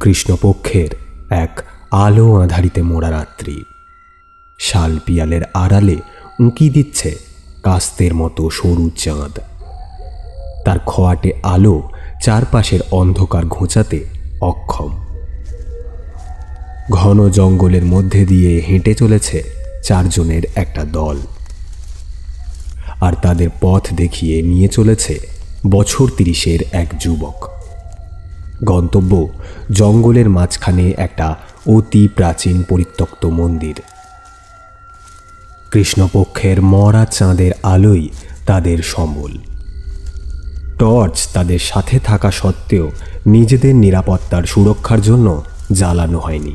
কৃষ্ণপক্ষের এক আলো আঁধারিতে মোড়া রাত্রি। শাল পিয়ালের আড়ালে উঁকি দিচ্ছে কাস্তের মতো সরু চাঁদ। তার খোয়াটে আলো চারপাশের অন্ধকার ঘোচাতে অক্ষম। ঘন জঙ্গলের মধ্যে দিয়ে হেঁটে চলেছে চারজনের একটা দল, আর তাদের পথ দেখিয়ে নিয়ে চলেছে বছর ৩০-এর এক যুবক। গন্তব্য জঙ্গলের মাঝখানে একটা অতি প্রাচীন পরিত্যক্ত মন্দির। কৃষ্ণপক্ষের মরা চাঁদের আলোই তাদের সম্বল। টর্চ তাদের সাথে থাকা সত্ত্বেও নিজেদের নিরাপত্তার সুরক্ষার জন্য জ্বালানো হয়নি।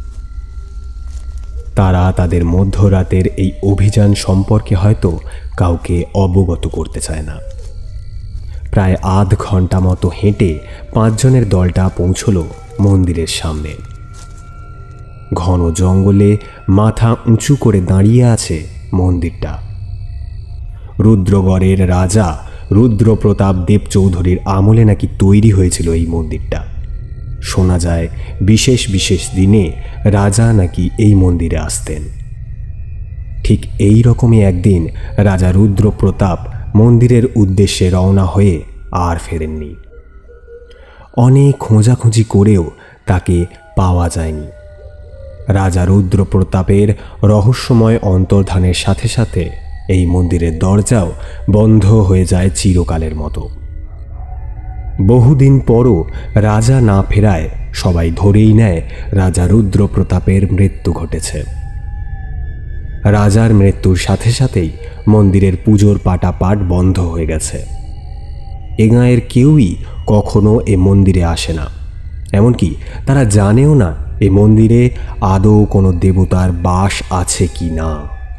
তারা তাদের মধ্যরাতের এই অভিযান সম্পর্কে হয়তো কাউকে অবগত করতে চায় না। প্রায় আধ ঘন্টা মতো হেঁটে ৫ জনের দলটা পৌঁছল মন্দিরের সামনে। ঘন জঙ্গলে মাথা উঁচু করে দাঁড়িয়ে আছে মন্দিরটা। রুদ্রগড়ের রাজা রুদ্রপ্রতাপ দেব চৌধুরীর আমলে নাকি তৈরি হয়েছিল এই মন্দিরটা। শোনা যায় বিশেষ বিশেষ দিনে রাজা নাকি এই মন্দিরে আসতেন। ঠিক এই রকমই একদিন রাজা রুদ্রপ্রতাপ মন্দিরের উদ্দেশ্যে রওনা হয়ে আর ফেরেননি। অনেক খোঁজাখুঁজি করেও তাকে পাওয়া যায়নি। রাজা রুদ্রপ্রতাপের রহস্যময় অন্তর্ধানের সাথে সাথে এই মন্দিরের দরজাও বন্ধ হয়ে যায় চিরকালের মতো। বহুদিন পরও রাজা না ফেরায় সবাই ধরেই নেয় রাজা রুদ্রপ্রতাপের মৃত্যু ঘটেছে। রাজার মৃত্যুর সাথে সাথেই মন্দিরের পুজোর পাটাপাট বন্ধ হয়ে গেছে। এ গাঁয়ের কেউই কখনো এ মন্দিরে আসে না, এমনকি তারা জানেও না এ মন্দিরে আদৌ কোনো দেবতার বাস আছে কি না।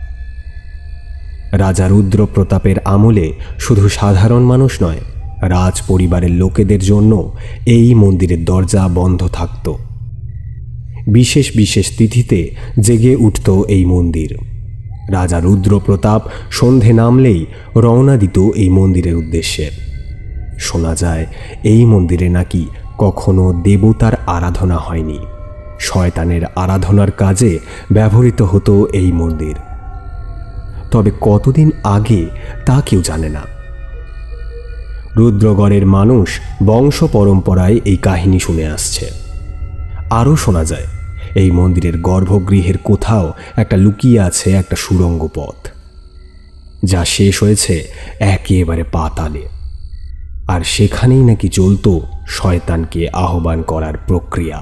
রাজা রুদ্রপ্রতাপের আমলে শুধু সাধারণ মানুষ নয়, রাজ পরিবারের লোকেদের জন্য এই মন্দিরের দরজা বন্ধ থাকত। বিশেষ বিশেষ তিথিতে জেগে উঠত এই মন্দির। রাজা রুদ্রপ্রতাপ সন্ধে নামলেই রওনা দিত এই মন্দিরের উদ্দেশ্যে। শোনা যায় এই মন্দিরে নাকি কখনো দেবতার আরাধনা হয়নি, শয়তানের আরাধনার কাজে ব্যবহৃত হতো এই মন্দির। তবে কতদিন আগে তা কেউ জানে না। রুদ্রগড়ের মানুষ বংশ পরম্পরায় এই কাহিনী শুনে আসছে। আরও শোনা যায় এই মন্দিরের গর্ভগৃহের কোথাও একটা লুকিয়ে আছে একটা সুড়ঙ্গ পথ, যা শেষ হয়েছে একেবারে পাতালে, আর সেখানেই নাকি চলত শয়তানকে আহ্বান করার প্রক্রিয়া।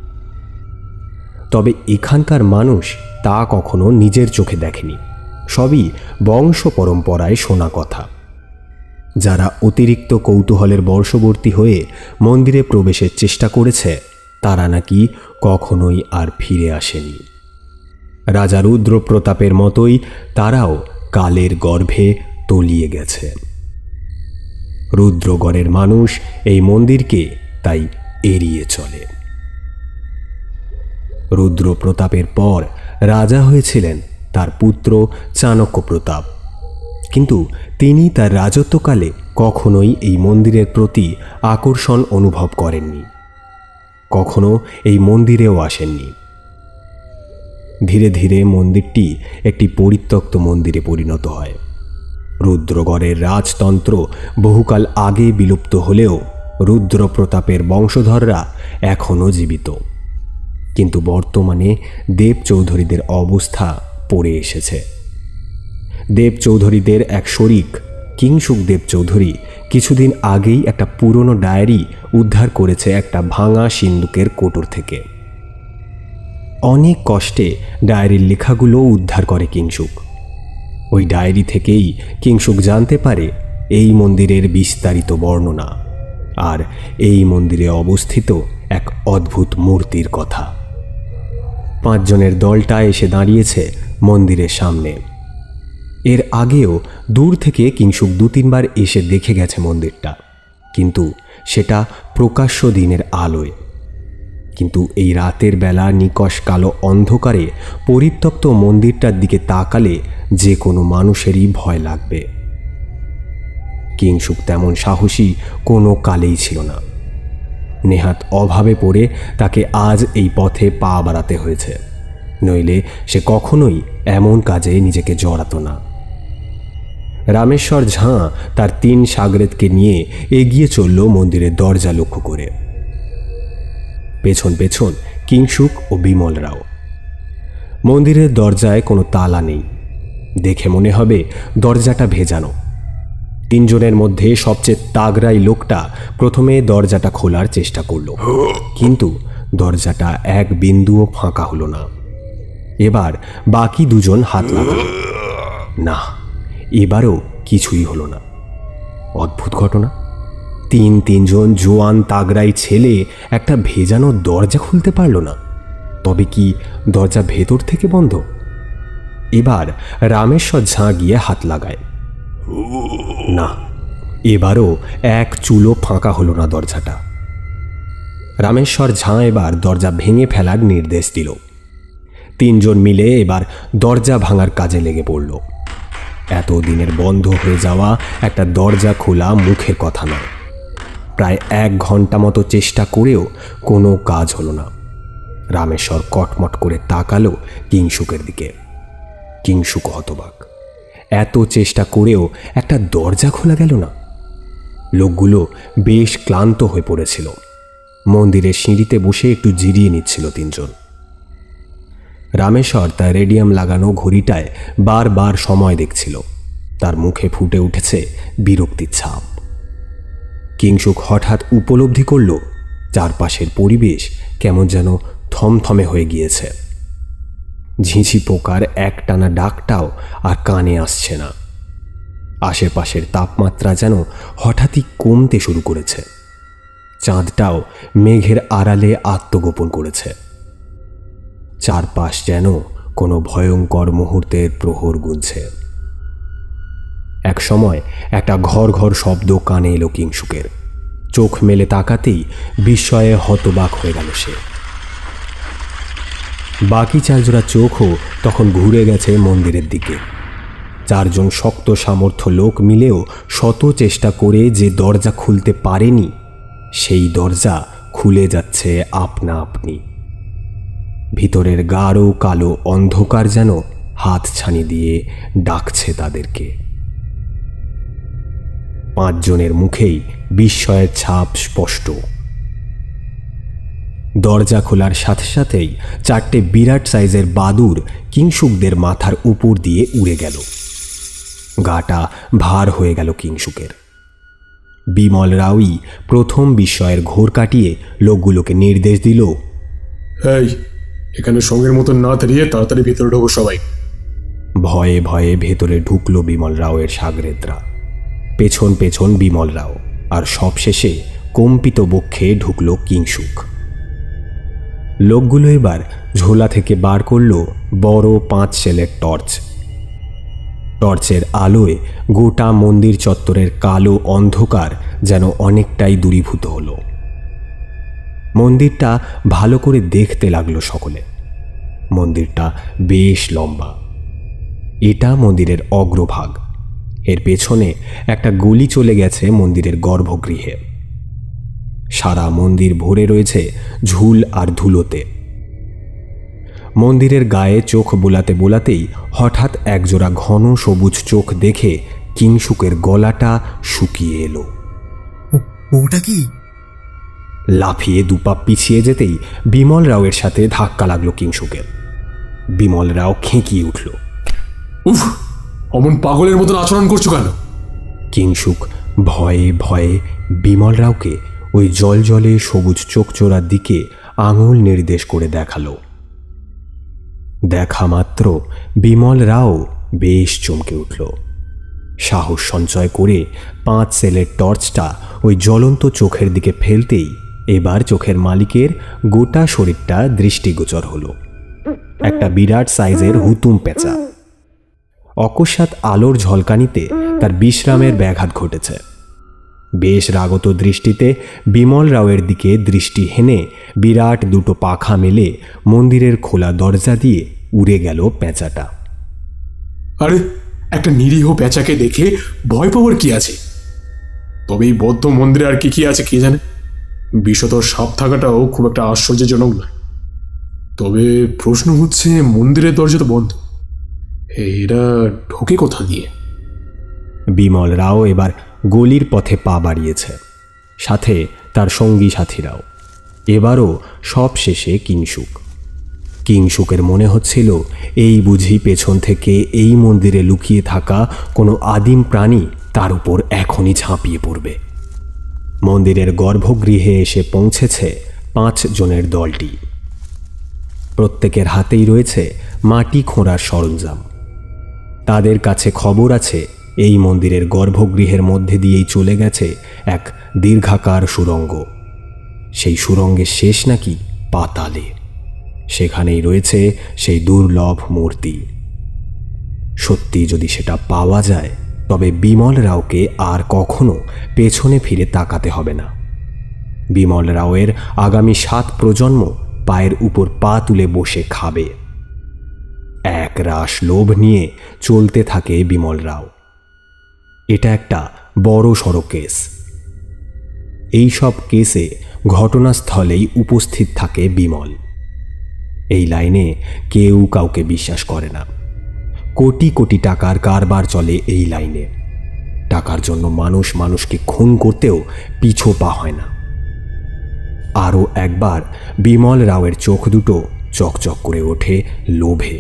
তবে এখানকার মানুষ তা কখনো নিজের চোখে দেখেনি, সবই বংশ পরম্পরায় শোনা কথা। যারা অতিরিক্ত কৌতূহলের বর্ষবর্তী হয়ে মন্দিরে প্রবেশের চেষ্টা করেছে তারা নাকি কখনোই আর ফিরে আসেনি। রাজা রুদ্রপ্রতাপের মতোই তারাও কালের গর্ভে তলিয়ে গেছে। রুদ্রগড়ের মানুষ এই মন্দিরকে তাই এড়িয়ে চলে। রুদ্রপ্রতাপের পর রাজা হয়েছিলেন তার পুত্র চাণক্য প্রতাপ, কিন্তু তিনি তার রাজত্বকালে কখনোই এই মন্দিরের প্রতি আকর্ষণ অনুভব করেননি, কখনো এই মন্দিরেও আসেননি। ধীরে ধীরে মন্দিরটি একটি পরিত্যক্ত মন্দিরে পরিণত হয়। রুদ্রগড়ের রাজতন্ত্র বহুকাল আগে বিলুপ্ত হলেও রুদ্রপ্রতাপের বংশধররা এখনও জীবিত। কিন্তু বর্তমানে দেব চৌধুরীদের অবস্থা পড়ে এসেছে। দেব চৌধুরীদের এক শরিক কিংসুক দেব চৌধুরী কিছুদিন আগেই একটা পুরনো ডায়েরি উদ্ধার করেছে একটা ভাঙা সিন্দুকের কোটর থেকে। অনেক কষ্টে ডায়েরির লেখাগুলো উদ্ধার করে কিংসুক। ওই ডায়েরি থেকেই কিংসুক জানতে পারে এই মন্দিরের বিস্তারিত বর্ণনা আর এই মন্দিরে অবস্থিত এক অদ্ভুত মূর্তির কথা। ৫ জনের দলটা এসে দাঁড়িয়েছে মন্দিরের সামনে। এর আগেও দূর থেকে কিংসুক ২-৩ বার এসে দেখে গেছে মন্দিরটা, কিন্তু সেটা প্রকাশ্য দিনের আলোয়। কিন্তু এই রাতের বেলা নিকষ কালো অন্ধকারে পরিত্যক্ত মন্দিরটার দিকে তাকালে যে কোনো মানুষেরই ভয় লাগবে। কিংসুক তেমন সাহসী কোনো কালেই ছিল না। নেহাত অভাবে পড়ে তাকে আজ এই পথে পা বাড়াতে হয়েছে, নইলে সে কখনোই এমন কাজে নিজেকে জড়াতো না। রামেশ্বর ঝাঁ তার 3 সাগরেদকে নিয়ে এগিয়ে চলল মন্দিরের দরজা লক্ষ্য করে। পেছন পেছন কিংসুক ও বিমল রাও। মন্দিরের দরজায় কোনো তালা নেই, দেখে মনে হবে দরজাটা ভেজানো। 3 জনের মধ্যে সবচেয়ে তাগড়াই লোকটা প্রথমে দরজাটা খোলার চেষ্টা করল, কিন্তু দরজাটা এক বিন্দুও ফাঁকা হলো না। এবার বাকি 2 জন হাত লাগালো, না, এবারও কিছুই হলো না। অদ্ভুত ঘটনা, 3 জন জোয়ান তাগড়াই ছেলে একটা ভেজানো দরজা খুলতে পারল না। তবে কি দরজা ভেতর থেকে বন্ধ? এবার রামেশ্বর ঝাঁ গিয়ে হাত লাগায়, না, এবারও এক চুলো ফাঁকা হলো না দরজাটা। রামেশ্বর ঝাঁ এবার দরজা ভেঙে ফেলার নির্দেশ দিল। 3 জন মিলে এবার দরজা ভাঙার কাজে লেগে পড়ল। এতদিনের বন্ধ হয়ে যাওয়া একটা দরজা খোলা মুখের কথা নয়। প্রায় 1 ঘন্টা মতো চেষ্টা করেও কোনো কাজ হলো না। রামেশ্বর কটমট করে তাকালো কিংসুকের দিকে। কিংসুক হতবাক, এত চেষ্টা করেও একটা দরজা খোলা গেল না। লোকগুলো বেশ ক্লান্ত হয়ে পড়েছিল। মন্দিরের সিঁড়িতে বসে একটু জিরিয়ে নিচ্ছিল 3 জন। রামেশ্বর তার রেডিয়াম লাগানো ঘড়িটায় বারবার সময় দেখছিল। তার মুখে ফুটে উঠেছে বিরক্তির ছাপ। কিংসুক হঠাৎ উপলব্ধি করল চারপাশের পরিবেশ কেমন যেন থমথমে হয়ে গিয়েছে। ঝিঁঝি পোকার একটানা ডাকটাও আর কানে আসছে না। আশেপাশের তাপমাত্রা যেন হঠাৎই কমতে শুরু করেছে। চাঁদটাও মেঘের আড়ালে আত্মগোপন করেছে। চারপাশ যেন কোনো ভয়ঙ্কর মুহূর্তের প্রহর গুনছে। এক সময় একটা ঘর ঘর শব্দ কানে এলো কিংসুকের। চোখ মেলে তাকাতেই বিস্ময়ে হতবাক হয়ে গেল সে। বাকি 4 জোড়া চোখও তখন ঘুরে গেছে মন্দিরের দিকে। 4 জন শক্ত সামর্থ্য লোক মিলেও শত চেষ্টা করে যে দরজা খুলতে পারেনি, সেই দরজা খুলে যাচ্ছে আপনা আপনি। ভিতরের গাঢ় কালো অন্ধকার যেন হাত ছানি দিয়ে ডাকছে তাদেরকে। 5 জনের মুখেই বিস্ময়ের ছাপ স্পষ্ট। দরজা খোলার সাথে সাথেই 4টে বিরাট সাইজের বাদুড় কিংসুকদের মাথার উপর দিয়ে উড়ে গেল। গাটা ভার হয়ে গেল কিংসুকের। বিমল রাওই প্রথম বিস্ময়ের ঘোর কাটিয়ে লোকগুলোকে নির্দেশ দিল, এই, এখানে সঙ্গের মতন না দাঁড়িয়ে তাড়াতাড়ি ভেতরে ঢোকো সবাই। ভয়ে ভয়ে ভেতরে ঢুকলো বিমল রাওয়ের সাগরেদরা। পেছন পেছন বিমল রাও, আর সবশেষে কম্পিত বক্ষে ঢুকল কিংসুক। লোকগুলো এবার ঝোলা থেকে বার করল বড় 5 সেলের টর্চ। টর্চের আলোয় গোটা মন্দির চত্বরের কালো অন্ধকার যেন অনেকটাই দূরীভূত হলো। মন্দিরটা ভালো করে দেখতে লাগলো সকলে। মন্দিরটা বেশ লম্বা। এটা মন্দিরের অগ্রভাগ। এর পেছনে একটা গলি চলে গেছে মন্দিরের গর্ভগৃহে। সারা মন্দির ভরে রয়েছে ঝুল আর ধুলোতে। মন্দিরের গায়ে চোখ বোলাতে বোলাতেই হঠাৎ একজোড়া ঘন সবুজ চোখ দেখে কিংসুকের গলাটা শুকিয়ে এলো। ওটা কি? লাফিয়ে 2 পা পিছিয়ে যেতেই বিমল রাওয়ের সাথে ধাক্কা লাগলো কিংসুকের। বিমল রাও খেঁকিয়ে উঠল, উফ, অমন পাগলের মতন আচরণ করছো কেন? কিংসুক ভয়ে ভয়ে বিমল রাওকে ওই জলজলে সবুজ চোখচোরার দিকে আঙুল নির্দেশ করে দেখালো। দেখা মাত্র বিমল রাও বেশ চমকে উঠল। সাহস সঞ্চয় করে 5 সেলের টর্চটা ওই জ্বলন্ত চোখের দিকে ফেলতেই এবার চোখের মালিকের গোটা শরীরটা দৃষ্টিগোচর হলো। একটা বিরাট সাইজের হুতুম পেঁচা। অকস্মাৎ আলোর ঝলকানিতে তার বিশ্রামের ব্যাঘাত ঘটেছে। বেশ রাগত দৃষ্টিতে বিমল রাওয়ের দিকে দৃষ্টি হেনে বিরাট 2টো পাখা মেলে মন্দিরের খোলা দরজা দিয়ে উড়ে গেল পেঁচাটা। আরে, একটা নিরীহ পেঁচাকে দেখে ভয় পাওয়ার কি আছে? তবে এই বৌদ্ধ মন্দিরে আর কি কি আছে কে জানে। বিষধর সাপ থাকাটাও খুব একটা আশ্চর্যজনক নয়। তবে প্রশ্ন হচ্ছে, মন্দিরের দরজা তো বন্ধ, এরা ঢোকে কোথা দিয়ে? বিমল রাও এবার গলির পথে পা বাড়িয়েছে, সাথে তার সঙ্গী সাথীরাও। এবারও সব শেষে কিংসুকের মনে হচ্ছিল এই বুঝি পেছন থেকে এই মন্দিরে লুকিয়ে থাকা কোনো আদিম প্রাণী তার উপর এখনই ঝাঁপিয়ে পড়বে। মন্দিরের গর্ভগৃহে এসে পৌঁছেছে 5 জনের দলটি। প্রত্যেকের হাতেই রয়েছে মাটি খোঁড়ার সরঞ্জাম। তাদের কাছে খবর আছে এই মন্দিরের গর্ভগৃহের মধ্যে দিয়েই চলে গেছে এক দীর্ঘাকার সুড়ঙ্গ। সেই সুড়ঙ্গের শেষ নাকি পাতালে, সেখানেই রয়েছে সেই দুর্লভ মূর্তি। সত্যি যদি সেটা পাওয়া যায়, তবে বিমল রাওকে আর কখনো পেছনে ফিরে তাকাতে হবে না। বিমল রাওয়ের আগামী 7 প্রজন্ম পায়ের উপর পা তুলে বসে খাবে। এক রাশ লোভ নিয়ে চলতে থাকে বিমল রাও। এটা একটা বড় সড়ো কেস। এই সব কেসে ঘটনাস্থলেই উপস্থিত থাকে বিমল। এই লাইনে কেউ কাউকে বিশ্বাস করে না। কোটি কোটি টাকার কারবার চলে এই লাইনে। টাকার জন্য মানুষ মানুষকে খুন করতেও পিছু পা হয় না। আরও একবার বিমল রাওয়ের চোখ দুটো চকচক করে ওঠে লোভে।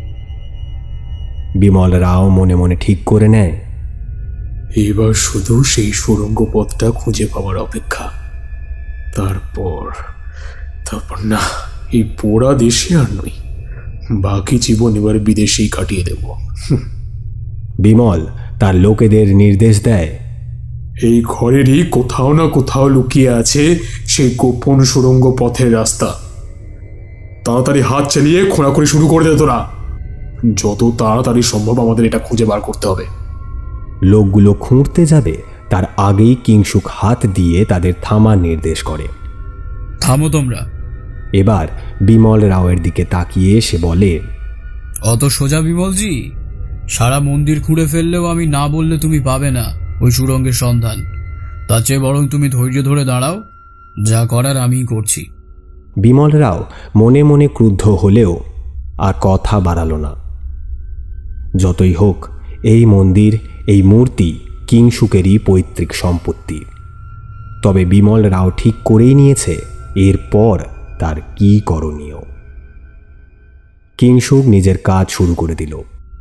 বিমল রাও মনে মনে ঠিক করে নেয়, এবার শুধু সেই সুড়ঙ্গ পথটা খুঁজে পাওয়ার অপেক্ষা। তারপর না, এই পোড়া দেশে আর নই, বাকি জীবন এবার বিদেশেই কাটিয়ে দেব। বিমল তার লোকেদের নির্দেশ দেয়, এই ঘরেরই কোথাও না কোথাও লুকিয়ে আছে সেই গোপন সুড়ঙ্গ পথের রাস্তা। তাড়াতাড়ি হাত চালিয়ে খোঁড়াখুঁড়ি শুরু করে দে তোরা। যত তাড়াতাড়ি সম্ভব আমাদের এটা খুঁজে বার করতে হবে। লোকগুলো খুঁড়তে যাবে তার আগেই কিংসুক হাত দিয়ে তাদের থামার নির্দেশ করে। থামো তোমরা। এবার বিমল রাওয়ের দিকে তাকিয়ে সে বলে, অত সোজা বিমলজি? সারা মন্দির খুঁড়ে ফেললেও আমি না বললে তুমি পাবে না ওই সুড়ঙ্গের সন্ধান। তার চেয়ে বরং তুমি ধৈর্য ধরে দাঁড়াও, যা করার আমিই করছি। বিমল রাও মনে মনে ক্রুদ্ধ হলেও আর কথা বাড়াল না। যতই হোক, এই মন্দির, এই মূর্তি কিংসুকেরই পৈতৃক সম্পত্তি। তবে বিমল রাও ঠিক করেই নিয়েছে এরপর তার কি করণীয়। কিংসুক নিজের কাজ শুরু করে দিল।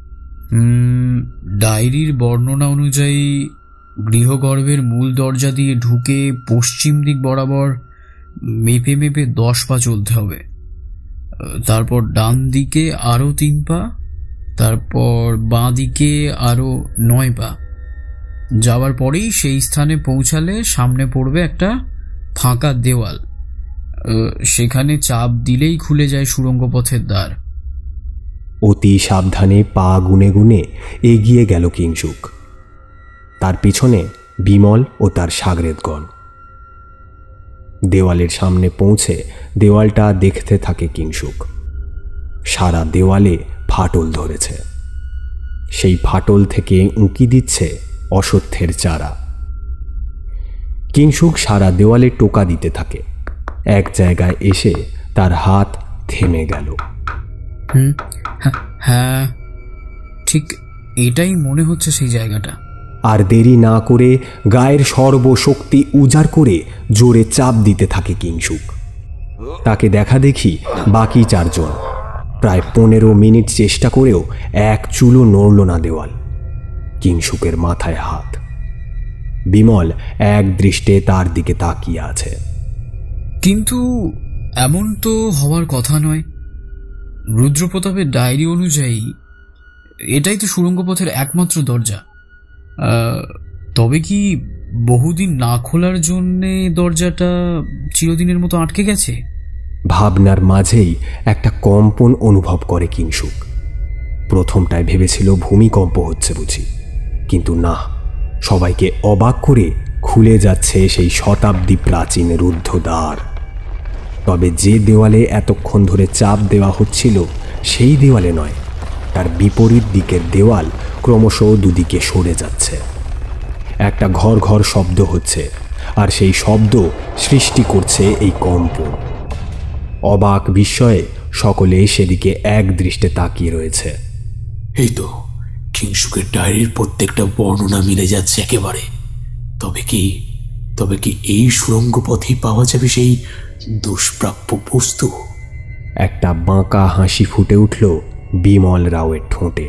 ডায়েরির বর্ণনা অনুযায়ী গৃহগর্ভের মূল দরজা দিয়ে ঢুকে পশ্চিম দিক বরাবর মেপে মেপে 10 পা চলতে হবে। তারপর ডান দিকে আরও 3 পা, তারপর বাঁ দিকে আরও 9 পা। যাওয়ার পরেই সেই স্থানে পৌঁছালে সামনে পড়বে একটা ফাঁকা দেওয়াল। সেখানে চাপ দিলেই খুলে যায় সুড়ঙ্গ পথের দ্বার। অতি সাবধানে পা গুনে গুনে এগিয়ে গেল কিংসুক। তার পিছনে বিমল ও তার সাগরেদগণ। দেওয়ালের সামনে পৌঁছে দেওয়ালটা দেখতে থাকে কিংসুক। সারা দেওয়ালে ফাটল ধরেছে। সেই ফাটল থেকে উঁকি দিচ্ছে অশ্বত্থের চারা। কিংসুক সারা দেওয়ালে টোকা দিতে থাকে। এক জায়গায় এসে তার হাত থেমে গেল। হ্যাঁ, ঠিক এটাই মনে হচ্ছে সেই জায়গাটা। আর দেরি না করে গায়ের সর্বশক্তি উজাড় করে জোরে চাপ দিতে থাকে কিংসুক। তাকে দেখা দেখি বাকি 4 জন। প্রায় 15 মিনিট চেষ্টা করেও এক চুলও নড়ল না দেওয়াল। কিংসুকের মাথায় হাত। বিমল এক দৃষ্টে তার দিকে তাকিয়ে আছে। কিন্তু এমন তো হওয়ার কথা নয়। রুদ্রপ্রতাপের ডায়েরি অনুযায়ী এটাই তো সুড়ঙ্গ পথের একমাত্র দরজা। তবে কি বহুদিন না খোলার জন্যে দরজাটা চিরদিনের মতো আটকে গেছে? ভাবনার মাঝেই একটা কম্পন অনুভব করে কিংসুক। প্রথমটায় ভেবেছিল ভূমিকম্প হচ্ছে বুঝি, কিন্তু না, সবাইকে অবাক করে খুলে যাচ্ছে সেই শতাব্দী প্রাচীন রুদ্ধ দ্বার। তবে যে দেওয়ালে এতক্ষণ ধরে চাপ দেওয়া হচ্ছিল সেই দেওয়ালে নয়, তার বিপরীত দিকের দেওয়াল ক্রমশ দুদিকে সরে যাচ্ছে। একটা ঘর ঘর শব্দ হচ্ছে, আর সেই শব্দ সৃষ্টি করছে এই কম্প। অবাক বিস্ময়ে সকলে সেদিকে এক দৃষ্টে তাকিয়ে রয়েছে। এই তো কিংসুকের ডায়েরির প্রত্যেকটা বর্ণনা মিলে যাচ্ছে একেবারে। তবে কি এই সুড়ঙ্গ পথেই পাওয়া যাবে সেই দুষ্প্রাপ্য বস্তু? একটা বাঁকা হাসি ফুটে উঠল বিমল রাওয়ের ঠোঁটে।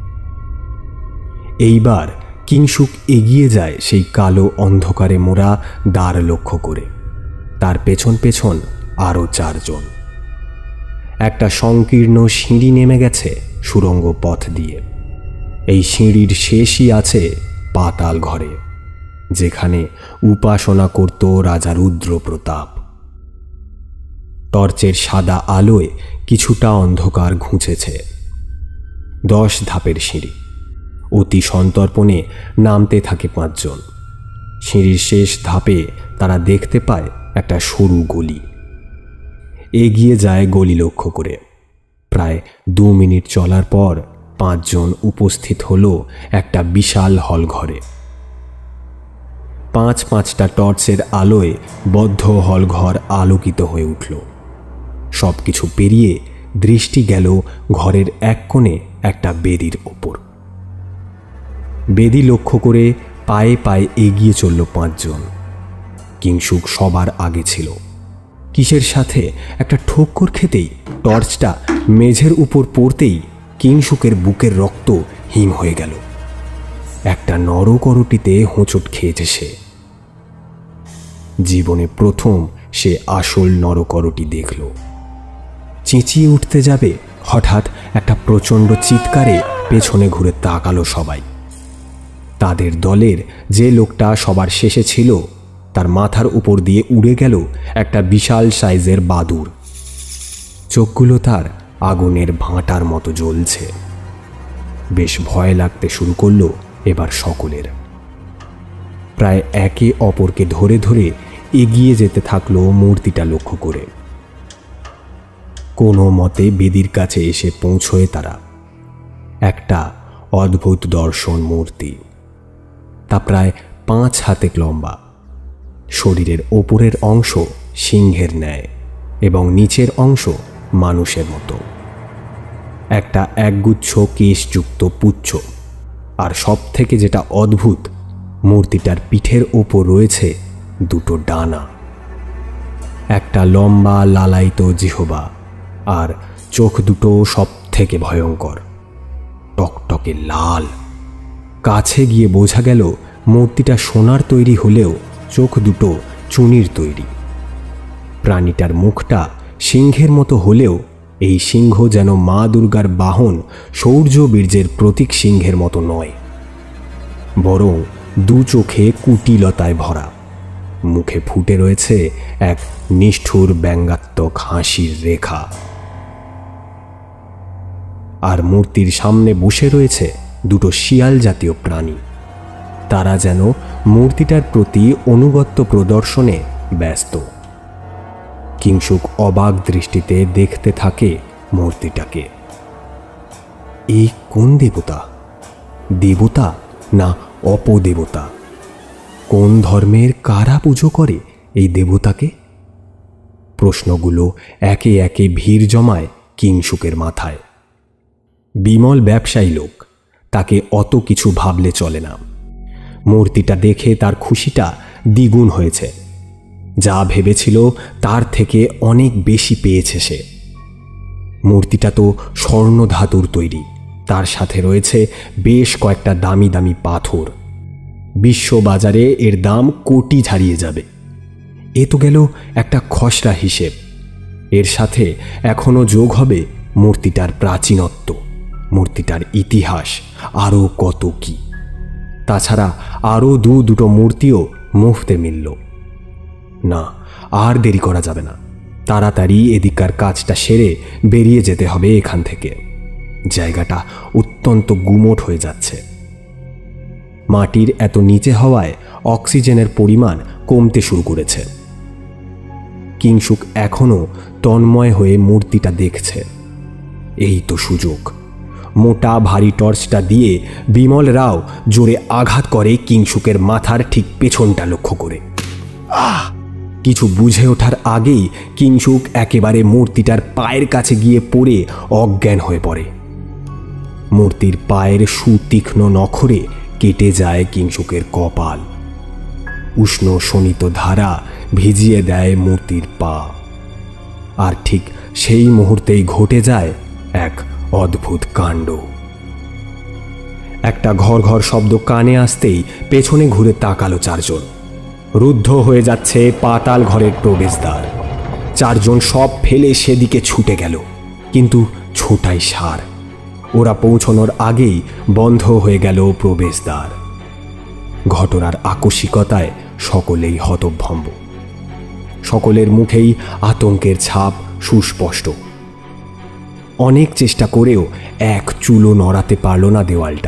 এইবার কিংসুক এগিয়ে যায় সেই কালো অন্ধকারে মোড়া দ্বার লক্ষ্য করে। তার পেছন পেছন আরও 4 জন। একটা সংকীর্ণ সিঁড়ি নেমে গেছে সুড়ঙ্গ পথ দিয়ে। এই সিঁড়ির শেষই আছে পাতাল ঘরে, যেখানে উপাসনা করত রাজা রুদ্রপ্রতাপ। টর্চের সাদা আলোয় কিছুটা অন্ধকার ঘুঁচেছে। 10 ধাপের সিঁড়ি। অতি সন্তর্পণে নামতে থাকে 5 জন। সিঁড়ির শেষ ধাপে তারা দেখতে পায় একটা সরু গলি। এগিয়ে যায় গলি লক্ষ্য করে। প্রায় 2 মিনিট চলার পর 5 জন উপস্থিত হলো একটা বিশাল হল ঘরে। 5-5টা টর্চের আলোয় বদ্ধ হলঘর আলোকিত হয়ে উঠল। সব কিছু পেরিয়ে দৃষ্টি গেল ঘরের এক কোণে একটা বেদির ওপর। বেদি লক্ষ্য করে পায়ে পায়ে এগিয়ে চলল 5 জন। কিংসুক সবার আগে ছিল। কিসের সাথে একটা ঠোক্কর খেতেই টর্চটা মেঝের উপর পড়তেই কিংসুকের বুকের রক্ত হিম হয়ে গেল। একটা নরকরটিতে হোঁচট খেয়েছে সে। জীবনে প্রথম সে আসল নরকরটি দেখল। চেঁচিয়ে উঠতে যাবে, হঠাৎ একটা প্রচণ্ড চিৎকারে পেছনে ঘুরে তাকালো সবাই। তাদের দলের যে লোকটা সবার শেষে ছিল, তার মাথার উপর দিয়ে উড়ে গেল একটা বিশাল সাইজের বাদুড়। চোখগুলো তার আগুনের ভাঁটার মতো জ্বলছে। বেশ ভয় লাগতে শুরু করলো এবার সকলের। প্রায় একে অপরকে ধরে ধরে এগিয়ে যেতে থাকলো মূর্তিটা লক্ষ্য করে। কোনো মতে বেদির কাছে এসে পৌঁছয় তারা। একটা অদ্ভুত দর্শন মূর্তি। তা প্রায় 5 হাতে লম্বা। শরীরের ওপরের অংশ সিংহের ন্যায় এবং নিচের অংশ মানুষের মতো। একটা একগুচ্ছ কেশযুক্ত পুচ্ছ। আর সব থেকে যেটা অদ্ভুত, মূর্তিটার পিঠের ওপর রয়েছে 2টো ডানা। একটা লম্বা লালায়িত জিহ্বা, আর চোখ দুটো সব থেকে ভয়ঙ্কর, টকটকে লাল। কাছে গিয়ে বোঝা গেল মূর্তিটা সোনার তৈরি হলেও চোখ দুটো চুনির তৈরি। প্রাণীটার মুখটা সিংহের মতো হলেও এই সিংহ যেন মা দুর্গার বাহন শৌর্য বীর্যের প্রতীক সিংহের মতো নয়, বরং 2 চোখে কুটিলতায় ভরা। মুখে ফুটে রয়েছে এক নিষ্ঠুর ব্যঙ্গাত্মক হাসির রেখা। আর মূর্তির সামনে বসে রয়েছে 2টো শিয়াল জাতীয় প্রাণী। তারা যেন মূর্তিটার প্রতি অনুগত্য প্রদর্শনে ব্যস্ত। কিংসুক অবাক দৃষ্টিতে দেখতে থাকে মূর্তিটাকে। এই কোন দেবতা? দেবতা না অপদেবতা? কোন ধর্মের কারা পুজো করে এই দেবতাকে? প্রশ্নগুলো একে একে ভিড় জমায় কিংসুকের মাথায়। বিমল ব্যবসায়ী লোক, তাকে অত কিছু ভাবলে চলে না। মূর্তিটা দেখে তার খুশিটা দ্বিগুণ হয়েছে। যা ভেবেছিল তার থেকে অনেক বেশি পেয়েছে সে। মূর্তিটা তো স্বর্ণ ধাতুর তৈরি, তার সাথে রয়েছে বেশ কয়েকটা দামি দামি পাথর। বিশ্ববাজারে এর দাম কোটি ছাড়িয়ে যাবে। এ তো গেল একটা খসড়া হিসেব। এর সাথে এখনো যোগ হবে মূর্তিটার প্রাচীনত্ব, মূর্তিটার ইতিহাস, আরও কত কি। তাছাড়া আরও 2টো মূর্তিও মুফতে মিলল। না, আর দেরি করা যাবে না। তাড়াতাড়ি এদিককার কাজটা সেরে বেরিয়ে যেতে হবে এখান থেকে। জায়গাটা অত্যন্ত গুমোট হয়ে যাচ্ছে। মাটির এত নিচে হওয়ায় অক্সিজেনের পরিমাণ কমতে শুরু করেছে। কিংসুক এখনো তন্ময় হয়ে মূর্তিটা দেখছে। এই তো সুযোগ। মোটা ভারী টর্চটা দিয়ে বিমল রাও জোরে আঘাত করে কিংসুকের মাথার ঠিক পেছনটা লক্ষ্য করে। কিছু বুঝে ওঠার আগেই কিংসুক একেবারে মূর্তিটার পায়ের কাছে গিয়ে পড়ে অজ্ঞান হয়ে পড়ে। মূর্তির পায়ের সুতীক্ষ্ণ নখরে কেটে যায় কিংসুকের কপাল। উষ্ণ শোণিত ধারা ভিজিয়ে দেয় মূর্তির পা। আর ঠিক সেই মুহূর্তেই ঘটে যায় এক অদ্ভুত কাণ্ড। একটা ঘর ঘর শব্দ কানে আসতেই পেছনে ঘুরে তাকালো চারজন। রুদ্ধ হয়ে যাচ্ছে পাতাল ঘরের প্রবেশদ্বার। চারজন সব ফেলে সেদিকে ছুটে গেল, কিন্তু ছোটাই সার। ওরা পৌঁছানোর আগেই বন্ধ হয়ে গেল প্রবেশদ্বার। ঘটনার আকস্মিকতায় সকলেই হতভম্ব। সকলের মুখেই আতঙ্কের ছাপ সুস্পষ্ট। অনেক চেষ্টা করেও এক চুলো নড়াতে পারল না দেওয়ালটা।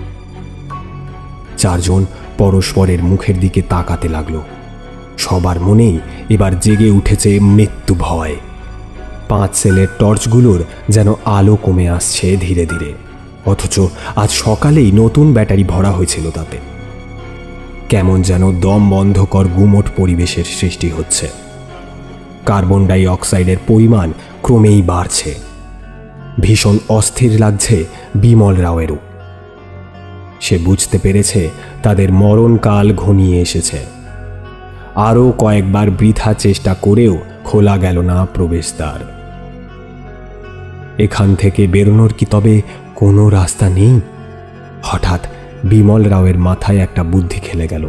চারজন পরস্পরের মুখের দিকে তাকাতে লাগলো। সবার মনেই এবার জেগে উঠেছে মৃত্যু ভয়। 5 সেলের টর্চগুলোর যেন আলো কমে আসছে ধীরে ধীরে, অথচ আজ সকালেই নতুন ব্যাটারি ভরা হয়েছিল তাতে। কেমন যেন দম বন্ধকর গুমোট পরিবেশের সৃষ্টি হচ্ছে। কার্বন ডাই অক্সাইডের পরিমাণ ক্রমেই বাড়ছে। ভীষণ অস্থির লাগছে বিমল রাওয়েরও। সে বুঝতে পেরেছে তাদের মরণকাল ঘনিয়ে এসেছে। আরও কয়েকবার বৃথা চেষ্টা করেও খোলা গেল না প্রবেশদ্বার। এখান থেকে বেরোনোর কি তবে কোনো রাস্তা নেই? হঠাৎ বিমল রাওয়ের মাথায় একটা বুদ্ধি খেলে গেল।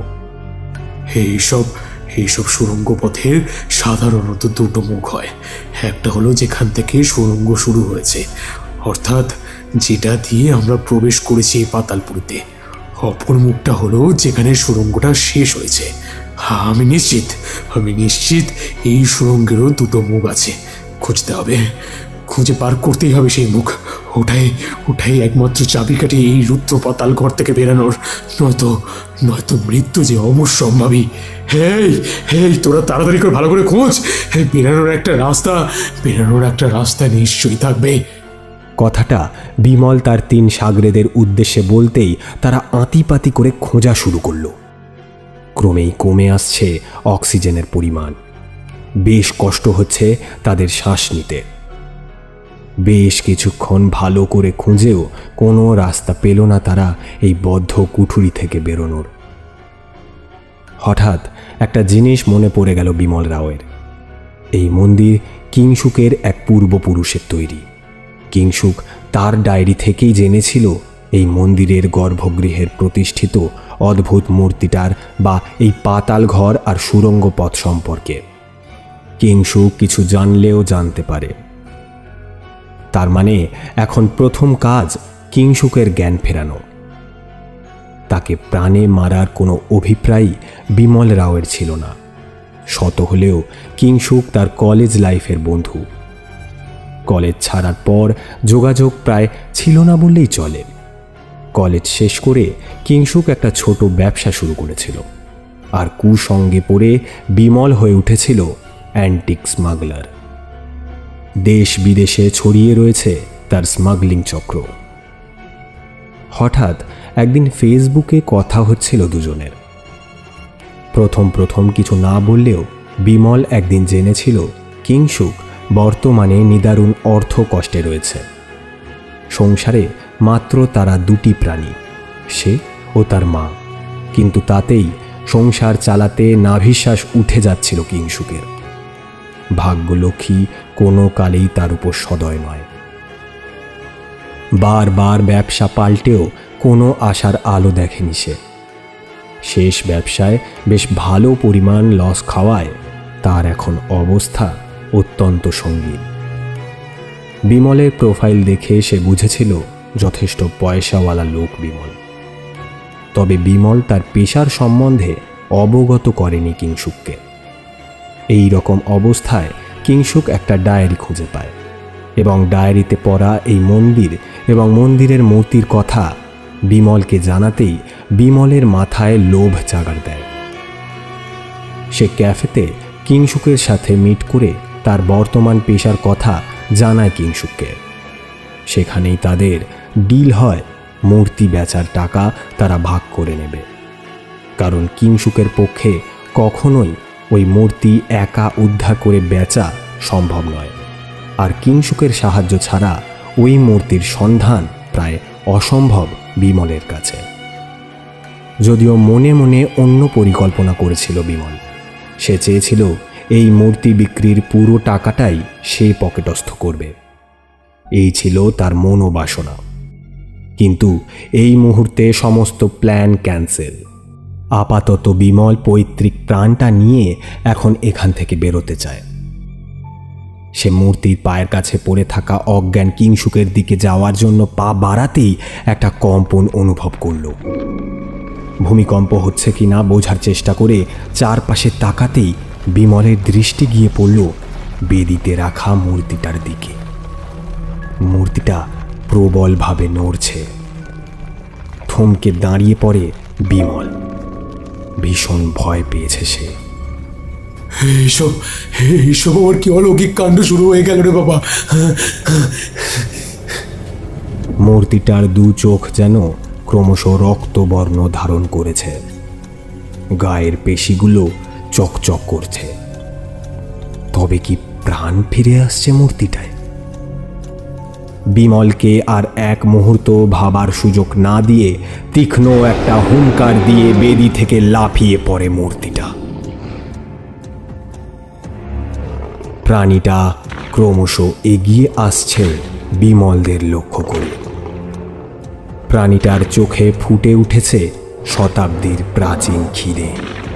এইসব সুড়ঙ্গ পথের সাধারণত দুটো মুখ হয়। একটা হলো যেখান থেকে সুড়ঙ্গ শুরু হয়েছে, অর্থাৎ যেটা দিয়ে আমরা প্রবেশ করেছি এই পাতালপুরিতে। অপর মুখটা হলো যেখানে সুড়ঙ্গটা শেষ হয়েছে। আমি নিশ্চিত এই সুড়ঙ্গেরও দুটো মুখ আছে। খুঁজতে হবে, খুঁজে পার করতেই হবে সেই মুখ। ওটাই একমাত্র চাবিকাঠি এই রুদ্র পাতাল ঘর থেকে বেরানোর। নয়তো মৃত্যু যে অবশ্যম্ভাবী। হেই তোরা তাড়াতাড়ি করে ভালো করে খোঁজ। বেরানোর একটা রাস্তা নিশ্চয়ই থাকবে। কথাটা বিমল তার 3 সাগরেদের উদ্দেশ্যে বলতেই তারা আঁতিপাতি করে খোঁজা শুরু করল। ক্রমেই কমে আসছে অক্সিজেনের পরিমাণ। বেশ কষ্ট হচ্ছে তাদের শ্বাস নিতে। বেশ কিছুক্ষণ ভালো করে খুঁজেও কোনো রাস্তা পেল না তারা এই বদ্ধ কুঠুরি থেকে বেরোনোর। হঠাৎ একটা জিনিস মনে পড়ে গেল বিমল রাওয়ের। এই মন্দির কিংসুকের এক পূর্বপুরুষের তৈরি। কিংসুক তার ডায়েরি থেকেই জেনেছিল এই মন্দিরের গর্ভগৃহের প্রতিষ্ঠিত অদ্ভুত মূর্তিটার বা এই পাতাল ঘর আর সুড়ঙ্গ পথ সম্পর্কে। কিংসুক কিছু জানলেও জানতে পারে। তার মানে এখন প্রথম কাজ কিংসুকের জ্ঞান ফেরানো। তাকে প্রাণে মারার কোনো অভিপ্রায়ই বিমল রাওয়ের ছিল না। শত হলেও কিংসুক তার কলেজ লাইফের বন্ধু। কলেজ ছাড়ার পর যোগাযোগ প্রায় ছিল না বললেই চলে। কলেজ শেষ করে কিংসুক একটা ছোট ব্যবসা শুরু করেছিল, আর কুসঙ্গে পড়ে বিমল হয়ে উঠেছিল অ্যান্টিক স্মাগলার। দেশ বিদেশে ছড়িয়ে রয়েছে তার স্মাগলিং চক্র। হঠাৎ একদিন ফেসবুকে কথা হচ্ছিল দুজনের। প্রথম কিছু না বললেও বিমল একদিন জেনেছিল কিংসুক বর্তমানে নিদারুণ অর্থ কষ্টে রয়েছে। সংসারে মাত্র তারা 2টি প্রাণী, সে ও তার মা। কিন্তু তাতেই সংসার চালাতে নাভিশ্বাস উঠে যাচ্ছিল কিংসুকের। ভাগ্যলক্ষ্মী কোনো কালেই তার উপর সদয় নয়। বারবার ব্যবসা পাল্টেও কোনো আশার আলো দেখেনি সে। শেষ ব্যবসায় বেশ ভালো পরিমাণ লস খাওয়ায় তার এখন অবস্থা অত্যন্ত সঙ্গীন। বিমলের প্রোফাইল দেখে সে বুঝেছিল যথেষ্ট পয়সাওয়ালা লোক বিমল। তবে বিমল তার পেশার সম্বন্ধে অবগত করেনি কিংসুককে। এই রকম অবস্থায় কিংসুক একটা ডায়েরি খুঁজে পায় এবং ডায়েরিতে পড়া এই মন্দির এবং মন্দিরের মূর্তির কথা বিমলকে জানাতেই বিমলের মাথায় লোভ জাগার দেয়। সে ক্যাফেতে কিংসুকের সাথে মিট করে তার বর্তমান পেশার কথা জানায় কিংসুককে। সেখানেই তাদের ডিল হয় মূর্তি বেচার টাকা তারা ভাগ করে নেবে, কারণ কিংসুকের পক্ষে কখনোই ওই মূর্তি একা উদ্ধার করে বেচা সম্ভব নয়, আর কিংসুকের সাহায্য ছাড়া ওই মূর্তির সন্ধান প্রায় অসম্ভব বিমলের কাছে। যদিও মনে মনে অন্য পরিকল্পনা করেছিল বিমল। সে চেয়েছিল এই মূর্তি বিক্রির পুরো টাকাটাই সে পকেটস্থ করবে। এই ছিল তার মনোবাসনা। কিন্তু এই মুহূর্তে সমস্ত প্ল্যান ক্যান্সেল। আপাতত বিমল পৈতৃক প্রাণটা নিয়ে এখন এখান থেকে বেরোতে চায়। সে মূর্তির পায়ের কাছে পড়ে থাকা অজ্ঞান কিংসুকের দিকে যাওয়ার জন্য পা বাড়াতেই একটা কম্পন অনুভব করল। ভূমিকম্প হচ্ছে কিনা বোঝার চেষ্টা করে চারপাশে তাকাতেই বিমলের দৃষ্টি গিয়ে পড়ল বেদিতে রাখা মূর্তিটার দিকে। মূর্তিটা প্রবলভাবে নড়ছে। থমকে দাঁড়িয়ে পড়ে বিমল। ভীষণ ভয় পেয়েছে সে। এইসব এইসব আমার কি অলৌকিক কাণ্ড শুরু হয়ে গেল রে বাবা। মূর্তিটার দু চোখ যেন ক্রমশ রক্তবর্ণ ধারণ করেছে। গায়ের পেশিগুলো চকচক করছে। তবে কি প্রাণ ফিরে আসছে মূর্তিটায়? বিমলকে আর এক মুহূর্ত ভাবার সুযোগ না দিয়ে তীক্ষ্ণ একটা হুঙ্কার দিয়ে বেদি থেকে লাফিয়ে পড়ে মূর্তিটা। প্রাণীটা ক্রমশ এগিয়ে আসছে বিমলদের লক্ষ্য করে। প্রাণীটার চোখে ফুটে উঠেছে শতাব্দীর প্রাচীন খিদে।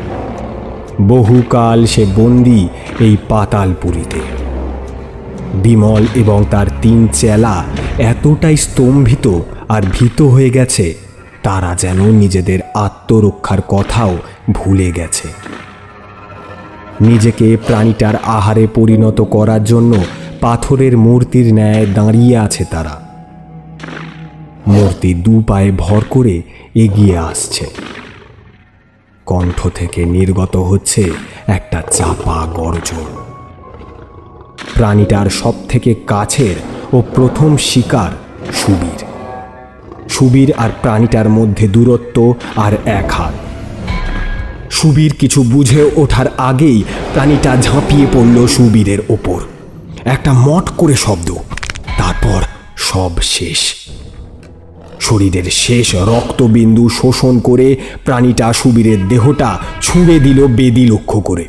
বহুকাল সে বন্দী এই পাতালপুরীতে। বিমল এবং তার 3 চেলা এতটাই স্তম্ভিত আর ভীত হয়ে গেছে, তারা যেন নিজেদের আত্মরক্ষার কথাও ভুলে গেছে। নিজেকে প্রাণীটার আহারে পরিণত করার জন্য পাথরের মূর্তির ন্যায় দাঁড়িয়ে আছে তারা। মূর্তি 2 পায়ে ভর করে এগিয়ে আসছে। কণ্ঠ থেকে নির্গত হচ্ছে একটা চাপা গর্জন। প্রাণীটার সব থেকে কাছের ও প্রথম শিকার সুবীর। সুবীর আর প্রাণীটার মধ্যে দূরত্ব আর 1 হাত। সুবীর কিছু বুঝে ওঠার আগেই প্রাণীটা ঝাঁপিয়ে পড়ল সুবীরের ওপর। একটা মট করে শব্দ, তারপর সব শেষ। শরীরের শেষ রক্তবিন্দু শোষণ করে প্রাণীটা সুবীরের দেহটা ছুঁড়ে দিল বেদি লক্ষ্য করে।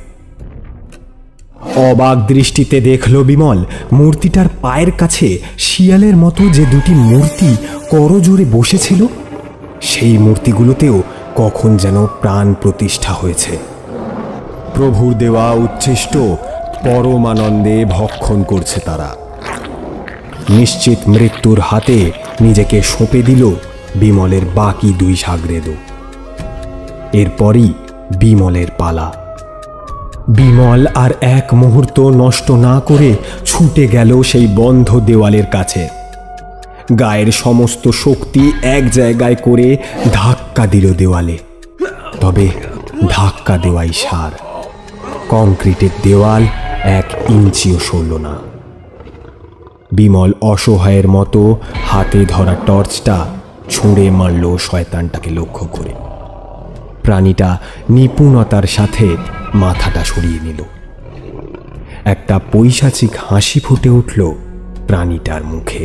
অবাক দৃষ্টিতে দেখল বিমল মূর্তিটার পায়ের কাছে শিয়ালের মতো যে 2টি মূর্তি করজোড়ে বসেছিল, সেই মূর্তিগুলোতেও কখন যেন প্রাণ প্রতিষ্ঠা হয়েছে। প্রভুর দেওয়া উচ্ছিষ্ট পরমানন্দে ভক্ষণ করছে তারা। নিশ্চিত মৃত্যুর হাতে নিজেকে সঁপে দিল বিমলের বাকি 2 সাগরেদও। এরপরই বিমলের পালা। বিমল আর এক মুহূর্ত নষ্ট না করে ছুটে গেল সেই বন্ধ দেওয়ালের কাছে। গায়ের সমস্ত শক্তি এক জায়গায় করে ধাক্কা দিল দেওয়ালে। তবে ধাক্কা দেওয়াই সার। কংক্রিটের দেওয়াল 1 ইঞ্চিও সরল না। বিমল অসহায়ের মতো হাতে ধরা টর্চটা ছুঁড়ে মারল শয়তানটাকে লক্ষ্য করে। প্রাণীটা নিপুণতার সাথে মাথাটা সরিয়ে নিল। একটা পৈশাচিক হাসি ফুটে উঠল প্রাণীটার মুখে।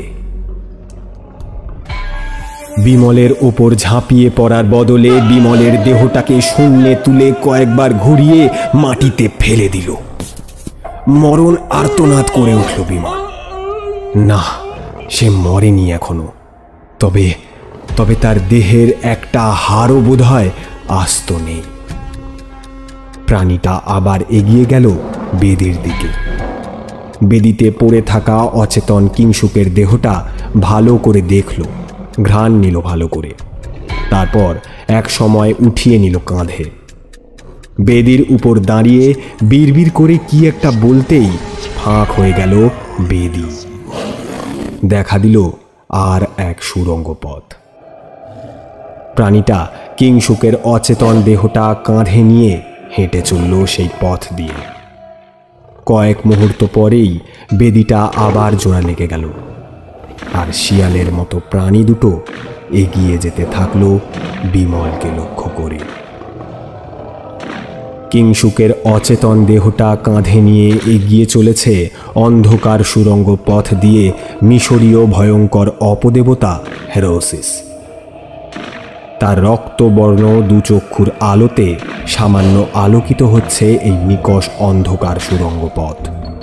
বিমলের ওপর ঝাঁপিয়ে পড়ার বদলে বিমলের দেহটাকে শূন্যে তুলে কয়েকবার ঘুরিয়ে মাটিতে ফেলে দিল। মরণ আর্তনাদ করে উঠল বিমল। না, সে মরেনি এখনো। তবে তার দেহের একটা হাড়ও বোধহয় আস্ত নেই। প্রাণীটা আবার এগিয়ে গেল বেদির দিকে। বেদিতে পড়ে থাকা অচেতন কিংসুকের দেহটা ভালো করে দেখল, ঘ্রাণ নিল ভালো করে। তারপর এক সময় উঠিয়ে নিল কাঁধে। বেদির উপর দাঁড়িয়ে বিড়বিড় করে কি একটা বলতেই ফাঁক হয়ে গেল বেদি। দেখা দিল আর এক সুড়ঙ্গ পথ। প্রাণীটা কিংসুকের অচেতন দেহটা কাঁধে নিয়ে হেঁটে চলল সেই পথ দিয়ে। কয়েক মুহূর্ত পরেই বেদিটা আবার জোড়া লেগে গেল, আর শিয়ালের মতো প্রাণী দুটো এগিয়ে যেতে থাকলো বিমলকে লক্ষ্য করে। কিংসুকের অচেতন দেহটা কাঁধে নিয়ে এগিয়ে চলেছে অন্ধকার সুড়ঙ্গ পথ দিয়ে মিশরীয় ভয়ঙ্কর অপদেবতা হেরোসিস। তার রক্তবর্ণ দুচক্ষুর আলোতে সামান্য আলোকিত হচ্ছে এই নিকষ অন্ধকার সুড়ঙ্গ পথ।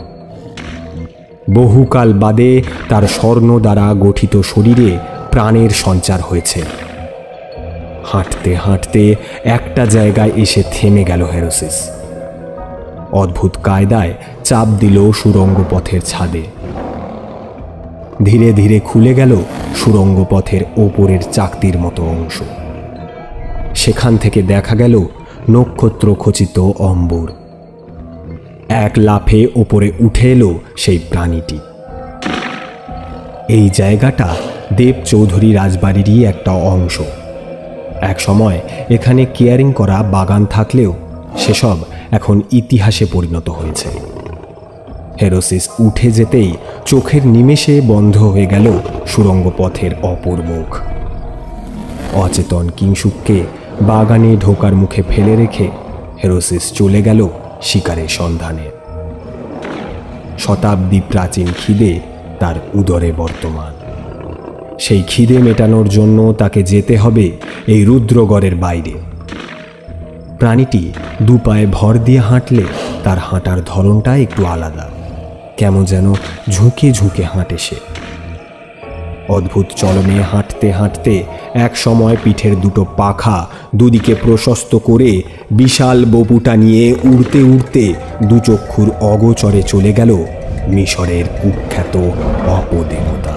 বহুকাল বাদে তার স্বর্ণ দ্বারা গঠিত শরীরে প্রাণের সঞ্চার হয়েছে। হাঁটতে হাঁটতে একটা জায়গায় এসে থেমে গেল হেরোসিস। অদ্ভুত কায়দায় চাপ দিল সুড়ঙ্গ পথের ছাদে। ধীরে ধীরে খুলে গেল সুড়ঙ্গ পথের ওপরের চাকতির মতো অংশ। সেখান থেকে দেখা গেল নক্ষত্র খচিত অম্বর। এক লাফে ওপরে উঠে এলো সেই প্রাণীটি। এই জায়গাটা দেব চৌধুরী রাজবাড়িরই একটা অংশ। এক সময় এখানে কেয়ারিং করা বাগান থাকলেও সেসব এখন ইতিহাসে পরিণত হয়েছে। হেরোসিস উঠে যেতেই চোখের নিমেষে বন্ধ হয়ে গেল সুড়ঙ্গ পথের অপর মুখ। অচেতন কিংসুককে বাগানে ঢোকার মুখে ফেলে রেখে হেরোসিস চলে গেল শিকারের সন্ধানে। শতাব্দী প্রাচীন খিদে তার উদরে বর্তমান। সেই খিদে মেটানোর জন্য তাকে যেতে হবে এই রুদ্রগড়ের বাইরে। প্রাণীটি দুপায়ে ভর দিয়ে হাঁটলে তার হাঁটার ধরনটা একটু আলাদা, কেমন যেন ঝুঁকে ঝুঁকে হাঁটে সে। অদ্ভুত চলনে হাঁটতে হাঁটতে এক সময় পিঠের দুটো পাখা দুদিকে প্রশস্ত করে বিশাল বপুটা নিয়ে উড়তে উড়তে দুচক্ষুর অগোচরে চলে গেল মিশরের কুখ্যাত অপদেবতা।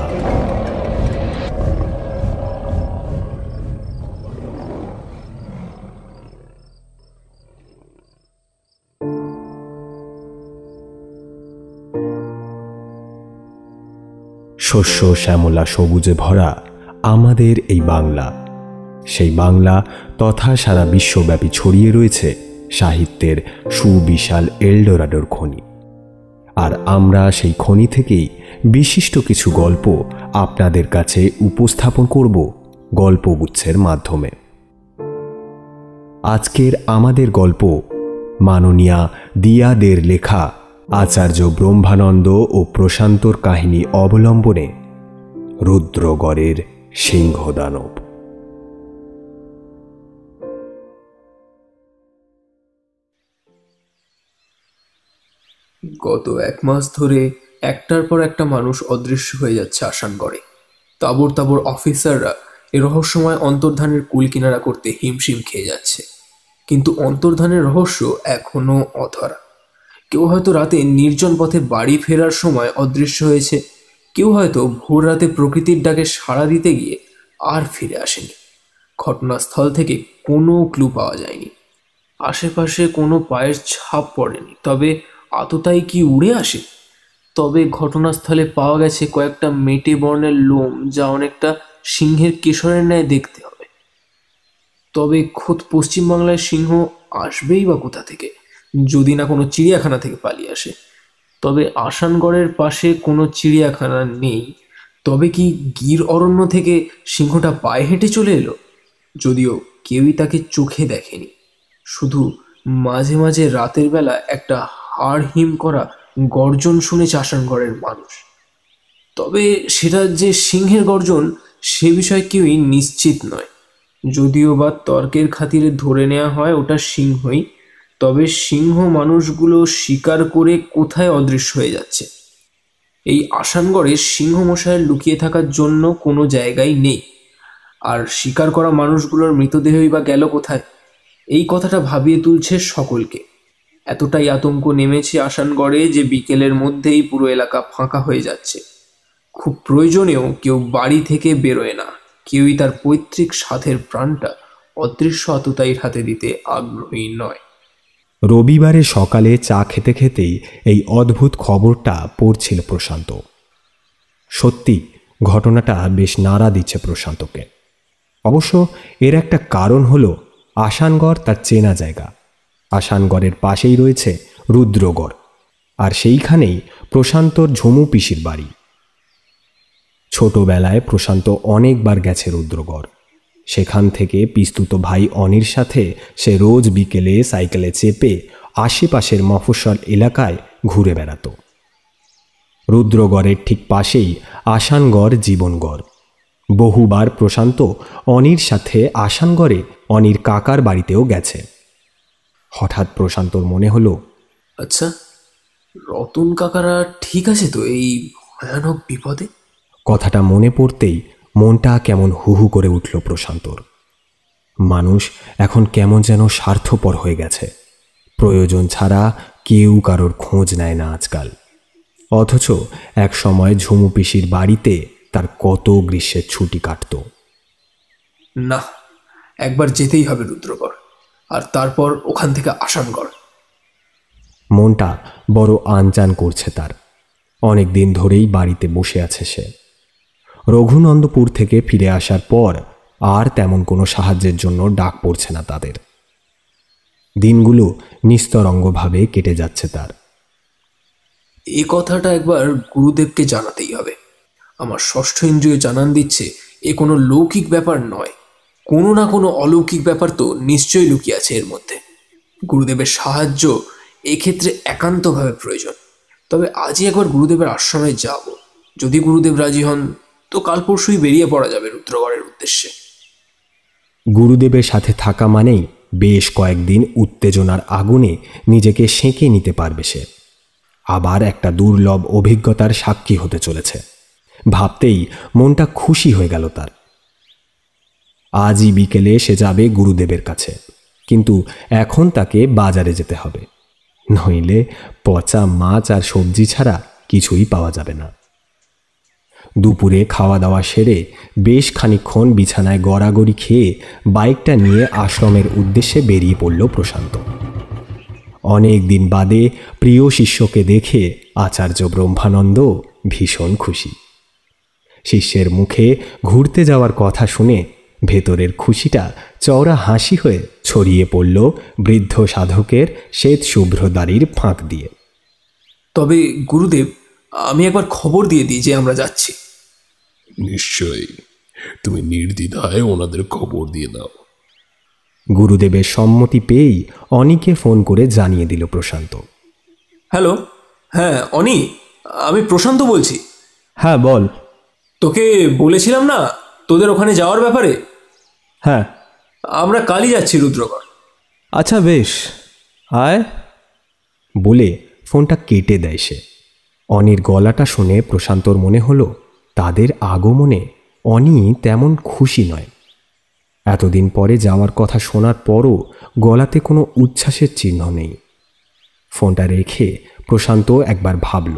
শস্য শ্যামলা সবুজে ভরা আমাদের এই বাংলা, সেই বাংলা তথা সারা বিশ্বব্যাপী ছড়িয়ে রয়েছে সাহিত্যের সুবিশাল এলডোরাডোর খনি। আর আমরা সেই খনি থেকেই বিশিষ্ট কিছু গল্প আপনাদের কাছে উপস্থাপন করব গল্পগুচ্ছের মাধ্যমে। আজকের আমাদের গল্প মাননীয়া দিয়াদের লেখা আচার্য ব্রহ্মানন্দ ও প্রশান্তর কাহিনী অবলম্বনে রুদ্রগড়ের সিংহদানব। গত 1 মাস ধরে একটার পর একটা মানুষ অদৃশ্য হয়ে যাচ্ছে আসানগড়ে। তাবর তাবর অফিসাররা এ রহস্যময় অন্তর্ধানের কুল কিনারা করতে হিমশিম খেয়ে যাচ্ছে, কিন্তু অন্তর্ধানের রহস্য এখনো অধরা। কেউ হয়তো রাতে নির্জন পথে বাড়ি ফেরার সময় অদৃশ্য হয়েছে, কেউ হয়তো ভোর রাতে প্রকৃতির ডাকে সাড়া দিতে গিয়ে আর ফিরে আসেনি। ঘটনাস্থল থেকে কোনো ক্লু পাওয়া যায়নি, আশেপাশে কোনো পায়ের ছাপ পড়েনি। তবে আততায়ী কি উড়ে আসে? তবে ঘটনাস্থলে পাওয়া গেছে কয়েকটা মেটে বর্ণের লোম, যা অনেকটা সিংহের কেশরের ন্যায় দেখতে হবে। তবে খোদ পশ্চিমবাংলায় সিংহ আসবেই বা কোথা থেকে, যদি না কোনো চিড়িয়াখানা থেকে পালিয়ে আসে। তবে আসানগড়ের পাশে কোনো চিড়িয়াখানা নেই। তবে কি গির অরণ্য থেকে সিংহটা পায়ে হেঁটে চলে এলো? যদিও কেউই তাকে চোখে দেখেনি, শুধু মাঝে মাঝে রাতের বেলা একটা হাড় হিম করা গর্জন শুনেছে আসানগড়ের মানুষ। তবে সেটা যে সিংহের গর্জন সে বিষয়ে কেউই নিশ্চিত নয়। যদিও বা তর্কের খাতিরে ধরে নেওয়া হয় ওটা সিংহই, তবে সিংহ মানুষগুলো শিকার করে কোথায় অদৃশ্য হয়ে যাচ্ছে। এই আসানগড়ে সিংহ মশাইয়ের লুকিয়ে থাকার জন্য কোনো জায়গাই নেই। আর শিকার করা মানুষগুলোর মৃতদেহই বা গেল কোথায়? এই কথাটা ভাবিয়ে তুলছে সকলকে। এতটাই আতঙ্ক নেমেছে আসানগড়ে যে বিকেলের মধ্যেই পুরো এলাকা ফাঁকা হয়ে যাচ্ছে। খুব প্রয়োজনেও কেউ বাড়ি থেকে বেরোয় না, কেউই তার পৈতৃক সাধের প্রাণটা অদৃশ্য আততায়ীর হাতে দিতে আগ্রহী নয়। রবিবারে সকালে চা খেতে খেতেই এই অদ্ভুত খবরটা পড়ছিল প্রশান্ত। সত্যি ঘটনাটা বেশ নাড়া দিচ্ছে প্রশান্তকে। অবশ্য এর একটা কারণ হলো আসানগড় তার চেনা জায়গা। আসানগড়ের পাশেই রয়েছে রুদ্রগড়, আর সেইখানেই প্রশান্তর ঝুমু পিসির বাড়ি। ছোটবেলায় প্রশান্ত অনেকবার গেছে রুদ্রগড়। সেখান থেকে পিস্তুত ভাই অনির সাথে সে রোজ বিকেলে সাইকেলে চেপে আশেপাশের মফস্বল এলাকায় ঘুরে বেড়াত। রুদ্রগড়ের ঠিক পাশেই আসানগড় জীবনগড়। বহুবার প্রশান্ত অনির সাথে আসানগড়ে অনির কাকার বাড়িতেও গেছে। হঠাৎ প্রশান্তর মনে হলো, আচ্ছা, রতন কাকারা ঠিক আছে তো এই ভয়ানক বিপদে? কথাটা মনে পড়তেই মনটা কেমন হুহু করে উঠল প্রশান্তর। মানুষ এখন কেমন যেন স্বার্থপর হয়ে গেছে। প্রয়োজন ছাড়া কেউ কারোর খোঁজ নেয় না আজকাল। অথচ এক সময় ঝুমু পিসির বাড়িতে তার কত গ্রীষ্মের ছুটি কাটত। না, একবার যেতেই হবে রুদ্রগড়, আর তারপর ওখান থেকে আসানগড়। মনটা বড় আনচান করছে তার। অনেক দিন ধরেই বাড়িতে বসে আছে সে। রঘুনন্দপুর থেকে ফিরে আসার পর আর তেমন কোনো সাহায্যের জন্য ডাক পড়ছে না তাদের। দিনগুলো নিস্তরঙ্গভাবে কেটে যাচ্ছে তার। এ কথাটা একবার গুরুদেবকে জানাতেই হবে। আমার ষষ্ঠ ইন্দ্রিয় জানান দিচ্ছে এ কোনো লৌকিক ব্যাপার নয়, কোনো না কোনো অলৌকিক ব্যাপার তো নিশ্চয়ই লুকিয়ে আছে এর মধ্যে। গুরুদেবের সাহায্য এক্ষেত্রে একান্তভাবে প্রয়োজন। তবে আজই একবার গুরুদেবের আশ্রমে যাব। যদি গুরুদেব রাজি হন তো কাল পরশুই বেরিয়ে পড়া যাবে রুদ্রগড়ের উদ্দেশ্যে। গুরুদেবের সাথে থাকা মানেই বেশ কয়েকদিন উত্তেজনার আগুনে নিজেকে সেঁকে নিতে পারবে সে। আবার একটা দুর্লভ অভিজ্ঞতার সাক্ষী হতে চলেছে। ভাবতেই মনটা খুশি হয়ে গেল তার। আজই বিকেলে সে যাবে গুরুদেবের কাছে, কিন্তু এখন তাকে বাজারে যেতে হবে, নইলে পচা মাছ আর সবজি ছাড়া কিছুই পাওয়া যাবে না। দুপুরে খাওয়া দাওয়া সেরে বেশ খানিকক্ষণ বিছানায় গড়াগড়ি খেয়ে বাইকটা নিয়ে আশ্রমের উদ্দেশ্যে বেরিয়ে পড়ল প্রশান্ত। অনেক দিন বাদে প্রিয় শিষ্যকে দেখে আচার্য ব্রহ্মানন্দ ভীষণ খুশি। শিষ্যের মুখে ঘুরতে যাওয়ার কথা শুনে ভেতরের খুশিটা চওড়া হাসি হয়ে ছড়িয়ে পড়ল বৃদ্ধ সাধকের শ্বেত শুভ্র দাড়ির ফাঁক দিয়ে। তবে গুরুদেব, আমি একবার খবর দিয়ে দিই যে আমরা যাচ্ছি। নিশ্চয়ই, তুমি নির্দ্বিধায় ওনাদের খবর দিয়ে দাও। গুরুদেবের সম্মতি পেয়েই অনিকে ফোন করে জানিয়ে দিল প্রশান্ত। হ্যালো, হ্যাঁ অনি, আমি প্রশান্ত বলছি। হ্যাঁ বল। তোকে বলেছিলাম না তোদের ওখানে যাওয়ার ব্যাপারে? হ্যাঁ। আমরা কালই যাচ্ছি রুদ্রগড়। আচ্ছা বেশ, আয়। বলে ফোনটা কেটে দেয় সে। অনির গলাটা শুনে প্রশান্তর মনে হলো তাদের আগমনে অনি তেমন খুশি নয়। এতদিন পরে যাওয়ার কথা শোনার পরও গলাতে কোনো উচ্ছ্বাসের চিহ্ন নেই। ফোনটা রেখে প্রশান্ত একবার ভাবল,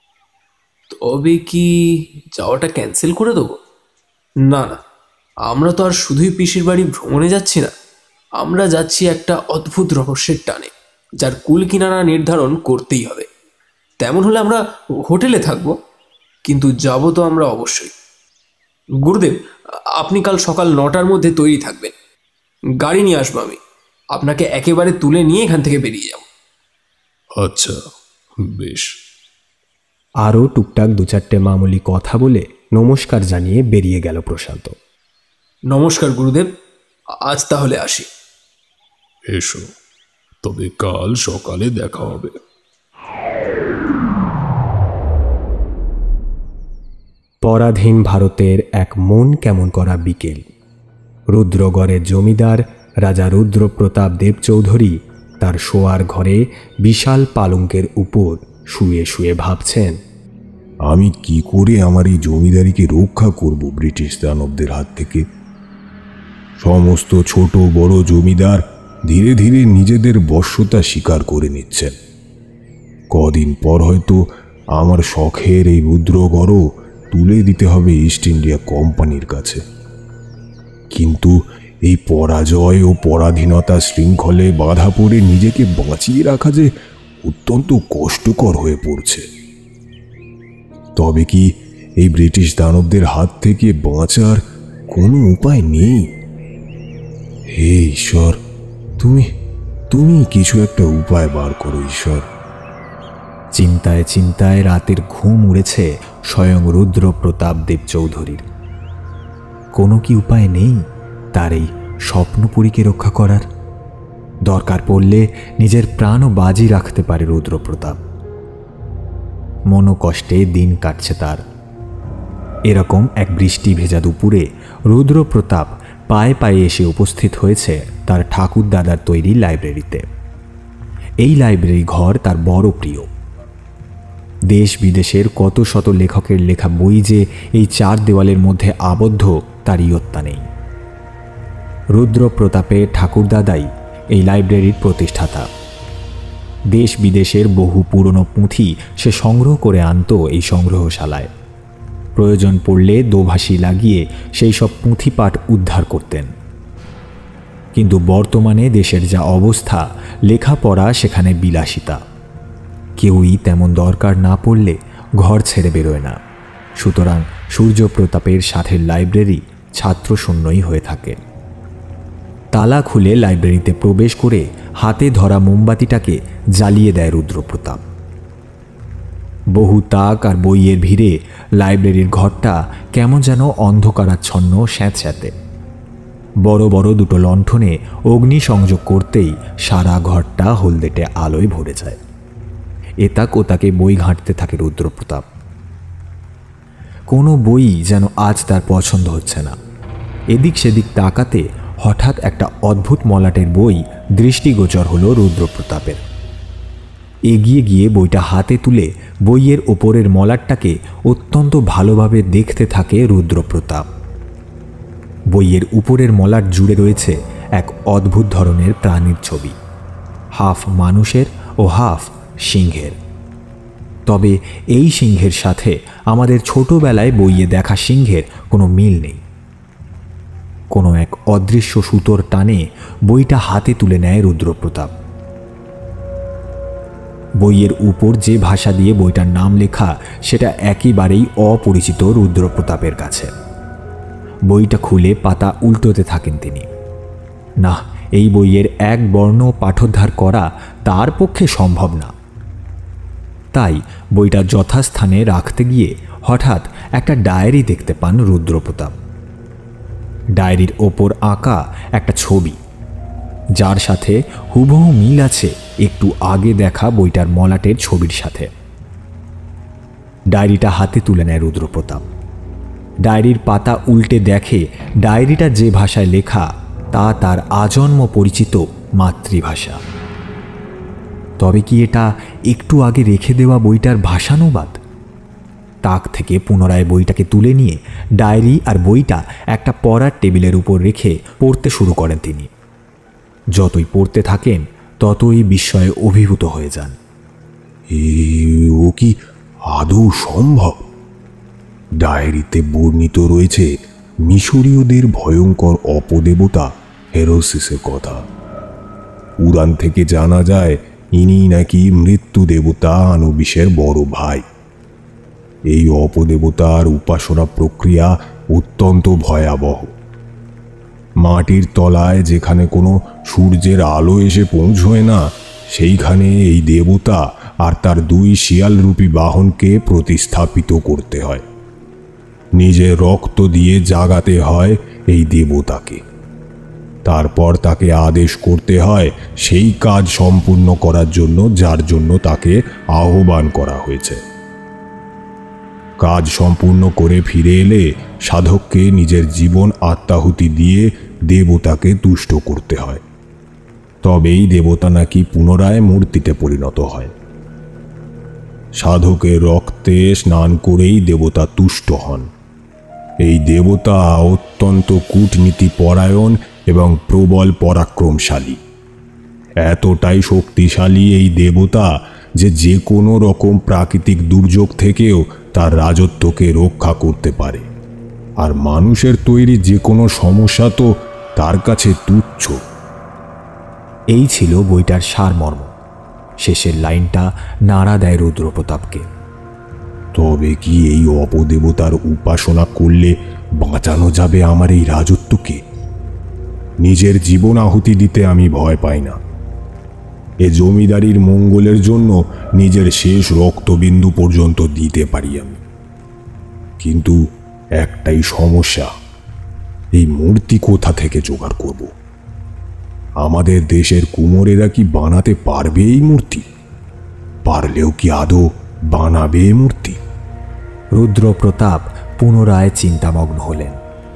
তবে কি যাওয়াটা ক্যান্সেল করে দেবো? না না, আমরা তো আর শুধুই পিসির বাড়ি ভ্রমণে যাচ্ছি না, আমরা যাচ্ছি একটা অদ্ভুত রহস্যের টানে, যার কুল কিনারা নির্ধারণ করতেই হবে। তেমন হলে আমরা হোটেলে থাকবো, কিন্তু যাব তো আমরা অবশ্যই। গুরুদেব, আপনি কাল সকাল 9টার মধ্যে তৈরি থাকবেন। গাড়ি নিয়ে আসবো আমি, আপনাকে একেবারে তুলে নিয়ে এখান থেকে বেরিয়ে যাব। আচ্ছা বেশ। আরও টুকটাক 2-4টে মামুলি কথা বলে নমস্কার জানিয়ে বেরিয়ে গেল প্রশান্ত। নমস্কার গুরুদেব, আজ তাহলে আসি। এসো, তবে কাল সকালে দেখা হবে। পরাধীন ভারতের এক মন কেমন করা বিকেল। রুদ্রগড়ের জমিদার রাজা রুদ্রপ্রতাপ দেব চৌধুরী তার শোয়ার ঘরে বিশাল পালঙ্কের উপর শুয়ে শুয়ে ভাবছেন, আমি কি করে আমার এই জমিদারিকে রক্ষা করব ব্রিটিশ দানবদের হাত থেকে। সমস্ত ছোট বড় জমিদার ধীরে ধীরে নিজেদের বশ্যতা স্বীকার করে নিচ্ছেন। কদিন পর হয়তো আমার শখের এই রুদ্রগড়ও তুলে দিতে হবে ইস্ট ইন্ডিয়া কোম্পানির কাছে। কিন্তু এই পরাজয় ও পরাধীনতার শৃঙ্খলে বাধা পড়ে নিজেকে বাঁচিয়ে রাখা যে অত্যন্ত কষ্টকর হয়ে পড়ছে। তবে কি এই ব্রিটিশ দানবদের হাত থেকে বাঁচার কোনো উপায় নেই? হে ঈশ্বর, তুমি কিছু একটা উপায় বার করো ঈশ্বর। চিন্তায় চিন্তায় রাতের ঘুম উড়েছে স্বয়ং রুদ্রপ্রতাপ দেব চৌধুরীর। কোনো কি উপায় নেই? তার এই স্বপ্নপুরীকে রক্ষা করার। দরকার পড়লে নিজের প্রাণও বাজি রাখতে পারে রুদ্রপ্রতাপ। মনোকষ্টে দিন কাটছে তার। এরকম এক বৃষ্টি ভেজা দুপুরে রুদ্রপ্রতাপ পায়ে পায়ে এসে উপস্থিত হয়েছে তার ঠাকুরদাদার তৈরি লাইব্রেরিতে। এই লাইব্রেরি ঘর তার বড় প্রিয়। দেশ বিদেশের কত শত লেখকের লেখা বই যে এই চার দেওয়ালের মধ্যে আবদ্ধ তার ইয়ত্তা নেই। রুদ্রপ্রতাপের ঠাকুরদাদাই এই লাইব্রেরির প্রতিষ্ঠাতা। দেশ বিদেশের বহু পুরনো পুঁথি সে সংগ্রহ করে আনত এই সংগ্রহশালায়। প্রয়োজন পড়লে দোভাষী লাগিয়ে সেই সব পুঁথিপাঠ উদ্ধার করতেন। কিন্তু বর্তমানে দেশের যা অবস্থা, লেখাপড়া সেখানে বিলাসিতা। কেউই তেমন দরকার না পড়লে ঘর ছেড়ে বেরোয় না। সুতরাং সূর্যপ্রতাপের সাথের লাইব্রেরি ছাত্রশূন্যই হয়ে থাকে। তালা খুলে লাইব্রেরিতে প্রবেশ করে হাতে ধরা মোমবাতিটাকে জ্বালিয়ে দেয় রুদ্রপ্রতাপ। বহু তাক আর বইয়ের ভিড়ে লাইব্রেরির ঘরটা কেমন যেন অন্ধকারাচ্ছন্ন স্যাঁতস্যাঁতে। বড় বড় দুটো লণ্ঠনে অগ্নি সংযোগ করতেই সারা ঘরটা হলদেটে আলোয় ভরে যায়। এতাক ওতাকে বই ঘাঁটতে থাকে রুদ্রপ্রতাপ। কোনো বই যেন আজ তার পছন্দ হচ্ছে না। এদিক সেদিক তাকাতে হঠাৎ একটা অদ্ভুত মলাটের বই দৃষ্টিগোচর হলো রুদ্রপ্রতাপের। এগিয়ে গিয়ে বইটা হাতে তুলে বইয়ের ওপরের মলাটটাকে অত্যন্ত ভালোভাবে দেখতে থাকে রুদ্রপ্রতাপ। বইয়ের উপরের মলাট জুড়ে রয়েছে এক অদ্ভুত ধরনের প্রাণীর ছবি, হাফ মানুষের ও হাফ সিংহের। তবে এই সিংহের সাথে আমাদের ছোটবেলায় বইয়ে দেখা সিংহের কোনো মিল নেই। কোনো এক অদৃশ্য সুতোর টানে বইটা হাতে তুলে নেয় রুদ্রপ্রতাপ। বইয়ের উপর যে ভাষা দিয়ে বইটার নাম লেখা সেটা একেবারেই অপরিচিত রুদ্রপ্রতাপের কাছে। বইটা খুলে পাতা উল্টোতে থাকেন তিনি। না, এই বইয়ের এক বর্ণ পাঠোদ্ধার করা তার পক্ষে সম্ভব না। তাই বইটা যথাস্থানে রাখতে গিয়ে হঠাৎ একটা ডায়েরি দেখতে পান রুদ্রপ্রতাপ। ডায়েরির ওপর আঁকা একটা ছবি, যার সাথে হুবহু মিল আছে একটু আগে দেখা বইটার মলাটের ছবির সাথে। ডায়েরিটা হাতে তুলে নেয় রুদ্রপ্রতাপ। ডায়েরির পাতা উল্টে দেখে ডায়েরিটা যে ভাষায় লেখা তা তার আজন্ম পরিচিত মাতৃভাষা। তবে কি এটা একটু আগে রেখে দেওয়া বইটার ভাষানুবাদ? তাক থেকে পুনরায় বইটাকে তুলে নিয়ে ডায়েরি আর বইটা একটা পড়ার টেবিলের উপর রেখে পড়তে শুরু করেন তিনি। যতই পড়তে থাকেন ততই বিস্ময়ে অভিভূত হয়ে যান। ও কি আদৌ সম্ভব? ডায়েরিতে বর্ণিত রয়েছে মিশরীয়দের ভয়ঙ্কর অপদেবতা হেরোসিসের কথা। পুরাণ থেকে জানা যায় ইনি নাকি মৃত্যু দেবতা আনুবিসের বড় ভাই। এই অপদেবতার উপাসনা প্রক্রিয়া অত্যন্ত ভয়াবহ। মাটির তলায় যেখানে কোনো সূর্যের আলো এসে পৌঁছয় না, সেইখানে এই দেবতা আর তার দুই শিয়ালরূপী বাহনকে প্রতিস্থাপিত করতে হয়। নিজের রক্ত দিয়ে জাগাতে হয় এই দেবতাকে। তারপর তাকে আদেশ করতে হয় সেই কাজ সম্পূর্ণ করার জন্য যার জন্য তাকে আহ্বান করা হয়েছে। কাজ সম্পূর্ণ করে ফিরে এলে সাধককে নিজের জীবন আত্মাহুতি দিয়ে দেবতাকে তুষ্ট করতে হয়। তবেই দেবতা নাকি পুনরায় মূর্তিতে পরিণত হয়। সাধকের রক্তে স্নান করেই দেবতা তুষ্ট হন। এই দেবতা অত্যন্ত কূটনীতি পরায়ণ এবং প্রবল পরাক্রমশালী। এতটাই শক্তিশালী এই দেবতা যে কোনো রকম প্রাকৃতিক দুর্যোগ থেকেও তার রাজত্বকে রক্ষা করতে পারে। আর মানুষের তৈরি যে কোনো সমস্যা তো তার কাছে তুচ্ছ। এই ছিল বইটার সারমর্ম। শেষের লাইনটা নাড়া দেয় রুদ্রপ্রতাপকে। তবে কি এই অপদেবতার উপাসনা করলে বাঁচানো যাবে আমার এই রাজত্বকে? নিজের জীবন আহুতি দিতে আমি ভয় পাই না। এ জমিদারির মঙ্গলের জন্য নিজের শেষ রক্তবিন্দু পর্যন্ত দিতে পারি আমি। কিন্তু একটাই সমস্যা, এই মূর্তি কোথা থেকে জোগাড় করব? আমাদের দেশের কুমোরেরা কি বানাতে পারবে এই মূর্তি? পারলেও কি আদৌ বানাবে এই মূর্তি? রুদ্রপ্রতাপ পুনরায় চিন্তামগ্ন হলেন।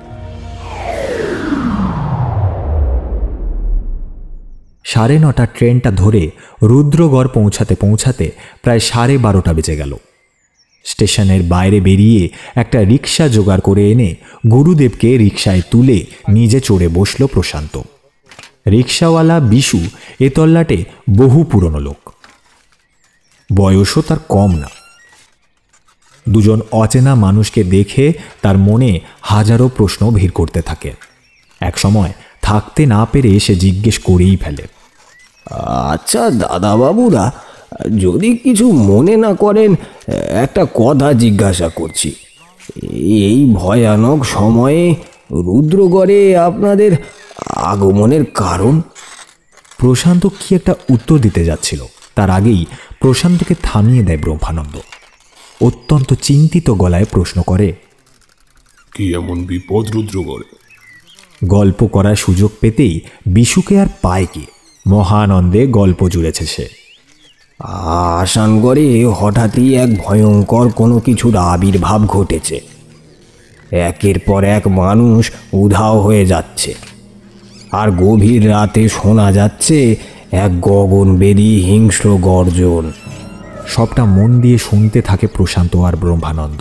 9:30 ট্রেনটা ধরে রুদ্রগড় পৌঁছাতে পৌঁছাতে প্রায় 12:30 বেজে গেল। স্টেশনের বাইরে বেরিয়ে একটা রিক্সা জোগাড় করে এনে গুরুদেবকে রিক্সায় তুলে নিজে চড়ে বসল প্রশান্ত। রিক্সাওয়ালা বিশু এ তল্লাটে বহু পুরনো লোক, বয়সও তার কম না। দুজন অচেনা মানুষকে দেখে তার মনে হাজারো প্রশ্ন ভিড় করতে থাকে। এক সময় থাকতে না পেরে সে জিজ্ঞেস করেই ফেলে, আচ্ছা দাদাবাবুরা, যদি কিছু মনে না করেন, একটা কথা জিজ্ঞাসা করছি। এই ভয়ানক সময়ে রুদ্রগড়ে আপনাদের আগমনের কারণ? প্রশান্ত কি একটা উত্তর দিতে যাচ্ছিল, তার আগেই প্রশান্তকে থামিয়ে দেয় ব্রহ্মানন্দ। অত্যন্ত চিন্তিত গলায় প্রশ্ন করে, কি এমন বিপদ রুদ্রগড়ে? গল্প করার সুযোগ পেতেই বিশুকে আর পায় কি, মহানন্দে গল্প জুড়েছে সে। আসানগড়ে হঠাৎই এক ভয়ঙ্কর কোনো কিছুর আবির্ভাব ঘটেছে। একের পর এক মানুষ উধাও হয়ে যাচ্ছে, আর গভীর রাতে শোনা যাচ্ছে এক গগনভেদী হিংস্র গর্জন। সবটা মন দিয়ে শুনতে থাকে প্রশান্ত আর ব্রহ্মানন্দ।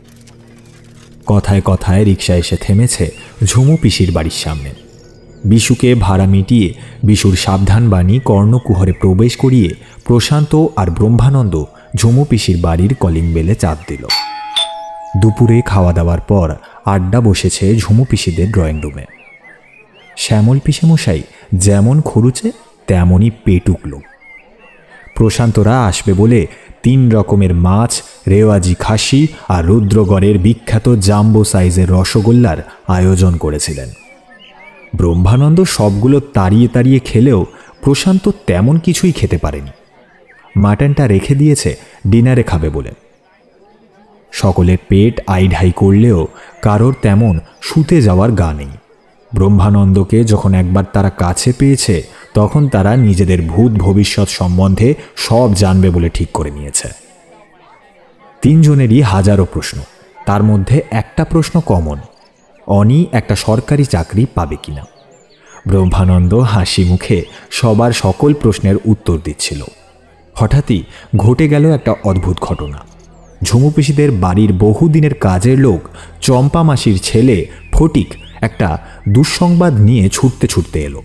কথায় কথায় রিক্সা এসে থেমেছে ঝুমু পিসির বাড়ির সামনে। বিশুকে ভাড়া মিটিয়ে বিশুর সাবধান বাণী কর্ণকুহরে প্রবেশ করিয়ে প্রশান্ত আর ব্রহ্মানন্দ ঝুমু পিসির বাড়ির কলিং বেলে চাপ দিল। দুপুরে খাওয়া দাওয়ার পর আড্ডা বসেছে ঝুমু পিসিদের ড্রয়িং রুমে। শ্যামল পিসেমশাই যেমন খরুচে তেমনই পেটুক লোক। প্রশান্তরা আসবে বলে 3 রকমের মাছ, রেওয়াজি খাসি আর রুদ্রগড়ের বিখ্যাত জাম্বো সাইজের রসগোল্লার আয়োজন করেছিলেন। ব্রহ্মানন্দ সবগুলো তাড়িয়ে তাড়িয়ে খেলেও প্রশান্ত তেমন কিছুই খেতে পারেনি। মাটনটা রেখে দিয়েছে ডিনারে খাবে বলে। সকলের পেট আইঢাই করলেও কারোর তেমন শুতে যাওয়ার গা নেই। ব্রহ্মানন্দকে যখন একবার তারা কাছে পেয়েছে, তখন তারা নিজেদের ভূত ভবিষ্যৎ সম্বন্ধে সব জানবে বলে ঠিক করে নিয়েছে। 3 জনেরই হাজারো প্রশ্ন, তার মধ্যে একটা প্রশ্ন কমন, অনি একটা সরকারি চাকরি পাবে কিনা। ব্রহ্মানন্দ হাসি মুখে সবার সকল প্রশ্নের উত্তর দিচ্ছিল। হঠাৎই ঘটে গেল একটা অদ্ভুত ঘটনা। ঝুমু পিসিদের বাড়ির বহুদিনের কাজের লোক চম্পা মাসির ছেলে ফটিক একটা দুঃসংবাদ নিয়ে ছুটতে ছুটতে এলো।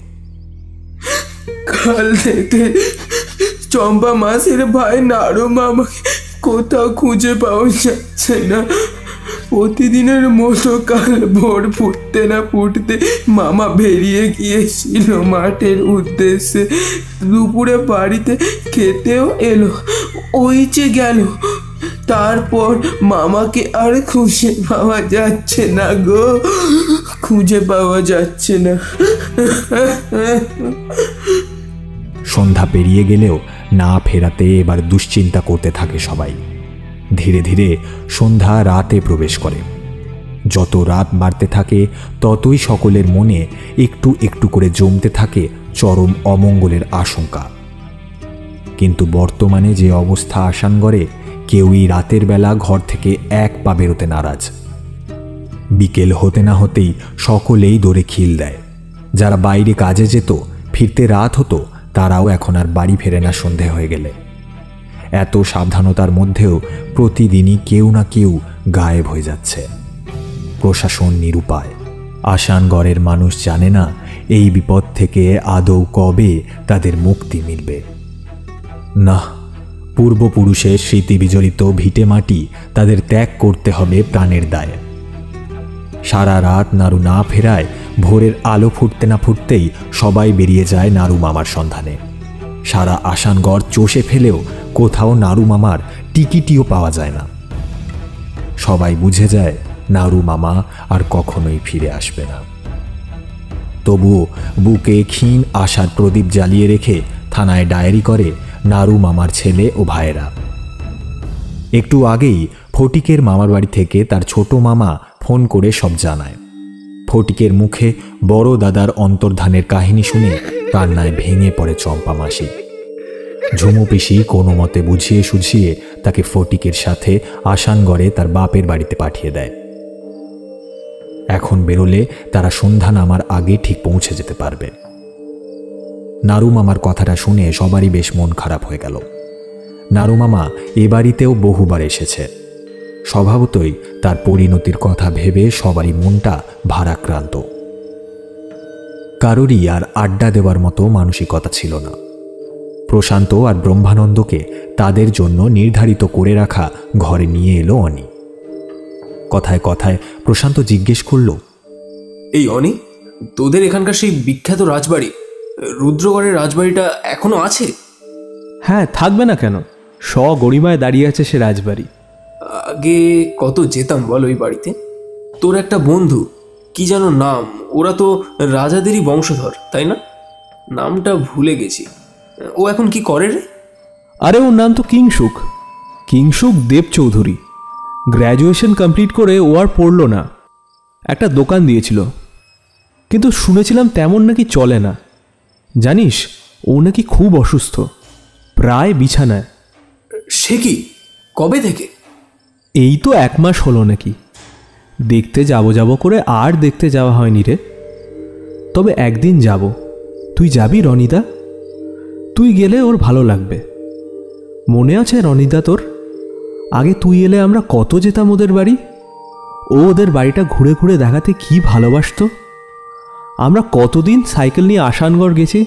কাল থেকে চম্পা মাসির ভাই নাড়ু মামাকে কোথাও খুঁজে পাওয়া যাচ্ছে না। প্রতিদিনের মতো কাল ভোর ফুটতে না ফুটতে মামা বেরিয়ে গিয়েছিল মাঠের উদ্দেশ্যে। দুপুরে বাড়িতে খেতেও এলো, ওই যে গেল। তারপর মামাকে আর খুঁজে পাওয়া যাচ্ছে না গো, খুঁজে পাওয়া যাচ্ছে না। সন্ধ্যা পেরিয়ে গেলেও না ফেরাতে এবার দুশ্চিন্তা করতে থাকে সবাই। ধীরে ধীরে সন্ধ্যা রাতে প্রবেশ করে। যত রাত বাড়তে থাকে ততই সকলের মনে একটু একটু করে জমতে থাকে চরম অমঙ্গলের আশঙ্কা। কিন্তু বর্তমানে যে অবস্থা আসানগড়ে, কেউই রাতের বেলা ঘর থেকে এক পা বেরোতে নারাজ। বিকেল হতে না হতেই সকলেই দৌড়ে খিল দেয়। যারা বাইরে কাজে যেত, ফিরতে রাত হতো, তারাও এখন আর বাড়ি ফেরে না সন্ধে হয়ে গেলে। এত সাবধানতার মধ্যেও প্রতিদিনই কেউ না কেউ গায়েব হয়ে যাচ্ছে। প্রশাসন নিরুপায়। আসানগড়ের মানুষ জানে না এই বিপদ থেকে আদৌ কবে তাদের মুক্তি মিলবে। না, পূর্বপুরুষের স্মৃতি বিজড়িত ভিটে মাটি তাদের ত্যাগ করতে হবে প্রাণের দায়ে। সারা রাত নাড়ু না ফেরায় ভোরের আলো ফুটতে না ফুটতেই সবাই বেরিয়ে যায় নাড়ু মামার সন্ধানে। সারা আসানগড় চষে ফেলেও কোথাও নাড়ু মামার টিকিটিও পাওয়া যায় না। সবাই বুঝে যায় নাড়ু মামা আর কখনোই ফিরে আসবে না। তবুও বুকে ক্ষীণ আশার প্রদীপ জ্বালিয়ে রেখে থানায় ডায়েরি করে নাড়ু মামার ছেলে ও ভাইয়েরা। একটু আগেই ফটিকের মামার বাড়ি থেকে তার ছোট মামা ফোন করে সব জানায়। ফটিকের মুখে বড় দাদার অন্তর্ধানের কাহিনী শুনে কান্নায় ভেঙে পড়ে চম্পা মাসি। ঝুমু পিসি কোনো মতে বুঝিয়ে সুঝিয়ে তাকে ফটিকের সাথে আসানগড়ে তার বাপের বাড়িতে পাঠিয়ে দেয়। এখন বেরোলে তারা সন্ধ্যা নামার আগে ঠিক পৌঁছে যেতে পারবে। নারু মামার কথাটা শুনে সবারই বেশ মন খারাপ হয়ে গেল। নারু মামা এ বাড়িতেও বহুবার এসেছে। স্বভাবতই তার পরিণতির কথা ভেবে সবারই মনটা ভারাক্রান্ত। কারোরই আর আড্ডা দেওয়ার মতো মানসিকতা ছিল না। প্রশান্ত আর ব্রহ্মানন্দকে তাদের জন্য নির্ধারিত করে রাখা ঘরে নিয়ে এলো অনি। কথায় কথায় প্রশান্ত জিজ্ঞেস করল, এই অনি, তোদের এখানকার সেই বিখ্যাত রাজবাড়ি রুদ্রগড়ের রাজবাড়িটা এখনো আছে? হ্যাঁ, থাকবে না কেন? গরিমায় দাঁড়িয়ে আছে সে রাজবাড়ি। আগে কত যেতাম বল ওই বাড়িতে। তোর একটা বন্ধু, কি যেন নাম, ওরা তো রাজাদেরই বংশধর, তাই না? নামটা ভুলে গেছি। ও এখন কি করে রে? আরে ওর নাম তো কিংসুক দেব চৌধুরী। গ্র্যাজুয়েশন কমপ্লিট করে ও আর পড়ল না, একটা দোকান দিয়েছিল, কিন্তু শুনেছিলাম তেমন নাকি চলে না। জানিস, ও নাকি খুব অসুস্থ, প্রায় বিছানায়। সে কি, কবে থেকে? এই তো 1 মাস হলো নাকি। দেখতে যাব করে আর দেখতে যাওয়া হয়নি রে। তবে একদিন যাব। তুই যাবি রনিদা? তুই গেলে ওর ভালো লাগবে। মনে আছে রনিদা তোর, আগে তুই এলে আমরা কত যেতাম ওদের বাড়ি। ও ওদের বাড়িটা ঘুরে ঘুরে দেখাতে কি ভালোবাসত। আমরা কতদিন সাইকেল নিয়ে আসানগড় গেছি।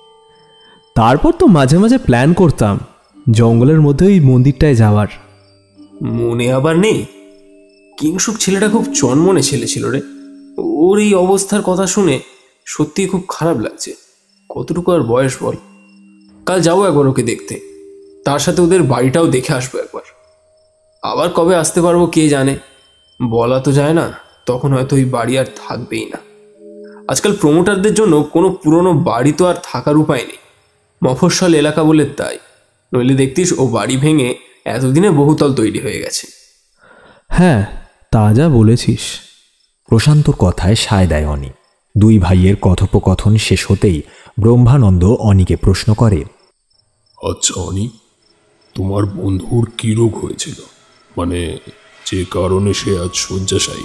তারপর তো মাঝে মাঝে প্ল্যান করতাম জঙ্গলের মধ্যে ওই মন্দিরটায় যাওয়ার। মনে আবার নেই? কিংসুক ছেলেটা খুব চনমনে ছেলে ছিল রে। ওর এই অবস্থার কথা শুনে সত্যি খুব খারাপ লাগছে। কতটুকু আর বয়স বল। কাল যাবো একবার ওকে দেখতে, তার সাথে ওদের বাড়িটাও দেখে আসবো একবার। আবার কবে আসতে পারবো কে জানে, বলা তো যায় না। তখন হয়তো ওই বাড়ি আর থাকবেই না। আজকাল প্রমোটারদের জন্য কোনো পুরনো বাড়ি তো আর থাকার উপায় নেই, মফস্বল এলাকা বলে তাই। নইলে দেখতিস ও বাড়ি ভেঙে এতদিনে বহুতল তৈরি হয়ে গেছে। হ্যাঁ, তা যা বলেছিস। প্রশান্তর কথায় সায় দেয় অনি। দুই ভাইয়ের কথোপকথন শেষ হতেই ব্রহ্মানন্দ অনিকে প্রশ্ন করে, আচ্ছা অনি, তোমার বন্ধুর কি রোগ হয়েছিল, মানে যে কারণে সে আজ শয্যাশায়ী?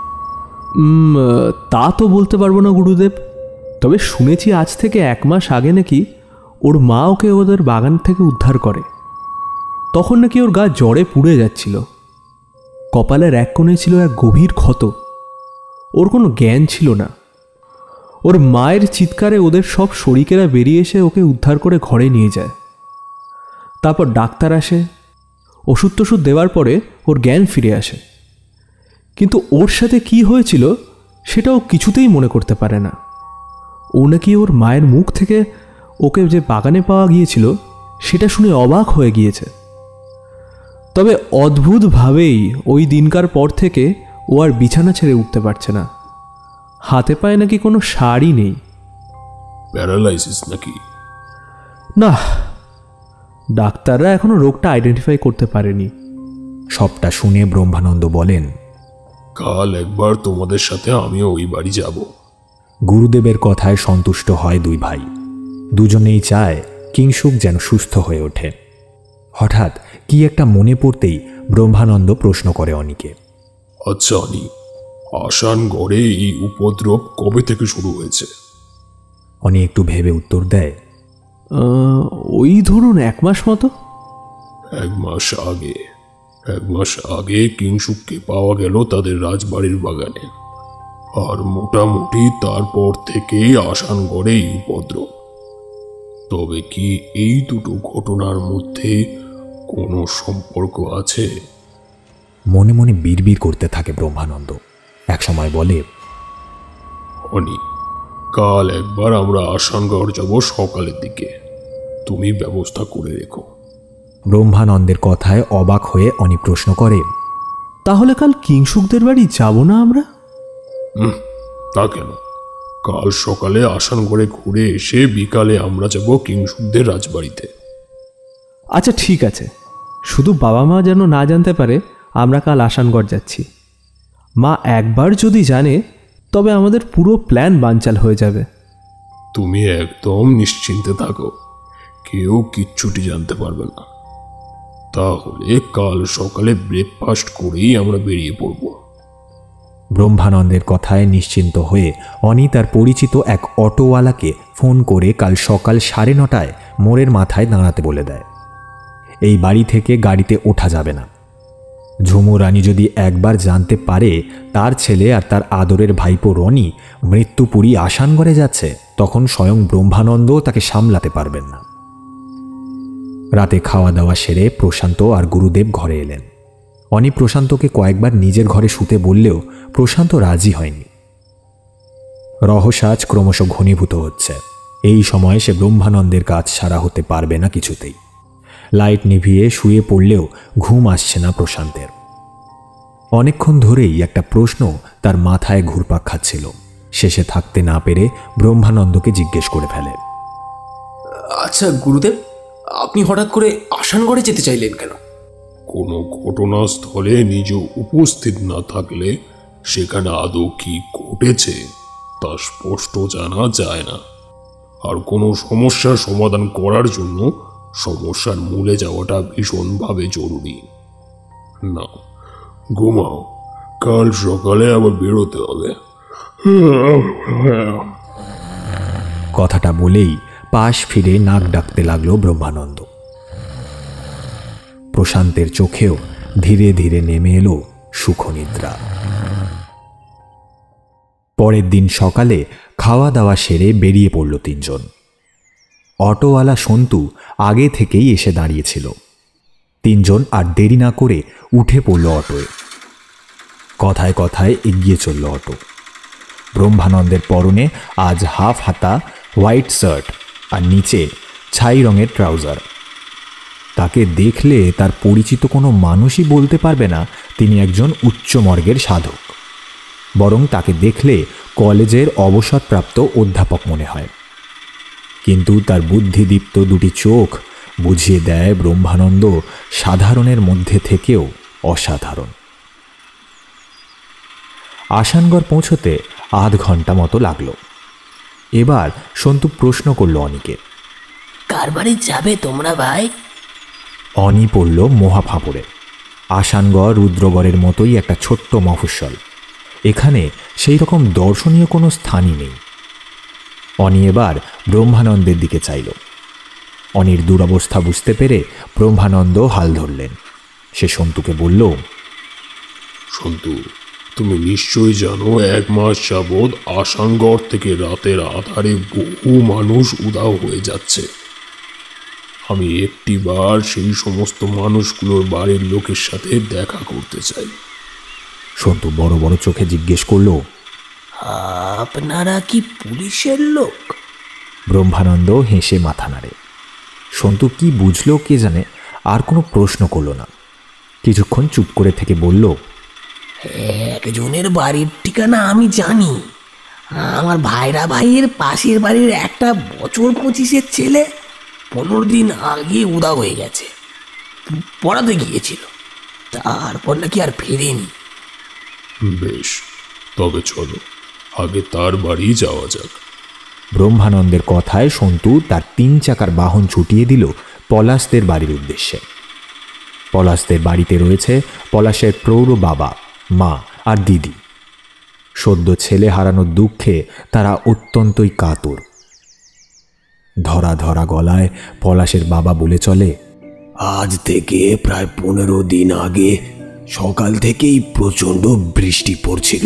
তা তো বলতে পারবো না গুরুদেব, তবে শুনেছি আজ থেকে 1 মাস আগে নাকি ওর মা ওকে ওদের বাগান থেকে উদ্ধার করে। তখন নাকি ওর গা জ্বরে পুড়ে যাচ্ছিল। কপালের এক কোণে ছিল এক গভীর ক্ষত। ওর কোনো জ্ঞান ছিল না। ওর মায়ের চিৎকারে ওদের সব শরিকেরা বেরিয়ে এসে ওকে উদ্ধার করে ঘরে নিয়ে যায়। তারপর ডাক্তার আসে, ওষুধ টষুধ দেওয়ার পরে ওর জ্ঞান ফিরে আসে। কিন্তু ওর সাথে কি হয়েছিল সেটা ও কিছুতেই মনে করতে পারে না। ও নাকি ওর মায়ের মুখ থেকে ওকে যে বাগানে পাওয়া গিয়েছিল সেটা শুনে অবাক হয়ে গিয়েছে। তবে অদ্ভুতভাবেই ওই দিনকার পর থেকে ও আর বিছানা ছেড়ে উঠতে পারছে না। হাতে পায়ে নাকি কোনো সারই নেই। প্যারালাইসিস নাকি? না, ডাক্তাররা এখনো রোগটা আইডেন্টিফাই করতে পারেনি। সবটা শুনে ব্রহ্মানন্দ বলেন, কাল একবার তোমাদের সাথে আমিও ওই বাড়ি যাব। গুরুদেবের কথায় সন্তুষ্ট হয় দুই ভাই। দুজনেই চায় কিংসুক যেন সুস্থ হয়ে ওঠে। হঠাৎ কি একটা মনে পড়তেই ব্রহ্মানন্দ প্রশ্ন করে অনিকে, আচ্ছা অনি, আসানগড়ে এই উপদ্রব কবে থেকে শুরু হয়েছে? অনি একটু ভেবে উত্তর দেয়, ওই ধরুন 1 মাস মতো। 1 মাস আগে? 1 মাস আগে কিংসুককে পাওয়া গেল তাদের রাজবাড়ির বাগানে, আর মোটামুটি তারপর থেকেই আসানগড়ে এই উপদ্রব। তবে কি এই দুটো ঘটনার মধ্যে কোনো সম্পর্ক আছে? মনে মনে বিড়বিড় করতে থাকে ব্রহ্মানন্দ। একসময় বলে, অনি, কাল একবার আমরা আসানগড় যাব সকালের দিকে, তুমি ব্যবস্থা করে রেখো। ব্রহ্মানন্দের কথায় অবাক হয়ে অনি প্রশ্ন করে, তাহলে কাল কিংসুকদের বাড়ি যাব না আমরা? তা কেন? কাল সকালে আসানগড়ে ঘুরে এসে বিকালে আমরা যাব কিংসুকদের রাজবাড়িতে। আচ্ছা ঠিক আছে, শুধু বাবা মা যেন না জানতে পারে আমরা কাল আসানগড় যাচ্ছি। মা একবার যদি জানে তবে আমাদের পুরো প্ল্যান বানচাল হয়ে যাবে। তুমি একদম নিশ্চিন্তে থাকো, কেউ কিচ্ছুটি জানতে পারবে না। তাহলে কাল সকালে ব্রেকফাস্ট করেই আমরা বেরিয়ে পড়ব। ব্রহ্মানন্দের কথায় নিশ্চিন্ত হয়ে অনি তার পরিচিত এক অটোওয়ালাকে ফোন করে কাল সকাল 9:30টায় মোড়ের মাথায় দাঁড়াতে বলে দেয়। এই বাড়ি থেকে গাড়িতে ওঠা যাবে না। ঝুমু রানী যদি একবার জানতে পারে তার ছেলে আর তার আদরের ভাইপো রনি মৃত্যুপুরী আসানগড়ে যাচ্ছে, তখন স্বয়ং ব্রহ্মানন্দ তাকে সামলাতে পারবেন না। রাতে খাওয়া দাওয়া সেরে প্রশান্ত আর গুরুদেব ঘরে এলেন। অনি প্রশান্তকে কয়েকবার নিজের ঘরে শুতে বললেও প্রশান্ত রাজি হয়নি। রহস্য আজ ক্রমশ ঘনীভূত হচ্ছে। এই সময় সে ব্রহ্মানন্দের কাজ সারা হতে পারবে না কিছুতেই। লাইট নিভিয়ে শুয়ে পড়লেও ঘুম আসছে না প্রশান্তের। অনেকক্ষণ ধরেই একটা প্রশ্ন তার মাথায় ঘুরপাক খাচ্ছিল। শেষে থাকতে না পেরে ব্রহ্মানন্দকে জিজ্ঞেস করে ফেলে, আচ্ছা গুরুদেব, আপনি হঠাৎ করে আসানগড়ে যেতে চাইলেন কেন? কোনো ঘটনাস্থলে নিজ উপস্থিত না থাকলে সেখানে আদৌ কি ঘটেছে তা স্পষ্ট জানা যায় না। আর কোনো সমস্যার সমাধান করার জন্য সমস্যার মূলে যাওয়াটা ভীষণভাবে জরুরি। না, ঘুমাও, কাল সকালে আবার বেরোতে হবে। কথাটা বলেই পাশ ফিরে নাক ডাকতে লাগলো ব্রহ্মানন্দ। প্রশান্তের চোখেও ধীরে ধীরে নেমে এলো সুখনিদ্রা। পরের দিন সকালে খাওয়া দাওয়া সেরে বেরিয়ে পড়ল তিনজন। অটোওয়ালা সন্তু আগে থেকেই এসে দাঁড়িয়েছিল। তিনজন আর দেরি না করে উঠে পড়ল অটোয়। কথায় কথায় এগিয়ে চলল অটো। ব্রহ্মানন্দের পরনে আজ হাফ হাতা হোয়াইট শার্ট আর নিচে ছাই রঙের ট্রাউজার। তাকে দেখলে তার পরিচিত কোনো মানুষই বলতে পারবে না তিনি একজন উচ্চমর্গের সাধক, বরং তাকে দেখলে কলেজের অবসরপ্রাপ্ত অধ্যাপক মনে হয়। কিন্তু তার বুদ্ধিদীপ্ত দুটি চোখ বুঝিয়ে দেয় ব্রহ্মানন্দ সাধারণের মধ্যে থেকেও অসাধারণ। আসানগড় পৌঁছতে আধ ঘন্টা মতো লাগলো। এবার সন্তু প্রশ্ন করল অনিকে, কার বাড়ি যাবে তোমরা ভাই? অনি পড়ল মহা ফাঁপড়ে। আসানগড় রুদ্রগড়ের মতোই একটা ছোট্ট মফস্বল। এখানে সেই রকম দর্শনীয় কোনো স্থানই নেই। অনি এবার ব্রহ্মানন্দের দিকে চাইল। অনির দুরবস্থা বুঝতে পেরে ব্রহ্মানন্দ হাল ধরলেন। সে সন্তুকে বলল, সন্তু, তুমি নিশ্চয়ই জানো 1 মাস যাবৎ আসানগড় থেকে রাতের আধারে বহু মানুষ উধাও হয়ে যাচ্ছে। আমি একটিবার সেই সমস্ত মানুষগুলোর বাড়ির লোকের সাথে দেখা করতে চাই। সন্তু বড় বড় চোখে জিজ্ঞেস করল, আপনারা কি পুলিশের লোক? ব্রহ্মানন্দ হেসে মাথা নাড়ে। সন্তু কি বুঝলো কে জানে, আর কোনো প্রশ্ন করল না। কিছুক্ষণ চুপ করে থেকে বলল, একজনের বাড়ির ঠিকানা আমি জানি। আমার ভাইয়ের পাশের বাড়ির একটা বছর 25-এর ছেলে 15 দিন আগে উধাও হয়ে গেছে। পড়াতে গিয়েছিল, তারপর নাকি আর ফেরেনি। বেশ, তবে চলো আগে তার বাড়ি যাওয়া যাক। ব্রহ্মানন্দের কথায় সন্তু তার 3 চাকার বাহন ছুটিয়ে দিল পলাশদের বাড়ির উদ্দেশ্যে। পলাশদের বাড়িতে রয়েছে পলাশের প্রৌঢ় বাবা, মা আর দিদি। সদ্য ছেলে হারানোর দুঃখে তারা অত্যন্তই কাতর। ধরা ধরা গলায় পলাশের বাবা বলে চলে, আজ থেকে প্রায় 15 দিন আগে সকাল থেকেই প্রচণ্ড বৃষ্টি পড়ছিল।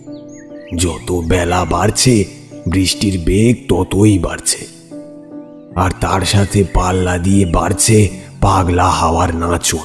যত বেলা বাড়ছে বৃষ্টির বেগ ততই বাড়ছে, আর তার সাথে পাল্লা দিয়ে বাড়ছে পাগলা হাওয়ার নাচন।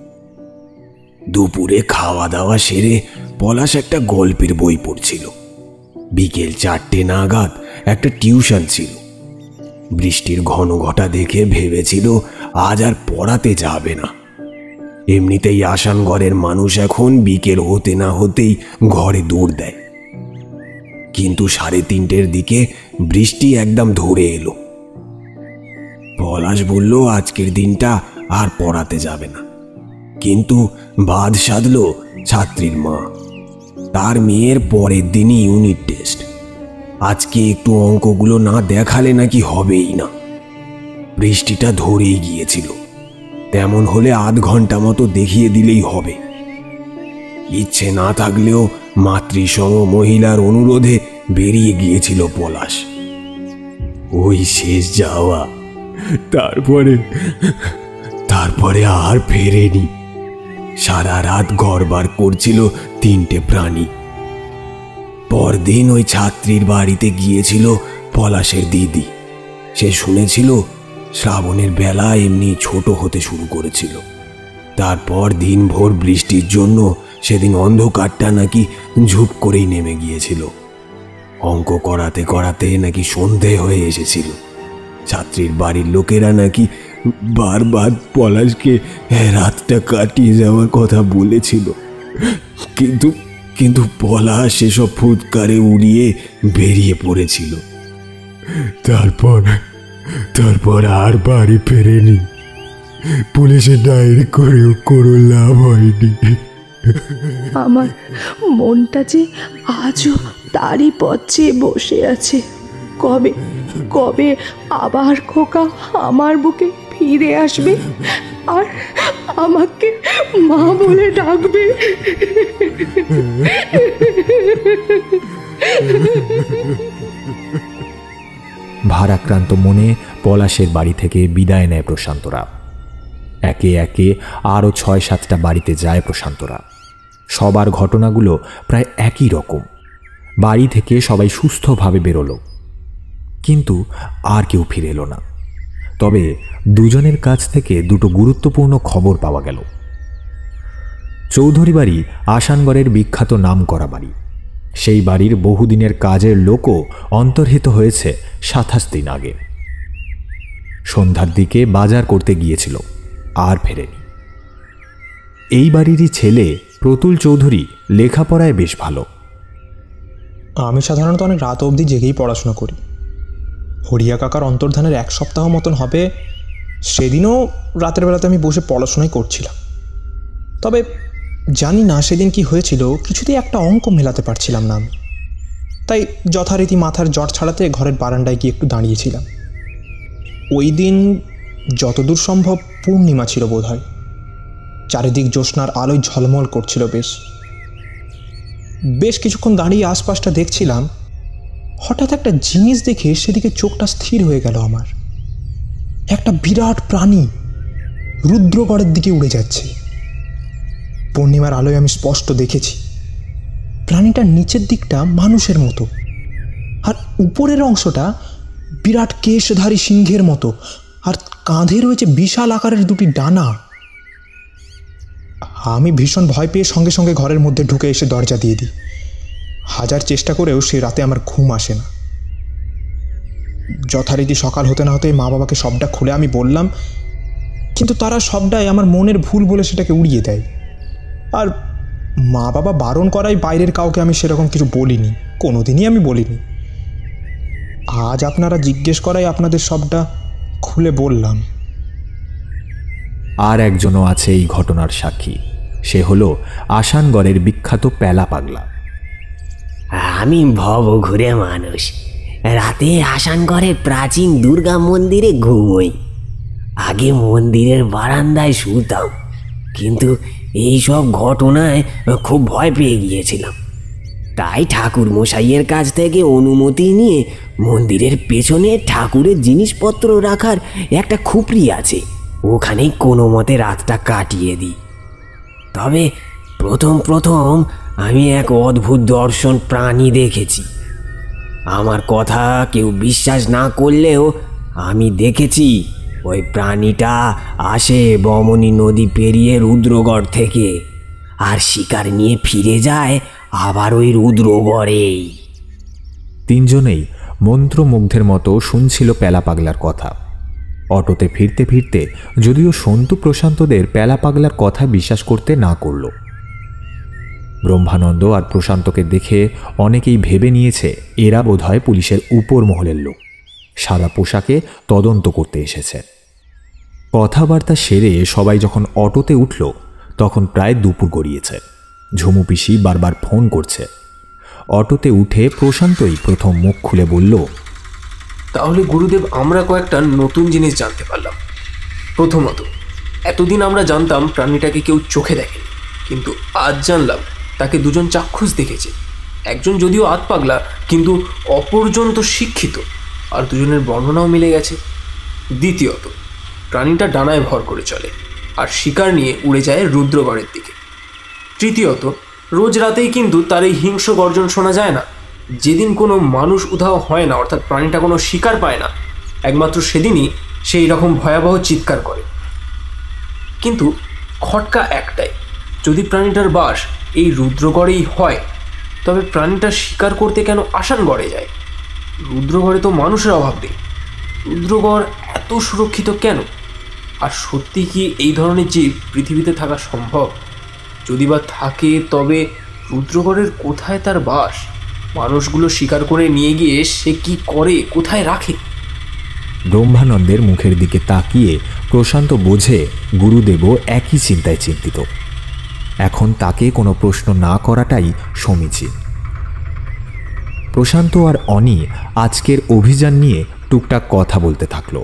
দুপুরে খাওয়া দাওয়া সেরে পলাশ একটা গল্পের বই পড়ছিল। বিকেল 4টে নাগাদ একটা টিউশন ছিল। বৃষ্টির ঘন ঘটা দেখে ভেবেছিল আজ আর পড়াতে যাবে না। এমনিতেই আসানগড়ের মানুষ এখন বিকেল হতে না হতেই ঘরে দৌড় দেয়। কিন্তু 3:30-টের দিকে বৃষ্টি একদম ধরে এলো। পলাশ বলল আজকের দিনটা আর পড়াতে যাবে না, কিন্তু বাদ সাধল ছাত্রীর মা। তার মেয়ের পরের দিনই ইউনিট টেস্ট। আজকে একটু অঙ্কগুলো না দেখালে নাকি হবেই না। বৃষ্টিটা ধরেই গিয়েছিল, তেমন হলে আধ ঘন্টা মতো দেখিয়ে দিলেই হবে। ইচ্ছে না থাকলেও মাতৃসম মহিলার অনুরোধে বেরিয়ে গিয়েছিল পলাশ। ওই শেষ যাওয়া, তারপরে আর ফেরেনি। সারা রাত ঘরবার করছিল 3টে প্রাণী। পরদিন ওই ছাত্রীর বাড়িতে গিয়েছিল পলাশের দিদি। সে শুনেছিল শ্রাবণের বেলা এমনি ছোট হতে শুরু করেছিল। তারপর দিনভর বৃষ্টির জন্য সেদিন অন্ধকারটা নাকি ঝুপ করেই নেমে গিয়েছিল। অঙ্ক করাতে করাতে নাকি সন্ধে হয়ে এসেছিল। ছাত্রীর বাড়ির লোকেরা নাকি বারবার পলাশকে রাতটা কাটিয়ে যাওয়ার কথা বলেছিল, কিন্তু পলাশ সেসব ফুৎকারে উড়িয়ে বেরিয়ে পড়েছিল। তারপর আর বাড়ি ফেরেনি। পুলিশে ডায়েরি করেও কোনো লাভ হয়নি। আমার মনটা যে আজও তারই পথ চেয়ে বসে আছে। কবে কবে আবার খোকা আমার বুকে ফিরে আসবে আর আমাকে মা বলে ডাকবে। ভারাক্রান্ত মনে পলাশের বাড়ি থেকে বিদায় নেয় প্রশান্তরা। একে একে আরও 6-7টা বাড়িতে যায় প্রশান্তরা। সবার ঘটনাগুলো প্রায় একই রকম। বাড়ি থেকে সবাই সুস্থভাবে বেরোলো, কিন্তু আর কেউ ফিরে এলো না। তবে দুজনের কাছ থেকে দুটো গুরুত্বপূর্ণ খবর পাওয়া গেল। চৌধুরী বাড়ি আসানগড়ের বিখ্যাত নাম করা বাড়ি। সেই বাড়ির বহুদিনের কাজের লোকও অন্তর্হিত হয়েছে 27 দিন আগে। সন্ধ্যার দিকে বাজার করতে গিয়েছিল, আর ফেরেনি। এই বাড়িরই ছেলে প্রতুল চৌধুরী লেখাপড়ায় বেশ ভালো। আমি সাধারণত অনেক রাত অবধি জেগেই পড়াশোনা করি। হরিয়া কাকার অন্তর্ধানের 1 সপ্তাহ মতন হবে, সেদিনও রাতের বেলাতে আমি বসে পড়াশোনাই করছিলাম। তবে জানি না সেদিন কি হয়েছিল, কিছুতেই একটা অঙ্ক মেলাতে পারছিলাম না আমি। তাই যথারীতি মাথার জট ছাড়াতে ঘরের বারান্দায় গিয়ে একটু দাঁড়িয়েছিলাম। ওই দিন যতদূর সম্ভব পূর্ণিমা ছিল বোধহয়। চারিদিক জ্যোৎস্নার আলোয় ঝলমল করছিল। বেশ কিছুক্ষণ দাঁড়িয়ে আশপাশটা দেখছিলাম। হঠাৎ একটা জিনিস দেখে সেদিকে চোখটা স্থির হয়ে গেল আমার। একটা বিরাট প্রাণী রুদ্রগড়ের দিকে উড়ে যাচ্ছে। পূর্ণিমার আলোয় আমি স্পষ্ট দেখেছি প্রাণীটার নিচের দিকটা মানুষের মতো, আর উপরের অংশটা বিরাট কেশধারী সিংহের মতো, আর কাঁধে রয়েছে বিশাল আকারের 2টি ডানা। আমি ভীষণ ভয় পেয়ে সঙ্গে সঙ্গে ঘরের মধ্যে ঢুকে এসে দরজা দিয়ে দিই। হাজার চেষ্টা করেও সে রাতে আমার ঘুম আসে না। যথারীতি সকাল হতে না হতেই মা বাবাকে সবটা খুলে আমি বললাম, কিন্তু তারা সবটাই আমার মনের ভুল বলে সেটাকে উড়িয়ে দেয়। আর মা বাবা বারণ করায় বাইরের কাউকে আমি সেরকম কিছু বলিনি, কোনোদিনই আমি বলিনি। আজ আপনারা জিজ্ঞেস করায় আপনাদের সবটা খুলে বললাম। আর একজনও আছে এই ঘটনার সাক্ষী। সে হলো আসানগড়ের বিখ্যাত প্যালা পাগলা। আমি ভবঘুরে মানুষ। রাতে আসানগড়ের প্রাচীন দুর্গা মন্দিরে ঘুমোই। আগে মন্দিরের বারান্দায় শুতাম, কিন্তু এই সব ঘটনায় খুব ভয় পেয়ে গিয়েছিলাম। তাই ঠাকুর মশাইয়ের কাছ থেকে অনুমতি নিয়ে মন্দিরের পেছনে ঠাকুরের জিনিসপত্র রাখার একটা খুপড়ি আছে, ওখানেই কোনো মতে রাতটা কাটিয়ে দিই। তবে প্রথম আমি এক অদ্ভুত দর্শন প্রাণী দেখেছি। আমার কথা কেউ বিশ্বাস না করলেও আমি দেখেছি ওই প্রাণীটা আসে বমনী নদী পেরিয়ে রুদ্রগড় থেকে, আর শিকার নিয়ে ফিরে যায় আবার ওই রুদ্রগড়েই। তিনজনেই মন্ত্রমুগ্ধের মতো শুনছিল প্যালা পাগলার কথা। অটোতে ফিরতে ফিরতে যদিও সন্তু প্রশান্তদের প্যালা পাগলার কথা বিশ্বাস করতে না করল। ব্রহ্মানন্দ আর প্রশান্তকে দেখে অনেকেই ভেবে নিয়েছে এরা বোধহয় পুলিশের উপর মহলের লোক, সাদা পোশাকে তদন্ত করতে এসেছে। কথাবার্তা সেরে সবাই যখন অটোতে উঠল তখন প্রায় দুপুর গড়িয়েছে। ঝুমু পিসি বারবার ফোন করছে। অটোতে উঠে প্রশান্তই প্রথম মুখ খুলে বলল, তাহলে গুরুদেব আমরা কয়েকটা নতুন জিনিস জানতে পারলাম। প্রথমত, এতদিন আমরা জানতাম প্রাণীটাকে কেউ চোখে দেখেনি, কিন্তু আজ জানলাম তাকে দুজন চাক্ষুষ দেখেছে। একজন যদিও আধপাগলা, কিন্তু অপরজন তো শিক্ষিত, আর দুজনের বর্ণনাও মিলে গেছে। দ্বিতীয়ত, প্রাণীটা ডানায় ভর করে চলে আর শিকার নিয়ে উড়ে যায় রুদ্রগড়ের দিকে। তৃতীয়ত, রোজ রাতেই কিন্তু তার এই হিংস্র গর্জন শোনা যায় না। যেদিন কোনো মানুষ উধাও হয় না, অর্থাৎ প্রাণীটা কোনো শিকার পায় না, একমাত্র সেদিনই সেই রকম ভয়াবহ চিৎকার করে। কিন্তু খটকা একটাই, যদি প্রাণীটার বাস এই রুদ্রগড়েই হয়, তবে প্রাণীটা শিকার করতে কেন আসানগড়ে যায়? রুদ্রগড়ে তো মানুষের অভাব নেই, রুদ্রগড় এত সুরক্ষিত কেন? আর সত্যি কি এই ধরনের জীব পৃথিবীতে থাকা সম্ভব? যদি বা থাকে, তবে রুদ্রগড়ের কোথায় তার বাস? মানুষগুলো শিকার করে নিয়ে গিয়ে সে কি করে, কোথায় রাখে? ব্রহ্মানন্দের মুখের দিকে তাকিয়ে প্রশান্ত বোঝে গুরুদেবও একই চিন্তায় চিন্তিত। এখন তাকে কোনো প্রশ্ন না করাটাই সমীচীন। প্রশান্ত আর অনি আজকের অভিযান নিয়ে টুকটাক কথা বলতে থাকল।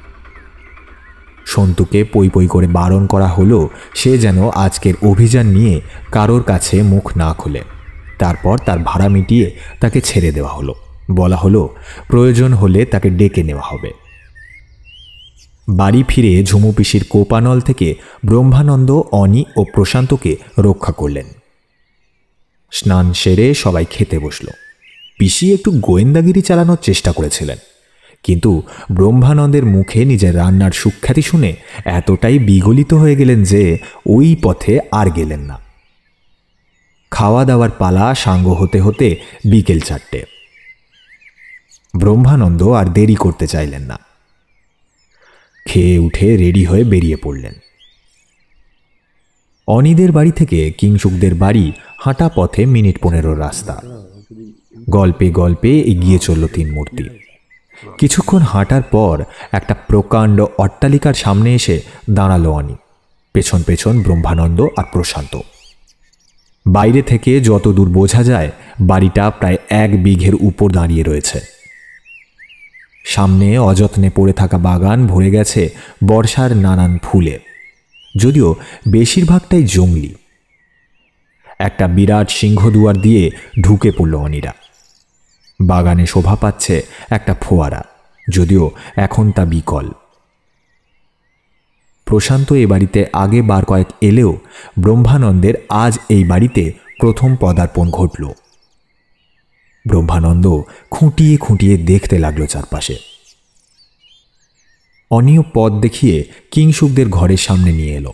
সন্তুকে পই পই করে বারণ করা হলো সে যেন আজকের অভিযান নিয়ে কারোর কাছে মুখ না খোলে। তারপর তার ভাড়া মিটিয়ে তাকে ছেড়ে দেওয়া হলো। বলা হলো প্রয়োজন হলে তাকে ডেকে নেওয়া হবে। বাড়ি ফিরে ঝুমু পিসির কোপানল থেকে ব্রহ্মানন্দ অনি ও প্রশান্তকে রক্ষা করলেন। স্নান সেরে সবাই খেতে বসল। পিসি একটু গোয়েন্দাগিরি চালানোর চেষ্টা করেছিলেন, কিন্তু ব্রহ্মানন্দের মুখে নিজের রান্নার সুখ্যাতি শুনে এতটাই বিগলিত হয়ে গেলেন যে ওই পথে আর গেলেন না। খাওয়া দাওয়ার পালা সাঙ্গ হতে হতে বিকেল 4টে। ব্রহ্মানন্দ আর দেরি করতে চাইলেন না। খেয়ে উঠে রেডি হয়ে বেরিয়ে পড়লেন। অনিদের বাড়ি থেকে কিংসুকদের বাড়ি হাঁটা পথে মিনিট 15 রাস্তা। গল্পে গল্পে এগিয়ে চলল 3 মূর্তি। কিছুক্ষণ হাঁটার পর একটা প্রকাণ্ড অট্টালিকার সামনে এসে দাঁড়ালো অনি। পেছন পেছন ব্রহ্মানন্দ আর প্রশান্ত। বাইরে থেকে যত দূর বোঝা যায় বাড়িটা প্রায় 1 বিঘের উপর দাঁড়িয়ে রয়েছে। সামনে অযত্নে পড়ে থাকা বাগান ভরে গেছে বর্ষার নানান ফুলে, যদিও বেশিরভাগটাই জংলি। একটা বিরাট সিংহদুয়ার দিয়ে ঢুকে পড়ল অনিরা। বাগানে শোভা পাচ্ছে একটা ফোয়ারা, যদিও এখন তা বিকল। প্রশান্ত এ বাড়িতে আগে বার কয়েক এলেও ব্রহ্মানন্দের আজ এই বাড়িতে প্রথম পদার্পণ ঘটল। ব্রহ্মানন্দ খুঁটিয়ে খুঁটিয়ে দেখতে লাগলো চারপাশে। অনিও পথ দেখিয়ে কিংসুকদের ঘরের সামনে নিয়ে এলো।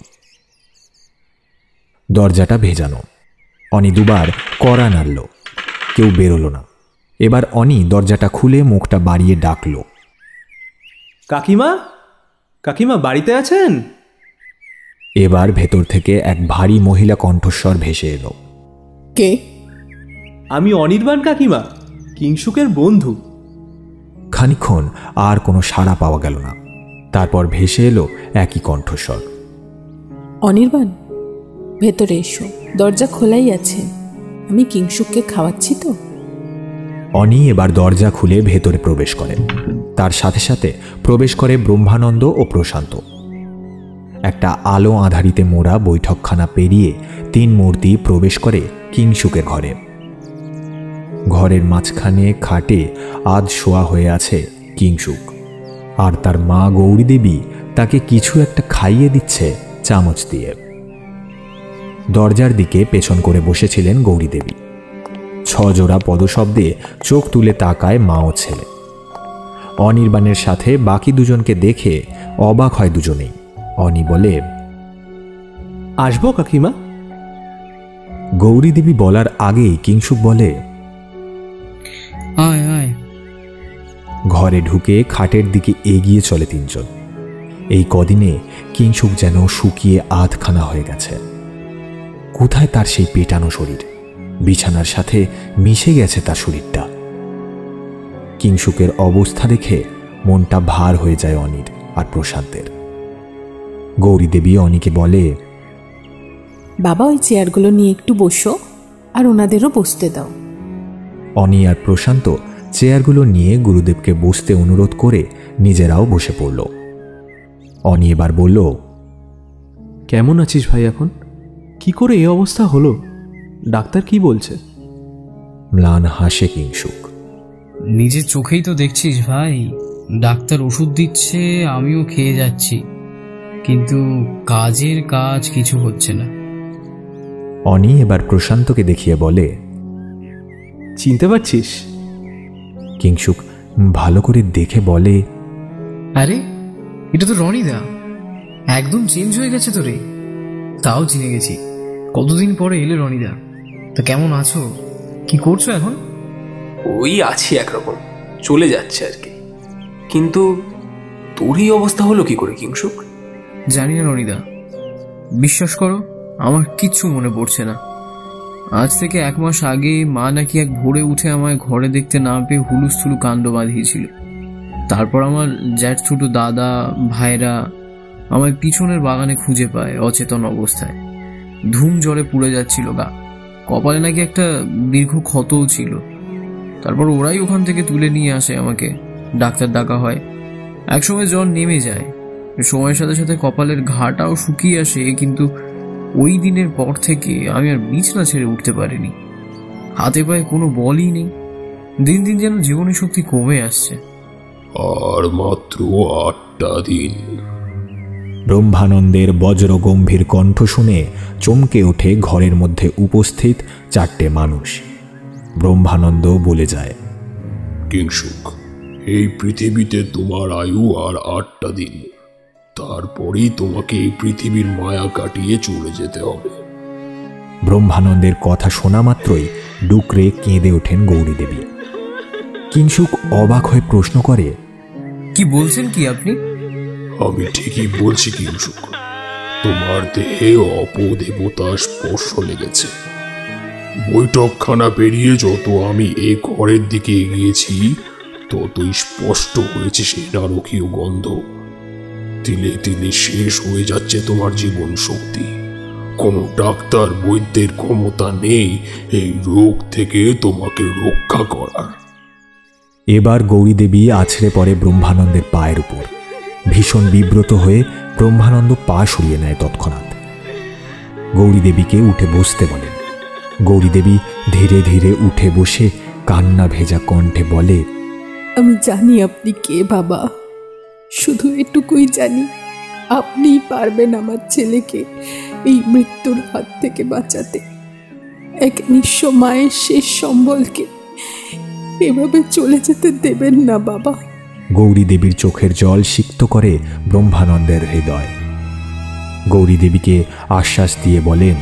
দরজাটা ভেজানো। অনি দুবার কড়া নাড়ল, কেউ বেরোলো না। এবার অনি দরজাটা খুলে মুখটা বাড়িয়ে ডাকল, কাকিমা, কাকিমা বাড়িতে আছেন? এবার ভেতর থেকে এক ভারী মহিলা কণ্ঠস্বর ভেসে এলো। কে? আমি অনির্বাণ কাকিমা, কিংসুকের বন্ধু। খানিকক্ষণ আর কোনো সাড়া পাওয়া গেল না। তারপর ভেসে এলো একই কণ্ঠস্বর। অনির্বাণ, ভেতরে এসো, দরজা খোলাই আছে। আমি কিংসুককে খাওয়াচ্ছি তো। অনি এবার দরজা খুলে ভেতরে প্রবেশ করে। তার সাথে সাথে প্রবেশ করে ব্রহ্মানন্দ ও প্রশান্ত। একটা আলো আধারিতে মোড়া বৈঠকখানা পেরিয়ে 3 মূর্তি প্রবেশ করে কিংসুকের ঘরে। ঘরের মাঝখানে খাটে আধ শোয়া হয়ে আছে কিংসুক, আর তার মা গৌরী দেবী তাকে কিছু একটা খাইয়ে দিচ্ছে চামচ দিয়ে। দরজার দিকে পেছন করে বসেছিলেন গৌরী দেবী। 6 জোড়া পদশব্দে চোখ তুলে তাকায় মা ও ছেলে। অনির্বাণের সাথে বাকি দুজনকে দেখে অবাক হয় দুজনেই। অনি বলে, আসবো কাকিমা? গৌরী দেবী বলার আগেই কিংসুক বলে, আয় আয়। ঘরে ঢুকে খাটের দিকে এগিয়ে চলে 3 জন। এই কদিনে কিংসুক যেন শুকিয়ে আধখানা হয়ে গেছে। কোথায় তার সেই পেটানো শরীর? বিছানার সাথে মিশে গেছে তার শরীরটা। কিংসুকের অবস্থা দেখে মনটা ভার হয়ে যায় অনির আর প্রশান্তের। গৌরী দেবী অনিকে বলে, বাবা ওই চেয়ারগুলো নিয়ে একটু বসো, আর ওনাদেরও বসতে দাও। অনি আর প্রশান্ত চেয়ারগুলো নিয়ে গুরুদেবকে বসতে অনুরোধ করে নিজেরাও বসে পড়ল। অনি এবার বলল, কেমন আছিস ভাই এখন? কি করে এই অবস্থা হলো? ডাক্তার কি বলছে? ম্লান হাসে কিংসুক। নিজের চোখেই তো দেখছিস ভাই, ডাক্তার ওষুধ দিচ্ছে, আমিও খেয়ে যাচ্ছি, কিন্তু কাজের কাজ কিছু হচ্ছে না। অনি এবার প্রশান্তকে দেখিয়ে বলে, চিনতে পারছিস? কিংসুক ভালো করে দেখে বলে, আরে এটা তো রনিদা, একদম চেঞ্জ হয়ে গেছে তো রে। তাও চিনে গেছি, কতদিন পরে এলে রনিদা। তা কেমন আছো, কি করছো এখন? ওই আছি একরকম, চলে যাচ্ছে আর কি। কিন্তু তোরই অবস্থা হলো কি করে কিংসুক? জানি না রনিদা, বিশ্বাস করো আমার কিচ্ছু মনে পড়ছে না। আজ থেকে 1 মাস আগে মা নাকি এক ভোরে উঠে আমায় ঘরে দেখতে না পেয়ে হুলুস্থুলু কাণ্ড বাঁধিয়েছিল। তারপর আমার জ্যাঠথুটু দাদা ভাইরা আমায় পিছনের বাগানে খুঁজে পায় অচেতন অবস্থায়, ধুম জ্বরে পুড়ে যাচ্ছিল গা, কপালে নাকি একটা দীর্ঘ ক্ষতও ছিল। তারপর ওরাই ওখান থেকে তুলে নিয়ে আসে আমাকে, ডাক্তার ডাকা হয়। একসময় জ্বর নেমে যায়, সময়ের সাথে সাথে কপালের ঘাটাও শুকিয়ে আসে, কিন্তু ওই দিনের পর থেকে আমি আর বিছনা ছেড়ে উঠতে পারিনি। হাতে পায়ে কোনো বলই নেই, দিন দিন যেন জীবনের শক্তি কমে আসছে। আর মাত্র 8টা দিন। ব্রহ্মানন্দের বজ্র গম্ভীর কণ্ঠ শুনে চমকে ওঠে ঘরের মধ্যে উপস্থিত 4টে মানুষ। ব্রহ্মানন্দ বলে যায়, কিংসুক, এই পৃথিবীতে তোমার আয়ু আর 8টা দিন, তারপরেই তোমাকে এই পৃথিবীর মায়া কাটিয়ে চলে যেতে হবে। ব্রহ্মানন্দের কথা শোনা মাত্রই ডুকরে কেঁদে ওঠেন গৌরী দেবী। কিংসুক অবাক হয়ে প্রশ্ন করে, কি বলছেন কি আপনি? আমি ঠিকই বলছি কিংসুক, তোমার দেহে অপদেবতা স্পর্শ লেগেছে। বৈঠকখানা পেরিয়ে যত আমি এই ঘরের দিকে এগিয়েছি, ততই স্পষ্ট হয়েছে সেই নারকীয় গন্ধ। তিলে তিলে শেষ হয়ে যাচ্ছে তোমার জীবন শক্তি। কোনো ডাক্তার বৈদ্যের ক্ষমতা নেই এই রোগ থেকে তোমাকে রক্ষা করার। এবার গৌরী দেবী আছড়ে পড়ে ব্রহ্মানন্দের পায়ের উপর। ভীষণ বিব্রত হয়ে ব্রহ্মানন্দ পা সরিয়ে নেয় তৎক্ষণাৎ। গৌরী দেবীকে উঠে বসতে বলেন। গৌরী দেবী ধীরে ধীরে উঠে বসে কান্না ভেজা কণ্ঠে বলে, আমি জানি আপনি কে বাবা, শুধু এটুকুই জানি আপনিই পারবেন আমার ছেলেকে এই মৃত্যুর হাত থেকে বাঁচাতে। এক নিঃস্ব মায়ের শেষ সম্বলকে এভাবে চলে যেতে দেবেন না বাবা। গৌরী দেবীর চোখের জল সিক্ত করে ব্রহ্মানন্দের হৃদয়। গৌরী দেবীকে আশ্বাস দিয়ে বলেন,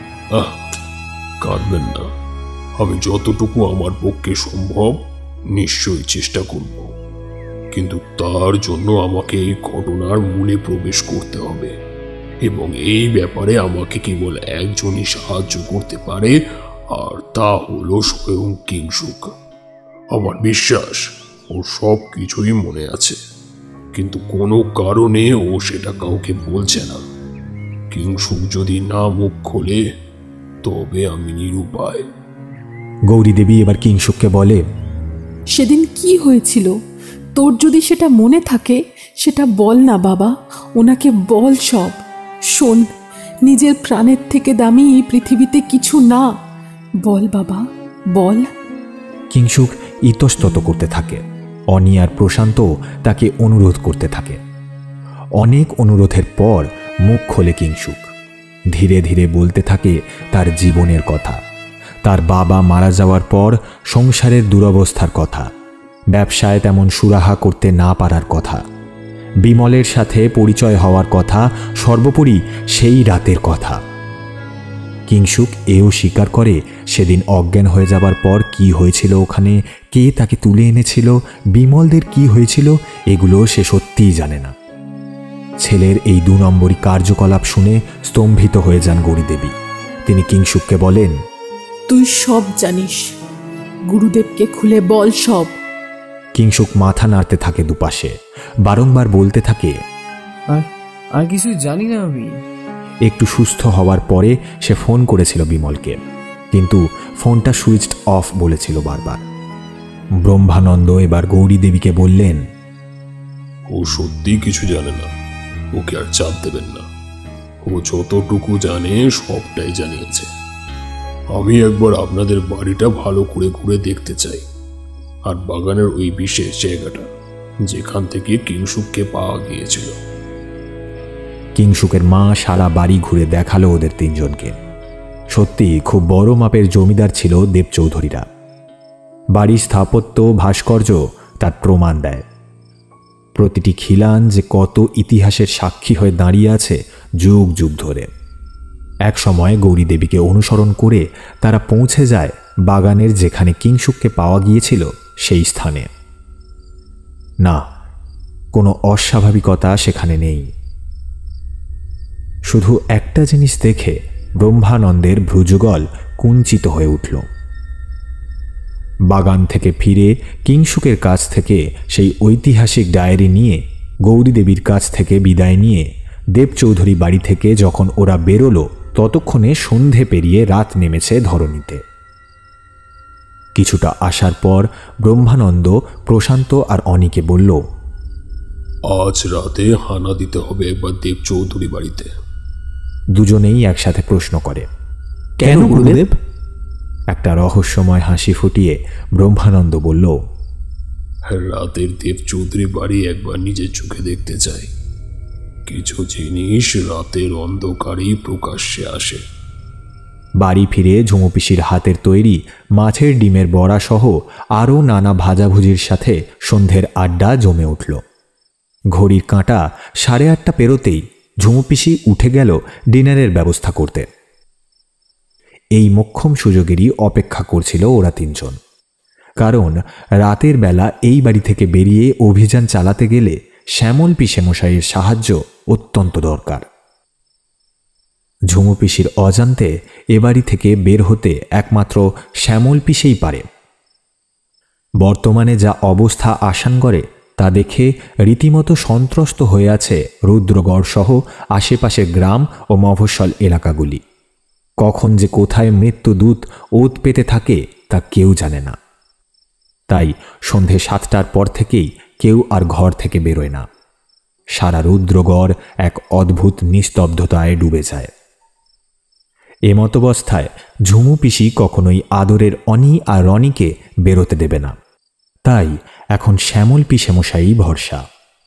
কাঁদবেন না, আমি যতটুকু আমার পক্ষে সম্ভব নিশ্চয়ই চেষ্টা করব, কিন্তু তার জন্য আমাকে এই ঘটনার মূলে প্রবেশ করতে হবে, এবং এই ব্যাপারে আমাকে কেবল একজনই সাহায্য করতে পারে, আর তা হলো স্বয়ং কিংসুক। আমার বিশ্বাস ও সব কিছুই মনে আছে, কিন্তু কোনো কারণে ও সেটা কাউকে বলছে না। কিংসুক যদি না মুখ খোলে তবে আমি নিরুপায়। গৌরী দেবী এবার কিংসুককে বলে, সেদিন কি হয়েছিল তোর যদি সেটা মনে থাকে সেটা বল না বাবা, ওনাকে বল সব। শোন, নিজের প্রাণের থেকে দামি এই পৃথিবীতে কিছু না, বল বাবা বল। কিংসুক ইতস্তত করতে থাকে। অনি আর প্রশান্ত তাকে অনুরোধ করতে থাকে। অনেক অনুরোধের পর মুখ খোলে কিংসুক। ধীরে ধীরে বলতে থাকে তার জীবনের কথা, তার বাবা মারা যাওয়ার পর সংসারের দুরবস্থার কথা, ব্যবসায় তেমন সুরাহা করতে না পারার কথা, বিমলের সাথে পরিচয় হওয়ার কথা, সর্বোপরি সেই রাতের কথা। কিংসুক এও স্বীকার করে সেদিন অজ্ঞান হয়ে যাবার পর কি হয়েছিল ওখানে, কে তাকে তুলে এনেছিল, বিমলদের কি হয়েছিল, এগুলো সে সত্যিই জানে না। ছেলের এই 2 নম্বরী কার্যকলাপ শুনে স্তম্ভিত হয়ে যান গৌরী দেবী। তিনি কিংসুককে বলেন, তুই সব জানিস, গুরুদেবকে খুলে বল সব। কিংসুক মাথা নাড়তে থাকে দুপাশে, বারংবার বলতে থাকে, আর কিছুই জানি না আমি। একটু সুস্থ হওয়ার পরে সে ফোন করেছিল বিমলকে, কিন্তু ফোনটা সুইচড অফ বলেছিল বারবার। ব্রহ্মানন্দ এবার গৌরী দেবীকে বললেন, ও সত্যি কিছু জানে না, ওকে আর চাপ দেবেন না। ও যতটুকু জানে সবটাই জানিয়েছে। আমি একবার আপনাদের বাড়িটা ভালো করে ঘুরে দেখতে চাই, আর বাগানের ওই বিশেষ জায়গাটা যেখান থেকে কিংসুককে পাওয়া গিয়েছিল। কিংসুকের মা সারা বাড়ি ঘুরে দেখালো ওদের তিনজনকে। সত্যি খুব বড় মাপের জমিদার ছিল দেবচৌধুরীরা। বাড়ির স্থাপত্য ভাস্কর্য তার প্রমাণ দেয়। প্রতিটি খিলান যে কত ইতিহাসের সাক্ষী হয়ে দাঁড়িয়ে আছে যুগ যুগ ধরে। এক সময় গৌরী দেবীকে অনুসরণ করে তারা পৌঁছে যায় বাগানের যেখানে কিংসুককে পাওয়া গিয়েছিল সেই স্থানে। না, কোনো অস্বাভাবিকতা সেখানে নেই। শুধু একটা জিনিস দেখে ব্রহ্মানন্দের ভ্রুযুগল কুঞ্চিত হয়ে উঠল। বাগান থেকে ফিরে কিংসুকের কাছ থেকে সেই ঐতিহাসিক ডায়েরি নিয়ে, গৌরী দেবীর কাছ থেকে বিদায় নিয়ে দেবচৌধুরী বাড়ি থেকে যখন ওরা বেরোলো, ততক্ষণে সন্ধে পেরিয়ে রাত নেমেছে ধরণীতে। কিছুটা আসার পর ব্রহ্মানন্দ প্রশান্ত আর অনিকে বলল, আজ রাতে হানা দিতে হবে একবার দেবচৌধুরী বাড়িতে। দুজনেই একসাথে প্রশ্ন করে, কেন গুরুদেব? একটা রহস্যময় হাসি ফুটিয়ে ব্রহ্মানন্দ বলল, রাতের দেবচৌধুরী বাড়ি একবার নিজের চোখে দেখতে চাই। কিছু জিনিস রাতের অন্ধকারেই প্রকাশ্যে আসে। বাড়ি ফিরে ঝুমুপিসির হাতের তৈরি মাছের ডিমের বড়া সহ আরও নানা ভাজাভুজির সাথে সন্ধ্যের আড্ডা জমে উঠল। ঘড়ির কাঁটা 8:30 পেরোতেই ঝুমুপিসি উঠে গেল ডিনারের ব্যবস্থা করতে। এই মোক্ষম সুযোগেরই অপেক্ষা করছিল ওরা তিনজন, কারণ রাতের বেলা এই বাড়ি থেকে বেরিয়ে অভিযান চালাতে গেলে শ্যামল পিসেমশাইয়ের সাহায্য অত্যন্ত দরকার। ঝুমুপিসির অজান্তে এ বাড়ি থেকে বের হতে একমাত্র শ্যামল পিসেই পারে। বর্তমানে যা অবস্থা আসানগড়ে তা দেখে রীতিমতো সন্ত্রস্ত হয়ে আছে রুদ্রগড় সহ আশেপাশের গ্রাম ও মফস্বল এলাকাগুলি। কখন যে কোথায় মৃত্যুদূত ওত পেতে থাকে তা কেউ জানে না। তাই সন্ধে 7টার পর থেকেই কেউ আর ঘর থেকে বেরোয় না। সারা রুদ্রগড় এক অদ্ভুত নিস্তব্ধতায় ডুবে যায়। এমতাবস্থায় ঝুমুপিসি কখনোই আদরের অনি আর রনিকে বেরোতে দেবে না। তাই এখন শ্যামল পিসেমশাই ভরসা।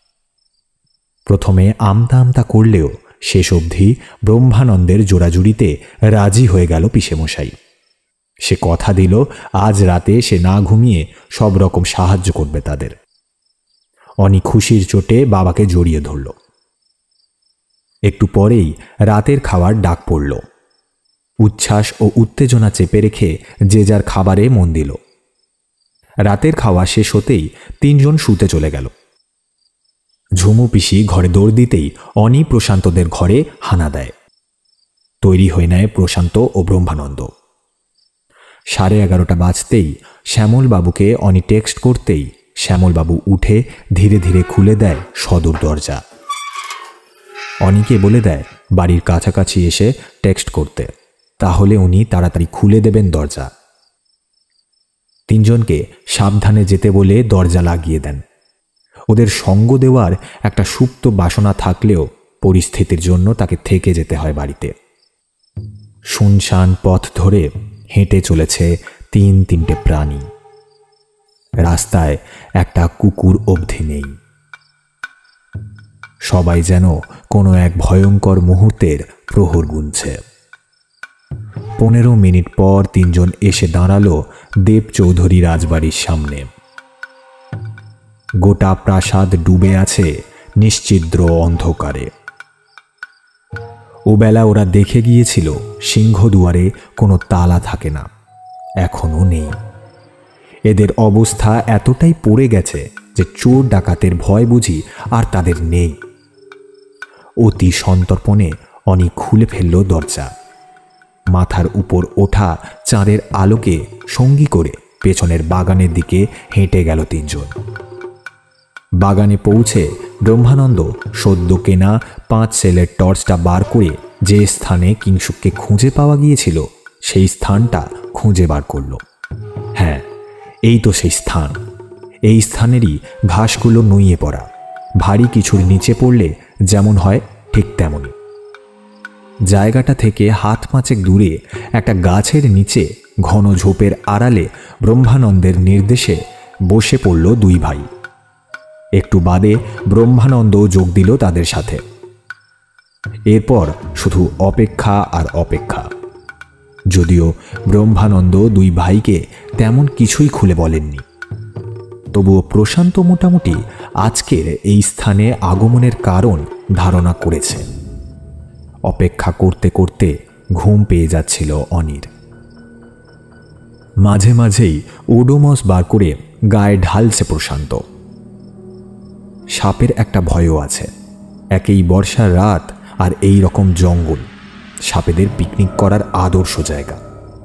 প্রথমে আমতা আমতা করলেও শেষ অবধি ব্রহ্মানন্দের জোড়াজুড়িতে রাজি হয়ে গেল পিসেমশাই। সে কথা দিল আজ রাতে সে না ঘুমিয়ে সব রকম সাহায্য করবে তাদের। অনি খুশির চোটে বাবাকে জড়িয়ে ধরল। একটু পরেই রাতের খাওয়ার ডাক পড়ল। উচ্ছ্বাস ও উত্তেজনা চেপে রেখে যে যার খাবারে মন দিল। রাতের খাওয়া শেষ হতেই তিনজন শুতে চলে গেল। ঝুমুপিসি ঘরে দৌড় দিতেই অনি প্রশান্তদের ঘরে হানা দেয়। তৈরি হয়ে নেয় প্রশান্ত ও ব্রহ্মানন্দ। 11:30 বাজতেই শ্যামলবাবুকে অনি টেক্সট করতেই শ্যামলবাবু উঠে ধীরে ধীরে খুলে দেয় সদর দরজা। অনিকে বলে দেয় বাড়ির কাছাকাছি এসে টেক্সট করতে, তাহলে উনি তাড়াতাড়ি খুলে দেবেন দরজা। তিনজনকে সাবধানে যেতে বলে দরজা লাগিয়ে দেন। ওদের সঙ্গ দেওয়ার একটা সুপ্ত বাসনা থাকলেও পরিস্থিতির জন্য তাকে থেকে যেতে হয় বাড়িতে। শুনশান পথ ধরে হেঁটে চলেছে 3-3টে প্রাণী। রাস্তায় একটা কুকুর অবধি নেই। সবাই যেন কোনো এক ভয়ঙ্কর মুহূর্তের প্রহর গুনছে। 15 মিনিট পর তিনজন এসে দাঁড়ালো দেবচৌধুরী রাজবাড়ির সামনে। গোটা প্রাসাদ ডুবে আছে নিশ্চিদ্র অন্ধকারে। ওবেলা ওরা দেখে গিয়েছিল সিংহদুয়ারে কোনো তালা থাকে না, এখনো নেই। এদের অবস্থা এতটাই পড়ে গেছে যে চোর ডাকাতের ভয় বুঝি আর তাদের নেই। অতি সন্তর্পণে অনি খুলে ফেলল দরজা। মাথার উপর ওঠা চাঁদের আলোকে সঙ্গী করে পেছনের বাগানের দিকে হেঁটে গেল তিনজন। বাগানে পৌঁছে ব্রহ্মানন্দ সদ্য কেনা 5 সেলের টর্চটা বার করে যে স্থানে কিংসুককে খুঁজে পাওয়া গিয়েছিল সেই স্থানটা খুঁজে বার করল। হ্যাঁ, এই তো সেই স্থান। এই স্থানেরই ঘাসগুলো নুইয়ে পড়া, ভারী কিছুর নিচে পড়লে যেমন হয় ঠিক তেমনই। জায়গাটা থেকে হাত পাঁচেক দূরে একটা গাছের নিচে ঘন ঝোপের আড়ালে ব্রহ্মানন্দের নির্দেশে বসে পড়ল দুই ভাই। একটু বাদে ব্রহ্মানন্দও যোগ দিল তাদের সাথে। এরপর শুধু অপেক্ষা আর অপেক্ষা। যদিও ব্রহ্মানন্দ দুই ভাইকে তেমন কিছুই খুলে বলেননি, তবুও প্রশান্ত মোটামুটি আজকের এই স্থানে আগমনের কারণ ধারণা করেছে। অপেক্ষা করতে করতে ঘুম পেয়ে যাচ্ছিল অনির। মাঝে মাঝেই ওডোমস বার করে গায়ে ঢালছে প্রশান্ত। সাপের একটা ভয়ও আছে। একেই বর্ষার রাত আর এই রকম জঙ্গল সাপেদের পিকনিক করার আদর্শ জায়গা।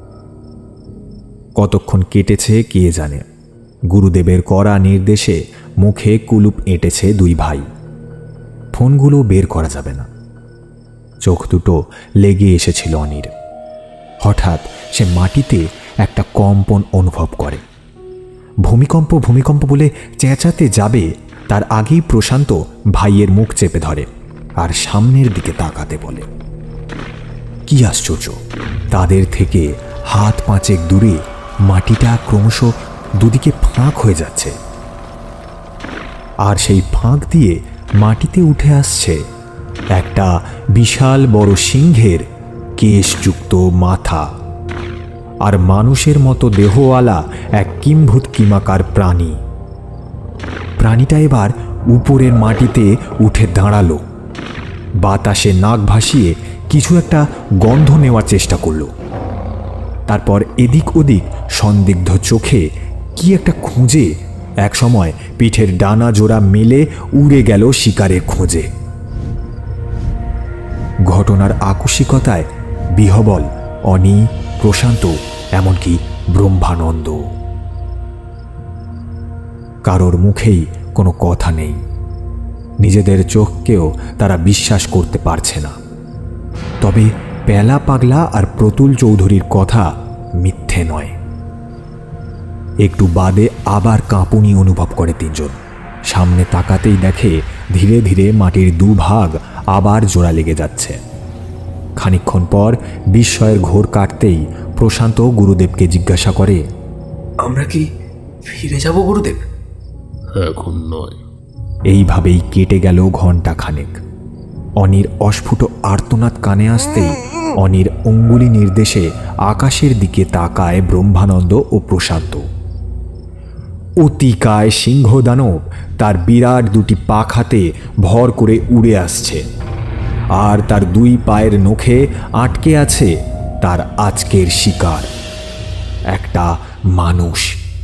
কতক্ষণ কেটেছে কে জানে। গুরুদেবের কড়া নির্দেশে মুখে কুলুপ এঁটেছে দুই ভাই। ফোনগুলো বের করা যাবে না। চোখ দুটো লেগে এসেছিল অনির। হঠাৎ সে মাটিতে একটা কম্পন অনুভব করে। ভূমিকম্প ভূমিকম্প বলে চেঁচাতে যাবে তার আগেই প্রশান্ত ভাইয়ের মুখ চেপে ধরে আর সামনের দিকে তাকাতে বলে। কি আশ্চর্য, তাদের থেকে হাত পাঁচেক দূরে মাটিটা ক্রমশ দুদিকে ফাঁক হয়ে যাচ্ছে, আর সেই ফাঁক দিয়ে মাটিতে উঠে আসছে একটা বিশাল বড় সিংহের কেশযুক্ত মাথা আর মানুষের মতো দেহওয়ালা এক কিম্ভূত কিমাকার প্রাণী। প্রাণীটা এবার উপরের মাটিতে উঠে দাঁড়ালো, বাতাসে নাক ভাসিয়ে কিছু একটা গন্ধ নেওয়ার চেষ্টা করল। তারপর এদিক ওদিক সন্দিগ্ধ চোখে কি একটা খুঁজে একসময় পিঠের ডানা জোড়া মেলে উড়ে গেল শিকারের খোঁজে। ঘটনার আকস্মিকতায় বিহবল অনি, প্রশান্ত, এমনকি ব্রহ্মানন্দ। কারোর মুখেই কোনো কথা নেই। নিজেদের চোখকেও তারা বিশ্বাস করতে পারছে না। তবে পেলা পাগলা আর প্রতুল চৌধুরীর কথা মিথ্যে নয়। একটু বাদে আবার কাঁপুনি অনুভব করে তিনজন। সামনে তাকাতেই দেখে ধীরে ধীরে মাটির দুভাগ আবার জোড়া লেগে যাচ্ছে। খানিকক্ষণ পর বিস্ময়ের ঘোর কাটতেই প্রশান্ত গুরুদেবকে জিজ্ঞাসা করে, আমরা কি ফিরে যাব গুরুদেব? এখন নয়। এইভাবেই কেটে গেল ঘণ্টা খানেক। অনির অস্ফুট আর্তনাদ কানে আসতেই অনির অঙ্গুলি নির্দেশে আকাশের দিকে তাকায় ব্রহ্মানন্দ ও প্রশান্ত। অতিকায় সিংহদানব তার বিরাট দুটি পাখাতে ভর করে উড়ে আসছে, আর তার দুই পায়ের নখে আটকে আছে তার আজকের শিকার, একটা মানুষ।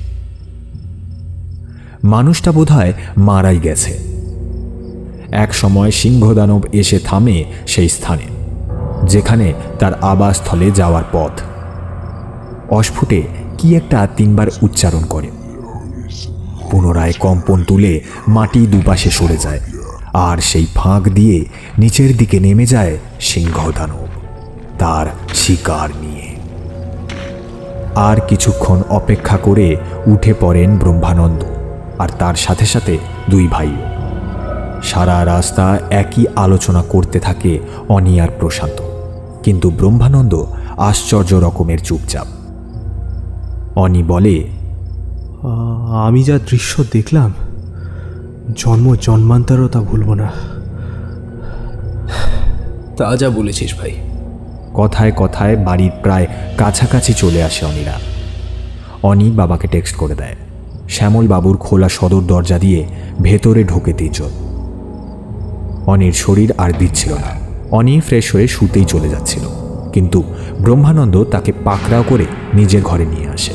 মানুষটা বোধহয় মারাই গেছে। এক সময় সিংহদানব এসে থামে সেই স্থানে যেখানে তার আবাসস্থলে যাওয়ার পথ। অস্ফুটে কি একটা তিনবার উচ্চারণ করে। পুনরায় কম্পন তুলে মাটি দুপাশে সরে যায়, আর সেই ফাঁক দিয়ে নিচের দিকে নেমে যায় সিংহদানব তার শিকার নিয়ে। আর কিছুক্ষণ অপেক্ষা করে উঠে পড়েন ব্রহ্মানন্দ আর তার সাথে সাথে দুই ভাই। সারা রাস্তা একই আলোচনা করতে থাকে অনি আর প্রশান্ত, কিন্তু ব্রহ্মানন্দ আশ্চর্য রকমের চুপচাপ। অনি বলে, আমি যা দৃশ্য দেখলাম জন্ম জন্মান্তরও তা ভুলব না। তা যা বলেছিস ভাই। কথায় কথায় বাড়ির প্রায় কাছাকাছি চলে আসে অনিরা। অনি বাবাকে টেক্সট করে দেয়। শ্যামল বাবুর খোলা সদর দরজা দিয়ে ভেতরে ঢোকে তিনজন। অনির শরীর আর দিচ্ছিল না। অনি ফ্রেশ হয়ে শুতেই চলে যাচ্ছিল, কিন্তু ব্রহ্মানন্দ তাকে পাকড়াও করে নিজের ঘরে নিয়ে আসে।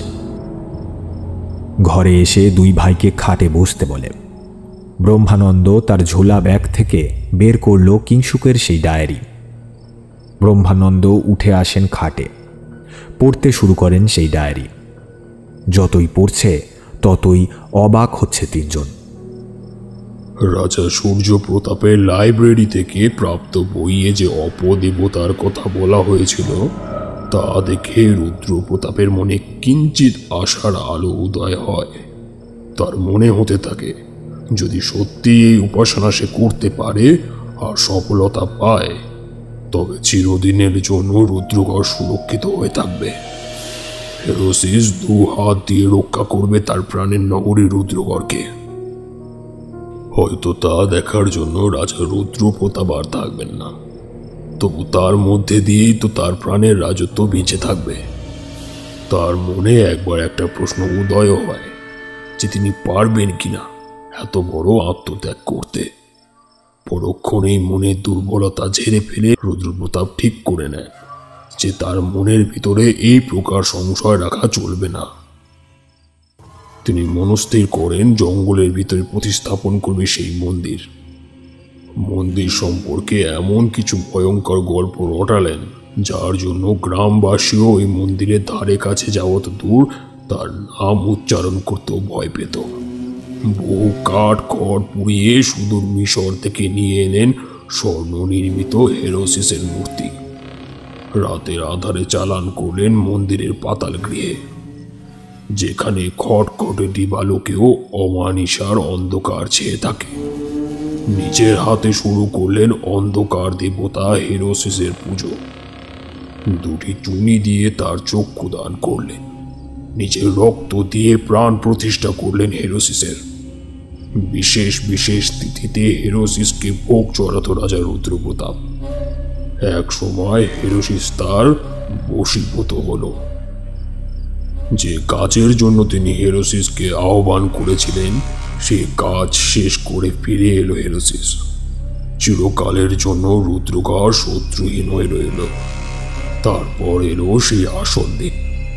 ঘরে এসে দুই ভাইকে খাটে বসতে বলে। ব্রহ্মানন্দ তার ঝোলা ব্যাগ থেকে বের করল কিংসুকের সেই ডায়েরি। ব্রহ্মানন্দ উঠে আসেন খাটে, পড়তে শুরু করেন সেই ডায়েরি। যতই পড়ছে ততই অবাক হচ্ছে তিনজন। রাজা সূর্য প্রতাপের লাইব্রেরি থেকে প্রাপ্ত বইয়ে যে অপদেবতার কথা বলা হয়েছিল তা দেখে রুদ্র প্রতাপের মনে কিঞ্চিত আশার আলো উদয় হয়। তার মনে হতে থাকে, যদি সত্যি এই উপাসনা সে করতে পারে আর সফলতা পায়, তবে চিরদিনের জন্য রুদ্রগড় সুরক্ষিত হয়ে থাকবে। হেরোসিস 2 হাত দিয়ে রক্ষা করবে তার প্রাণের নগরী রুদ্রগড়কে। হয়তো তা দেখার জন্য রাজা রুদ্র প্রতাপ আর থাকবেন না, তবু তার মধ্যে দিয়েই তো তার প্রাণের রাজত্ব বেঁচে থাকবে। তার মনে একবার একটা প্রশ্ন উদয় হয় যে তিনি পারবেন কিনা এত বড় আত্মত্যাগ করতে। পরক্ষণেই মনের দুর্বলতা ঝেড়ে ফেলে রুদ্রপ্রতাপ ঠিক করে নেন যে তার মনের ভিতরে এই প্রকার সংশয় রাখা চলবে না। তিনি মনস্থির করেন জঙ্গলের ভিতরে প্রতিস্থাপন করবে সেই মন্দির। মন্দির সম্পর্কে এমন কিছু ভয়ঙ্কর গল্প রটালেন যার জন্য গ্রামবাসীও ওই মন্দিরের ধারে কাছে যাওয়াত দূর তার নাম উচ্চারণ করতেও ভয় পেত। বহু কাঠ খড় পুড়িয়ে সুদূর মিশর থেকে নিয়ে এলেন স্বর্ণ নির্মিত হেরোসিসের মূর্তি। রাতের আধারে চালান করলেন মন্দিরের পাতাল গৃহে, যেখানে খটখটে দিবালোকেও অমানিসার অন্ধকার ছেয়ে থাকে। নিজের হাতে শুরু করলেন অন্ধকার দেবতা হেরোসিসের পুজো। 2টি চুনি দিয়ে তার চক্ষু দান করলেন, নিজের রক্ত দিয়ে প্রাণ প্রতিষ্ঠা করলেন হেরোসিসের। বিশেষ বিশেষ তিথিতে হেরোসিসকে ভোগ চড়াত রাজা রুদ্রপ্রতাপ। এক সময় হেরোসিস তার বশীভূত হল। যে কাজের জন্য তিনি হেরোসিসকে আহ্বান করেছিলেন সে কাজ শেষ করে ফিরে এলো হেরোসিস। চিরকালের জন্য রুদ্রগড় শত্রুহীন হয়ে রইল। তারপর এলো সেই আসল দিন।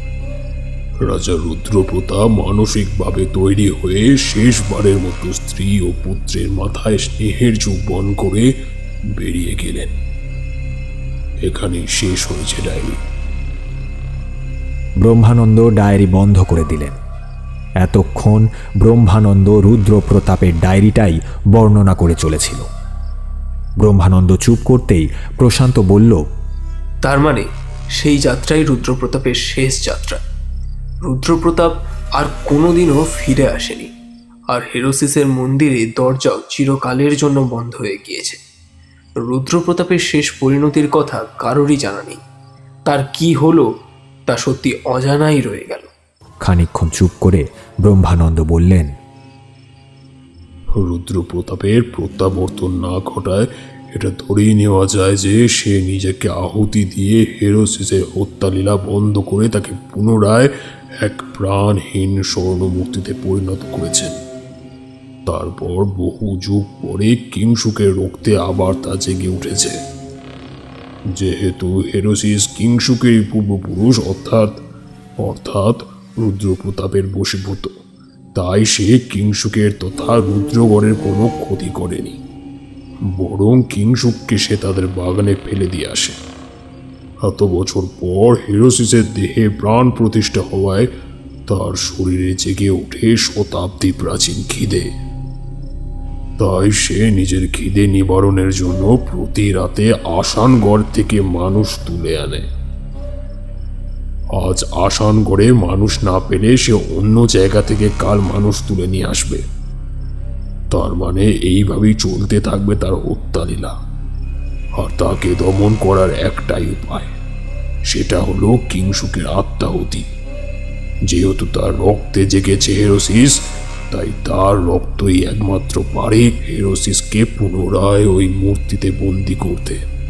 রাজা রুদ্রপ্রতাপ মানসিকভাবে তৈরি হয়ে শেষবারের মতো স্ত্রী ও পুত্রের মাথায় স্নেহের চুম্বন করে বেরিয়ে গেলেন। এখানেই শেষ হয়েছে ডায়েরি। ব্রহ্মানন্দ ডায়েরি বন্ধ করে দিলেন। এতক্ষণ ব্রহ্মানন্দ রুদ্রপ্রতাপের ডায়েরিটাই বর্ণনা করে চলেছিল। ব্রহ্মানন্দ চুপ করতেই প্রশান্ত বলল, তার মানে সেই যাত্রাই রুদ্রপ্রতাপের শেষ যাত্রা। রুদ্রপ্রতাপ আর কোনোদিনও ফিরে আসেনি, আর হেরোসিসের মন্দিরে দরজাও চিরকালের জন্য বন্ধ হয়ে গিয়েছে। রুদ্রপ্রতাপের শেষ পরিণতির কথা কারোরই জানা নেই। তার কি হলো তা সত্যি অজানাই রয়ে গেল। খানিকক্ষণ চুপ করে ব্রহ্মানন্দ বললেন, রুদ্রপ্রতাপের প্রত্যাবর্তন না ঘটায় এটা ধরেই নেওয়া যায় যে সে নিজেকে আহুতি দিয়ে হেরোসিসের হত্যালীলা বন্ধ করে তাকে পুনরায় এক প্রাণহীন স্বর্ণমূর্তিতে পরিণত করেছেন। তারপর বহু যুগ পরে কিংসুকের রক্তে আবার তা জেগে উঠেছে। যেহেতু হেরোসিস কিংসুকের পূর্বপুরুষ অর্থাৎ রুদ্রপ্রতাপের বশীভূত, তাই সে কিংসুকের তথা রুদ্রগড়ের কোনো ক্ষতি করেনি, বরং কিংসুককে সে তাদের বাগানে ফেলে দিয়ে আসে। এত বছর পর হেরোসিসের দেহে প্রাণ প্রতিষ্ঠা হওয়ায় তার শরীরে জেগে ওঠে শতাব্দী প্রাচীন খিদে। তাই সে নিজের খিদে নিবারণের জন্য প্রতি রাতে আসানগড় থেকে মানুষ তুলে আনে। আজ আসানগড়ে মানুষ না পেলে সে অন্য জায়গা থেকে কাল মানুষ তুলে নিয়ে আসবে। তার মানে এইভাবেই চলতে থাকবে তার হত্যালীলা। আর তাকে দমন করার একটাই উপায়, সেটা হলো কিংসুকের আত্মাহুতি। যেহেতু তার রক্তে জেগেছে হেরোসিস, তাই তার রক্তই একমাত্র পারে হেরোসিসকে পুনরায় ওই মূর্তিতে বন্দি করতে।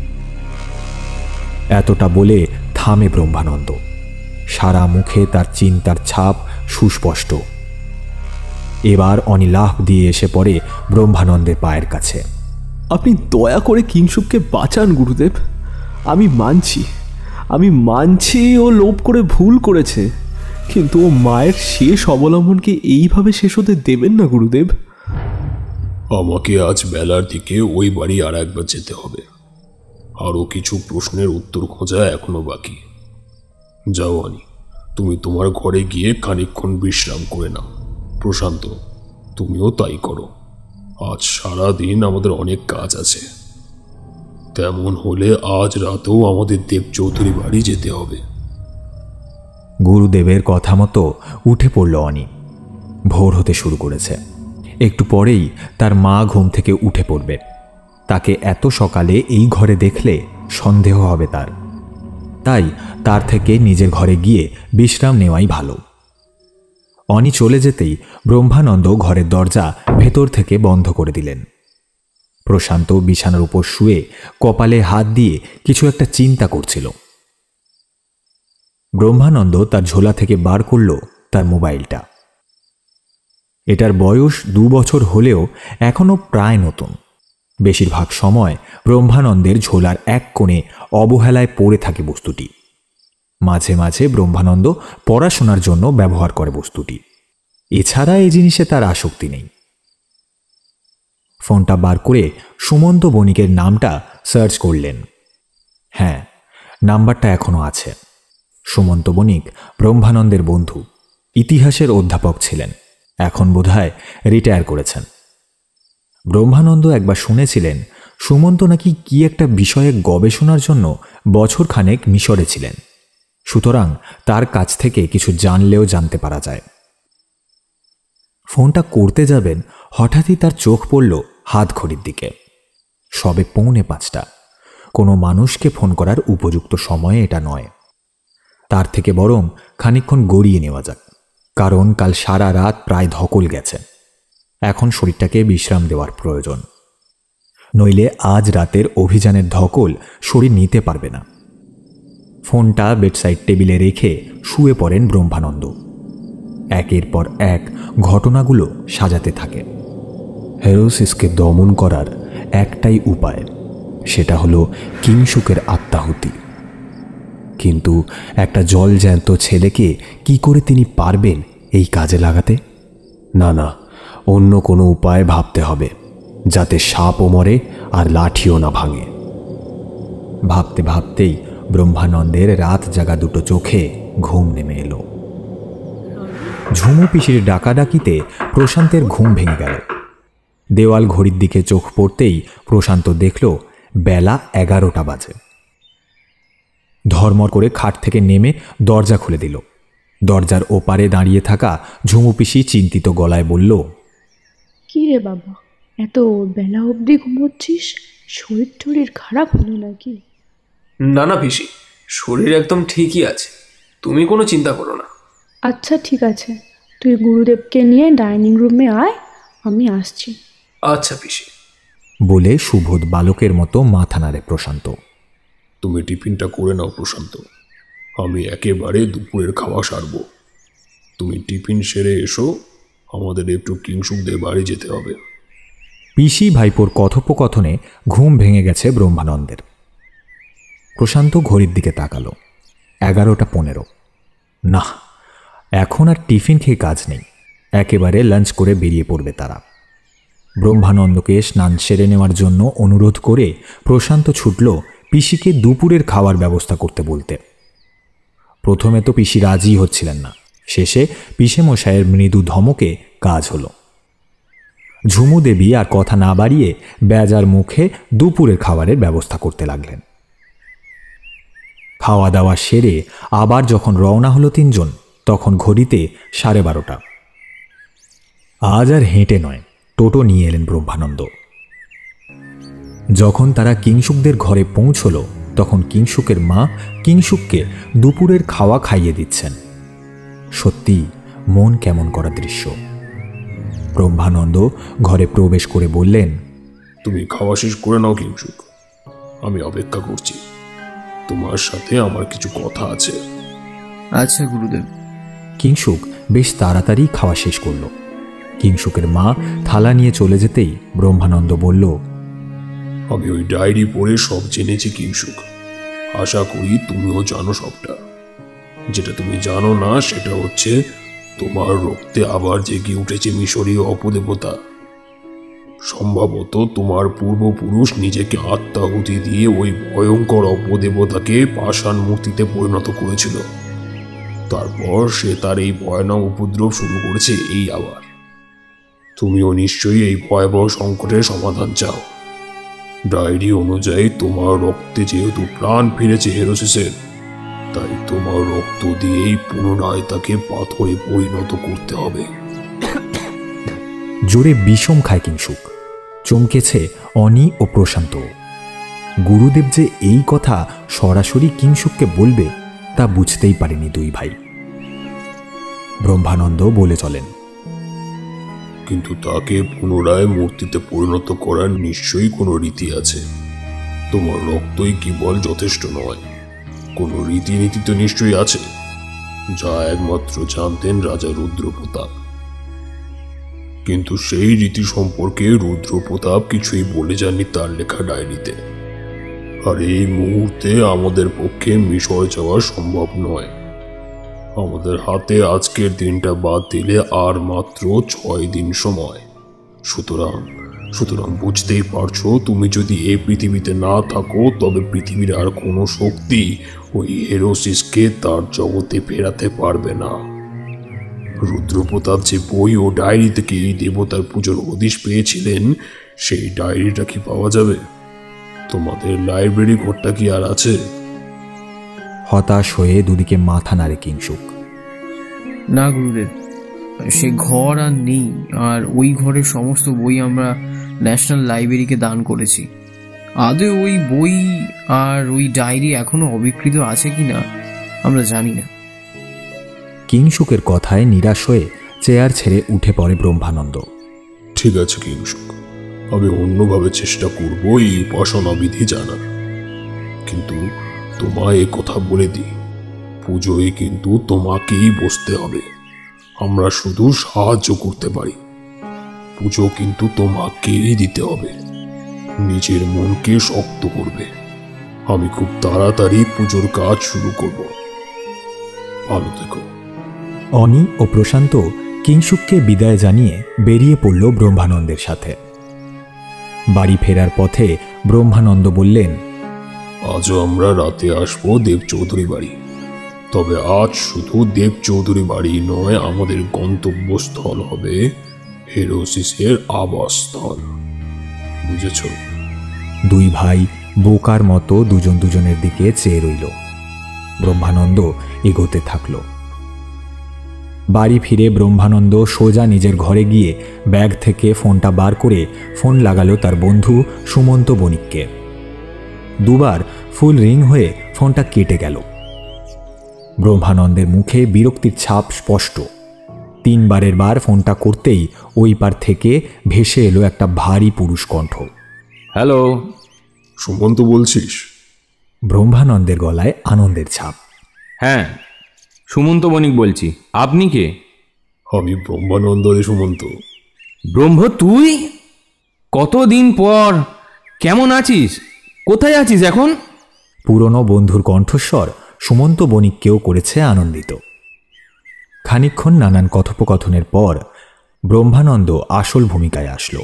এতটা বলে থামে ব্রহ্মানন্দ। সারা মুখে তার চিন্তার ছাপ সুস্পষ্ট। এবার অনি লাফ দিয়ে এসে পড়ে ব্রহ্মানন্দের পায়ের কাছে। আপনি দয়া করে কিংসুককে বাঁচান গুরুদেব। আমি মানছি ও লোভ করে ভুল করেছে, কিন্তু ও মায়ের শেষ অবলম্বনকে এইভাবে শেষ হতে দেবেন না গুরুদেব। আমাকে আজ বেলার দিকে ওই বাড়ি আর একবার যেতে হবে। আরও কিছু প্রশ্নের উত্তর খোঁজা এখনো বাকি। যাও আনি, তুমি তোমার ঘরে গিয়ে খানিকক্ষণ বিশ্রাম করে নাও। প্রশান্ত, তুমিও তাই করো। আজ সারা দিন আমাদের অনেক কাজ আছে। তেমন হলে আজ রাতেও আমাদের দেব চৌধুরী বাড়ি যেতে হবে। গুরুদেবের কথা মতো উঠে পড়ল অনি। ভোর হতে শুরু করেছে। একটু পরেই তার মা ঘুম থেকে উঠে পড়বে। তাকে এত সকালে এই ঘরে দেখলে সন্দেহ হবে তার। তাই তার থেকে নিজের ঘরে গিয়ে বিশ্রাম নেওয়াই ভালো। অনি চলে যেতেই ব্রহ্মানন্দ ঘরের দরজা ভেতর থেকে বন্ধ করে দিলেন। প্রশান্ত বিছানার উপর শুয়ে কপালে হাত দিয়ে কিছু একটা চিন্তা করছিল। ব্রহ্মানন্দ তার ঝোলা থেকে বার করল তার মোবাইলটা। এটার বয়স 2 বছর হলেও এখনো প্রায় নতুন। বেশিরভাগ সময় ব্রহ্মানন্দের ঝোলার এক কোণে অবহেলায় পড়ে থাকে বস্তুটি। মাঝে মাঝে ব্রহ্মানন্দ পড়াশোনার জন্য ব্যবহার করে বস্তুটি। এছাড়া এই জিনিসে তার আসক্তি নেই। ফোনটা বার করে সুমন্ত বণিকের নামটা সার্চ করলেন। হ্যাঁ, নাম্বারটা এখনো আছে। সুমন্ত বণিক ব্রহ্মানন্দের বন্ধু, ইতিহাসের অধ্যাপক ছিলেন। এখন বোধহয় রিটায়ার করেছেন। ব্রহ্মানন্দ একবার শুনেছিলেন সুমন্ত নাকি কি একটা বিষয়ে গবেষণার জন্য বছরখানেক মিশরে ছিলেন। সুতরাং তার কাছ থেকে কিছু জানলেও জানতে পারা যায়। ফোনটা করতে যাবেন, হঠাৎই তার চোখ পড়ল হাত ঘড়ির দিকে। সবে 4:45। কোনো মানুষকে ফোন করার উপযুক্ত সময় এটা নয়। তার থেকে বরং খানিকক্ষণ গড়িয়ে নেওয়া যাক, কারণ কাল সারা রাত প্রায় ধকল গেছে। এখন শরীরটাকে বিশ্রাম দেওয়ার প্রয়োজন, নইলে আজ রাতের অভিযানের ধকল শরীর নিতে পারবে না। ফোনটা বেডসাইড টেবিলে রেখে শুয়ে পড়েন ব্রহ্মানন্দ। একের পর এক ঘটনাগুলো সাজাতে থাকে। হেরোসিসকে দমন করার একটাই উপায়, সেটা হলো কিংসুকের আত্মাহুতি। কিন্তু একটা জলজ্যান্ত ছেলেকে কি করে তিনি পারবেন এই কাজে লাগাতে? না না, অন্য কোনো উপায় ভাবতে হবে, যাতে সাপও মরে আর লাঠিও না ভাঙে। ভাবতে ভাবতেই ব্রহ্মানন্দের রাত জাগা দুটো চোখে ঘুম নেমে এলো। ঝুমু পিসির ডাকাডাকিতে প্রশান্তের ঘুম ভেঙে গেল। দেওয়াল ঘড়ির দিকে চোখ পড়তেই প্রশান্ত দেখল বেলা 11টা বাজে। ধর্মর করে খাট থেকে নেমে দরজা খুলে দিল। দরজার ওপারে দাঁড়িয়ে থাকা ঝুমু পিসি চিন্তিত গলায় বলল, কি রে বাবা, এত বেলা অবধি ঘুমোচ্ছিস? শরীর টরীর খারাপ হলো নাকি? না না পিসি, শরীর একদম ঠিকই আছে, তুমি কোনো চিন্তা করো না। আচ্ছা ঠিক আছে, তুই গুরুদেবকে নিয়ে ডাইনিং রুমে আয়, আমি আসছি। আচ্ছা পিসি। বলে সুবোধ বালকের মতো মাথা নাড়ে প্রশান্ত। তুমি টিফিনটা করে নাও প্রশান্ত, আমি একেবারে দুপুরের খাওয়া সারব। তুমি টিফিন সেরে এসো, আমাদের একটু কিংসুকদের বাড়ি যেতে হবে। পিসি ভাইপোর কথোপকথনে ঘুম ভেঙে গেছে ব্রহ্মানন্দের। প্রশান্ত ঘড়ির দিকে তাকালো। 11:15। না, এখন আর টিফিন খেয়ে কাজ নেই, একেবারে লাঞ্চ করে বেরিয়ে পড়বে তারা। ব্রহ্মানন্দকে স্নান সেরে নেওয়ার জন্য অনুরোধ করে প্রশান্ত ছুটল পিসিকে দুপুরের খাওয়ার ব্যবস্থা করতে বলতে। প্রথমে তো পিসি রাজি হচ্ছিলেন না, শেষে পিসেমশায়ের মৃদু ধমকে কাজ হলো। ঝুমু দেবী আর কথা না বাড়িয়ে বেজার মুখে দুপুরের খাবারের ব্যবস্থা করতে লাগলেন। খাওয়া দাওয়া সেরে আবার যখন রওনা হলো তিনজন, তখন ঘড়িতে 12:30। আজ আর হেঁটে নয়, টোটো নিয়ে এলেন ব্রহ্মানন্দ। যখন তারা কিংসুকদের ঘরে পৌঁছল, তখন কিংসুকের মা কিংসুককে দুপুরের খাওয়া খাইয়ে দিচ্ছেন। সত্যি মন কেমন করা দৃশ্য। ব্রহ্মানন্দ ঘরে প্রবেশ করে বললেন, তুমি খাওয়া শেষ করে নাও কিংসুক, আমি অপেক্ষা করছি। তোমার সাথে আমার কিছু কথা আছে। আচ্ছা গুরুদেব। কিংসুক বেশ তাড়াতাড়ি খাওয়া শেষ করল। কিংসুকের মা থালা নিয়ে চলে যেতেই ব্রহ্মানন্দ বলল, আমি ওই ডায়েরি পড়ে সব জেনেছি কিংসুক, আশা করি তুমিও জানো সবটা। যেটা তুমি জানো না সেটা হচ্ছে তোমার রক্তে আবার জেগে উঠেছে মিশরীয় অপদেবতা। সম্ভবত তোমার পূর্বপুরুষ নিজেকে আত্মাহুতি দিয়ে ওই ভয়ঙ্কর অপদেবতাকে পাষাণ মূর্তিতে পরিণত করেছিল। তারপর সে তার এই ভয়ানক উপদ্রব শুরু করেছে এই আবার। তুমিও নিশ্চয়ই এই ভয়াবহ সংকটের সমাধান চাও। ডায়েরি অনুযায়ী তোমার রক্তে যেহেতু প্রাণ ফিরেছে হেরোসিসের, তাই তোমার রক্ত দিয়েই পুনরায় তাকে পাথরে পরিণত করতে হবে। জোরে বিষম খায় কিংসুক। চমকেছে অনি ও প্রশান্ত। গুরুদেব যে এই কথা সরাসরি কিংসুককে বলবে তা বুঝতেই পারেনি দুই ভাই। ব্রহ্মানন্দ বলে চলেন, কিন্তু তাকে পুনরায় মূর্তিতে পরিণত করার নিশ্চয়ই কোনো রীতি আছে। তোমার রক্তই কেবল যথেষ্ট নয়, কোনো রীতিনীতি তো নিশ্চয়ই আছে, যা একমাত্র জানতেন রাজা রুদ্রপ্রতাপ। কিন্তু সেই রীতি সম্পর্কে রুদ্রপ্রতাপ কিছুই বলে যাননি তার লেখা ডায়েরিতে। আর এই মুহূর্তে আমাদের পক্ষে মিশর যাওয়া সম্ভব নয়। আমাদের হাতে আজকের দিনটা বাদ দিলে আর মাত্র 6 দিন সময়। সুতরাং বুঝতেই পারছো, তুমি যদি এই পৃথিবীতে না থাকো তবে পৃথিবীর আর কোনো শক্তি ওই হেরোসিসকে তার জগতে ফেরাতে পারবে না। রুদ্রপ্রতাপ যে বই ও ডায়েরি থেকে এই দেবতার পুজোর হদিশ পেয়েছিলেন, সেই ডায়েরিটা কি পাওয়া যাবে? তোমাদের লাইব্রেরি ঘরটা কি আর আছে? হতাশ হয়ে দুদিকে মাথা নাড়ে কিংসুক। না গুরুদেব, সে ঘর আর নেই। আর ওই ঘরের সমস্ত বই আমরা ন্যাশনাল লাইব্রেরিকে দান করেছি। আদৌ ওই বই আর ওই ডায়েরি এখনো অবিকৃত আছে কিনা আমরা জানি না। কিংসুকের কথায় নিরাশ হয়ে চেয়ার ছেড়ে উঠে পড়ে ব্রহ্মানন্দ। ঠিক আছে কিংসুক, আমি অন্যভাবে চেষ্টা করব এই উপাসনা বিধি জানার। কিন্তু তোমায় এ কথা বলে দিই, পুজোয় কিন্তু তোমাকেই বসতে হবে। আমরা শুধু সাহায্য করতে পারি, পুজো কিন্তু তোমাকেই দিতে হবে। নিজের মনকে শক্ত করবে। আমি খুব তাড়াতাড়ি পুজোর কাজ শুরু করব। ভালো থেকো। অনি ও প্রশান্ত কিংসুককে বিদায় জানিয়ে বেরিয়ে পড়ল ব্রহ্মানন্দের সাথে। বাড়ি ফেরার পথে ব্রহ্মানন্দ বললেন, আজও আমরা রাতে আসবো দেব চৌধুরী বাড়ি। তবে আজ শুধু দেব চৌধুরী বাড়ি নয়, আমাদের গন্তব্যস্থল হবে হেরোসিসের আবাসস্থল। বুঝেছ? দুই ভাই বোকার মতো দুজন দুজনের দিকে চেয়ে রইল। ব্রহ্মানন্দ এগোতে থাকল। বাড়ি ফিরে ব্রহ্মানন্দ সোজা নিজের ঘরে গিয়ে ব্যাগ থেকে ফোনটা বার করে ফোন লাগালো তার বন্ধু সুমন্ত বণিককে। দুবার ফুল রিং হয়ে ফোনটা কেটে গেল। ব্রহ্মানন্দের মুখে বিরক্তির ছাপ স্পষ্ট। 3বারের বার ফোনটা করতেই ওই পার থেকে ভেসে এলো একটা ভারী পুরুষ কণ্ঠ। হ্যালো, সুমন্ত বলছিস? ব্রহ্মানন্দের গলায় আনন্দের ছাপ। হ্যাঁ, সুমন্ত বণিক বলছি। আপনি কে? আমি ব্রহ্মানন্দ রে সুমন্ত। ব্রহ্ম, তুই? কতদিন পর। কেমন আছিস? কোথায় আছিস এখন? পুরনো বন্ধুর কণ্ঠস্বর সুমন্ত বণিককেও করেছে আনন্দিত। খানিকক্ষণ নানান কথোপকথনের পর ব্রহ্মানন্দ আসল ভূমিকায় আসলো।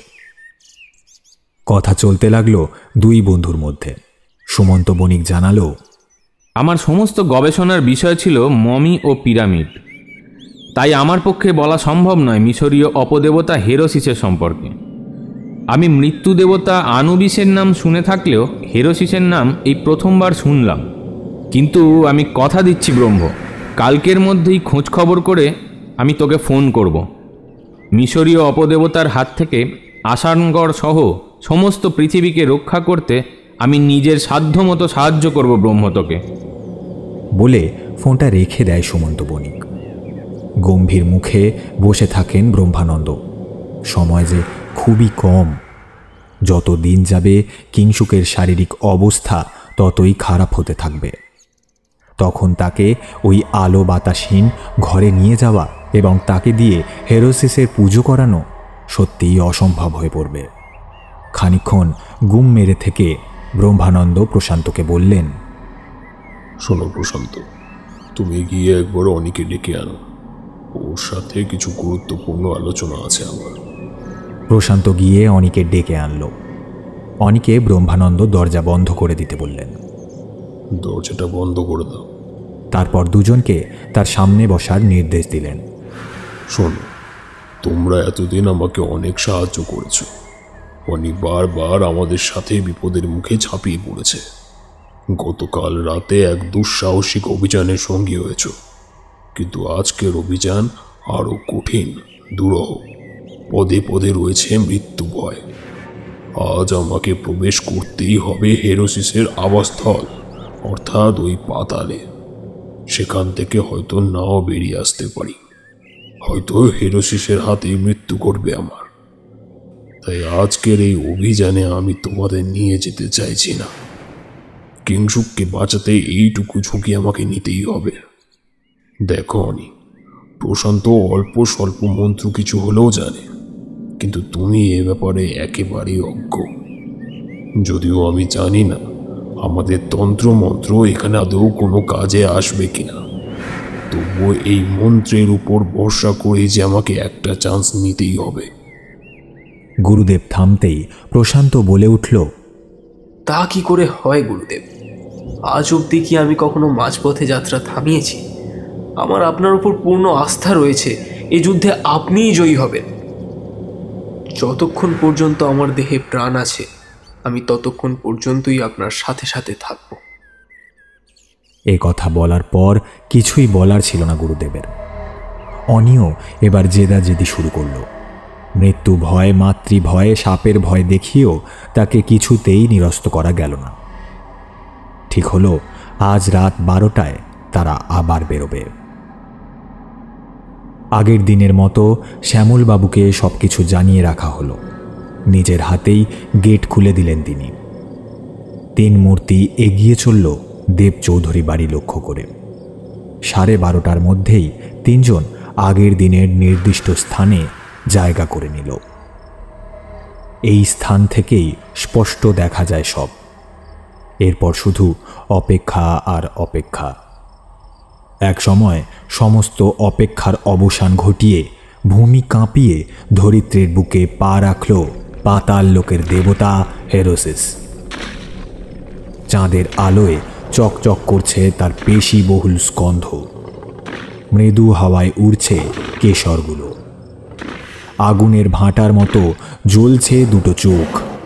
কথা চলতে লাগলো দুই বন্ধুর মধ্যে। সুমন্ত বণিক জানালো, আমার সমস্ত গবেষণার বিষয় ছিল মমি ও পিরামিড। তাই আমার পক্ষে বলা সম্ভব নয় মিশরীয় অপদেবতা হেরোসিসের সম্পর্কে। আমি মৃত্যু দেবতা আনুবিসের নাম শুনে থাকলেও হেরোসিসের নাম এই প্রথমবার শুনলাম। কিন্তু আমি কথা দিচ্ছি ব্রহ্ম, কালকের মধ্যেই খোঁজ খবর করে আমি তোকে ফোন করব। মিশরীয় অপদেবতার হাত থেকে আসানগড় সহ সমস্ত পৃথিবীকে রক্ষা করতে আমি নিজের সাধ্যমতো সাহায্য করব ব্রহ্ম তোকে। বলে ফোনটা রেখে দেয় সুমন্ত বণিক। গম্ভীর মুখে বসে থাকেন ব্রহ্মানন্দ। সময় যে খুবই কম। যত দিন যাবে কিংসুকের শারীরিক অবস্থা ততই খারাপ হতে থাকবে। তখন তাকে ওই আলো বাতাসহীন ঘরে নিয়ে যাওয়া এবং তাকে দিয়ে হেরোসিসের পুজো করানো সত্যিই অসম্ভব হয়ে পড়বে। খানিকক্ষণ গুম মেরে থেকে ব্রহ্মানন্দ প্রশান্তকে বললেন, শোনো প্রশান্ত, তুমি গিয়ে একবার অনিকে ডেকে আনো। ওর সাথে কিছু গুরুত্বপূর্ণ আলোচনা আছে আমার। প্রশান্ত গিয়ে অনিকে ডেকে আনলো। অনিকে ব্রহ্মানন্দ দরজা বন্ধ করে দিতে বললেন। দরজাটা বন্ধ করে দাও। তারপর দুজনকে তার সামনে বসার নির্দেশ দিলেন। শোন, তোমরা এতদিন আমাকে অনেক সাহায্য করেছো। অনি বারবার আমাদের সাথে বিপদের মুখে ঝাঁপিয়ে পড়েছে। গতকাল রাতে এক দুঃসাহসিক অভিযানের সঙ্গী হয়েছ, কিন্তু আজকের অভিযান আরো কঠিন, দুরূহ। পদে পদে রয়েছে মৃত্যু ভয়। আজ আমাকে প্রবেশ করতেই হবে হেরোসিসের আবাসস্থল, অর্থাৎ ওই পাতালে। সেখান থেকে হয়তো নাও বেরিয়ে আসতে পারি, হয়তো হেরোসিসের হাতে মৃত্যু ঘটবে আমার। তাই আজকের এই অভিযানে আমি তোমাদের নিয়ে যেতে চাইছি না। কিংসুককে বাঁচাতে এইটুকু ঝুঁকি আমাকে নিতেই হবে। দেখো অনি, প্রশান্ত অল্প স্বল্প মন্ত্র কিছু হলেও জানে, কিন্তু তুমি এ ব্যাপারে একেবারেই অজ্ঞ। যদিও আমি জানি না আমাদের তন্ত্র মন্ত্র এখানে আদৌ কোনো কাজে আসবে কিনা, তবুও এই মন্ত্রের উপর ভরসা করে যে আমাকে একটা চান্স নিতেই হবে। গুরুদেব থামতেই প্রশান্ত বলে উঠল, তা কি করে হয় গুরুদেব? আজ অবধি কি আমি কখনো মাঝপথে যাত্রা থামিয়েছি? আমার আপনার উপর পূর্ণ আস্থা রয়েছে, এ যুদ্ধে আপনিই জয়ী হবেন। যতক্ষণ পর্যন্ত আমার দেহে প্রাণ আছে, আমি ততক্ষণ পর্যন্তই আপনার সাথে সাথে থাকব। এ কথা বলার পর কিছুই বলার ছিল না গুরুদেবের। অনিও এবার জেদাজেদি শুরু করল। মৃত্যু ভয়, মাতৃভয়, সাপের ভয় দেখিয়েও তাকে কিছুতেই নিরস্ত করা গেল না। ঠিক হলো, আজ রাত 12টায় তারা আবার বেরোবে। আগের দিনের মতো শ্যামলবাবুকে সবকিছু জানিয়ে রাখা হলো। নিজের হাতেই গেট খুলে দিলেন তিনি। 3 মূর্তি এগিয়ে চলল দেব চৌধুরী বাড়ি লক্ষ্য করে। 12:30টার মধ্যেই 3 জন আগের দিনের নির্দিষ্ট স্থানে জায়গা করে নিল। এই স্থান থেকেই স্পষ্ট দেখা যায় সব। এরপর শুধু অপেক্ষা আর অপেক্ষা। এক সময় সমস্ত অপেক্ষার অবসান ঘটিয়ে ভূমি কাঁপিয়ে ধরিত্রীর বুকে পা রাখল পাতাল লোকের দেবতা হেরোসিস। চাঁদের আলোয় চকচক করছে তার পেশিবহুল স্কন্ধ। মৃদু হাওয়ায় উড়ছে কেশরগুলো। আগুনের ভাঁটার মতো জ্বলছে 2 চোখ।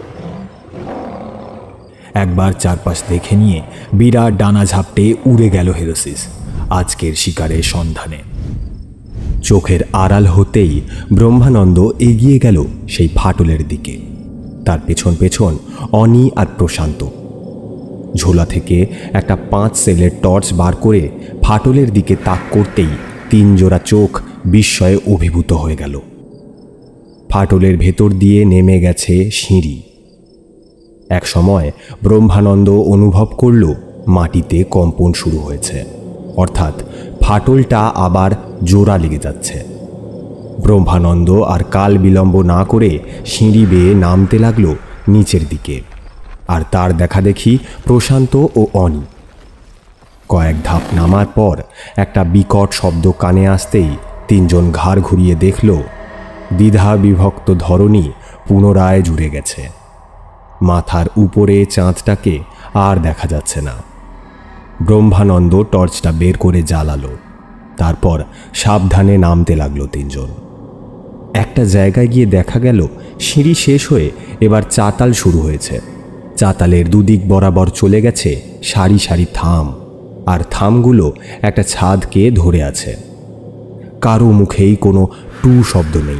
একবার চারপাশ দেখে নিয়ে বিরাট ডানা ঝাপটে উড়ে গেল হেরোসিস আজকের শিকারের সন্ধানে। চোখের আড়াল হতেই ব্রহ্মানন্দ এগিয়ে গেল সেই ফাটলের দিকে। তার পেছন পেছন অনি আর প্রশান্ত। ঝোলা থেকে একটা 5 সেলের টর্চ বার করে ফাটলের দিকে তাক করতেই 3 জোড়া চোখ বিস্ময়ে অভিভূত হয়ে গেল। ফাটলের ভেতর দিয়ে নেমে গেছে সিঁড়ি। এক সময় ব্রহ্মানন্দ অনুভব করল মাটিতে কম্পন শুরু হয়েছে, অর্থাৎ ফাটলটা আবার জোড়া লেগে যাচ্ছে। ব্রহ্মানন্দ আর কাল বিলম্ব না করে সিঁড়ি বেয়ে নামতে লাগলো নিচের দিকে। আর তার দেখা দেখি প্রশান্ত ও অনি। কয়েক ধাপ নামার পর একটা বিকট শব্দ কানে আসতেই 3 জন ঘাড় ঘুরিয়ে দেখল দ্বিধা বিভক্ত ধরনী পুনরায় জুড়ে গেছে। মাথার উপরে চাঁদটাকে আর দেখা যাচ্ছে না। ব্রহ্মানন্দ টর্চটা বের করে জ্বালালো। তারপর সাবধানে নামতে লাগলো 3 জন। একটা জায়গায় গিয়ে দেখা গেল সিঁড়ি শেষ হয়ে এবার চাতাল শুরু হয়েছে। চাতালের দুদিক বরাবর চলে গেছে সারি সারি থাম, আর থামগুলো একটা ছাদকে ধরে আছে। কারো মুখেই কোনো টু শব্দ নেই।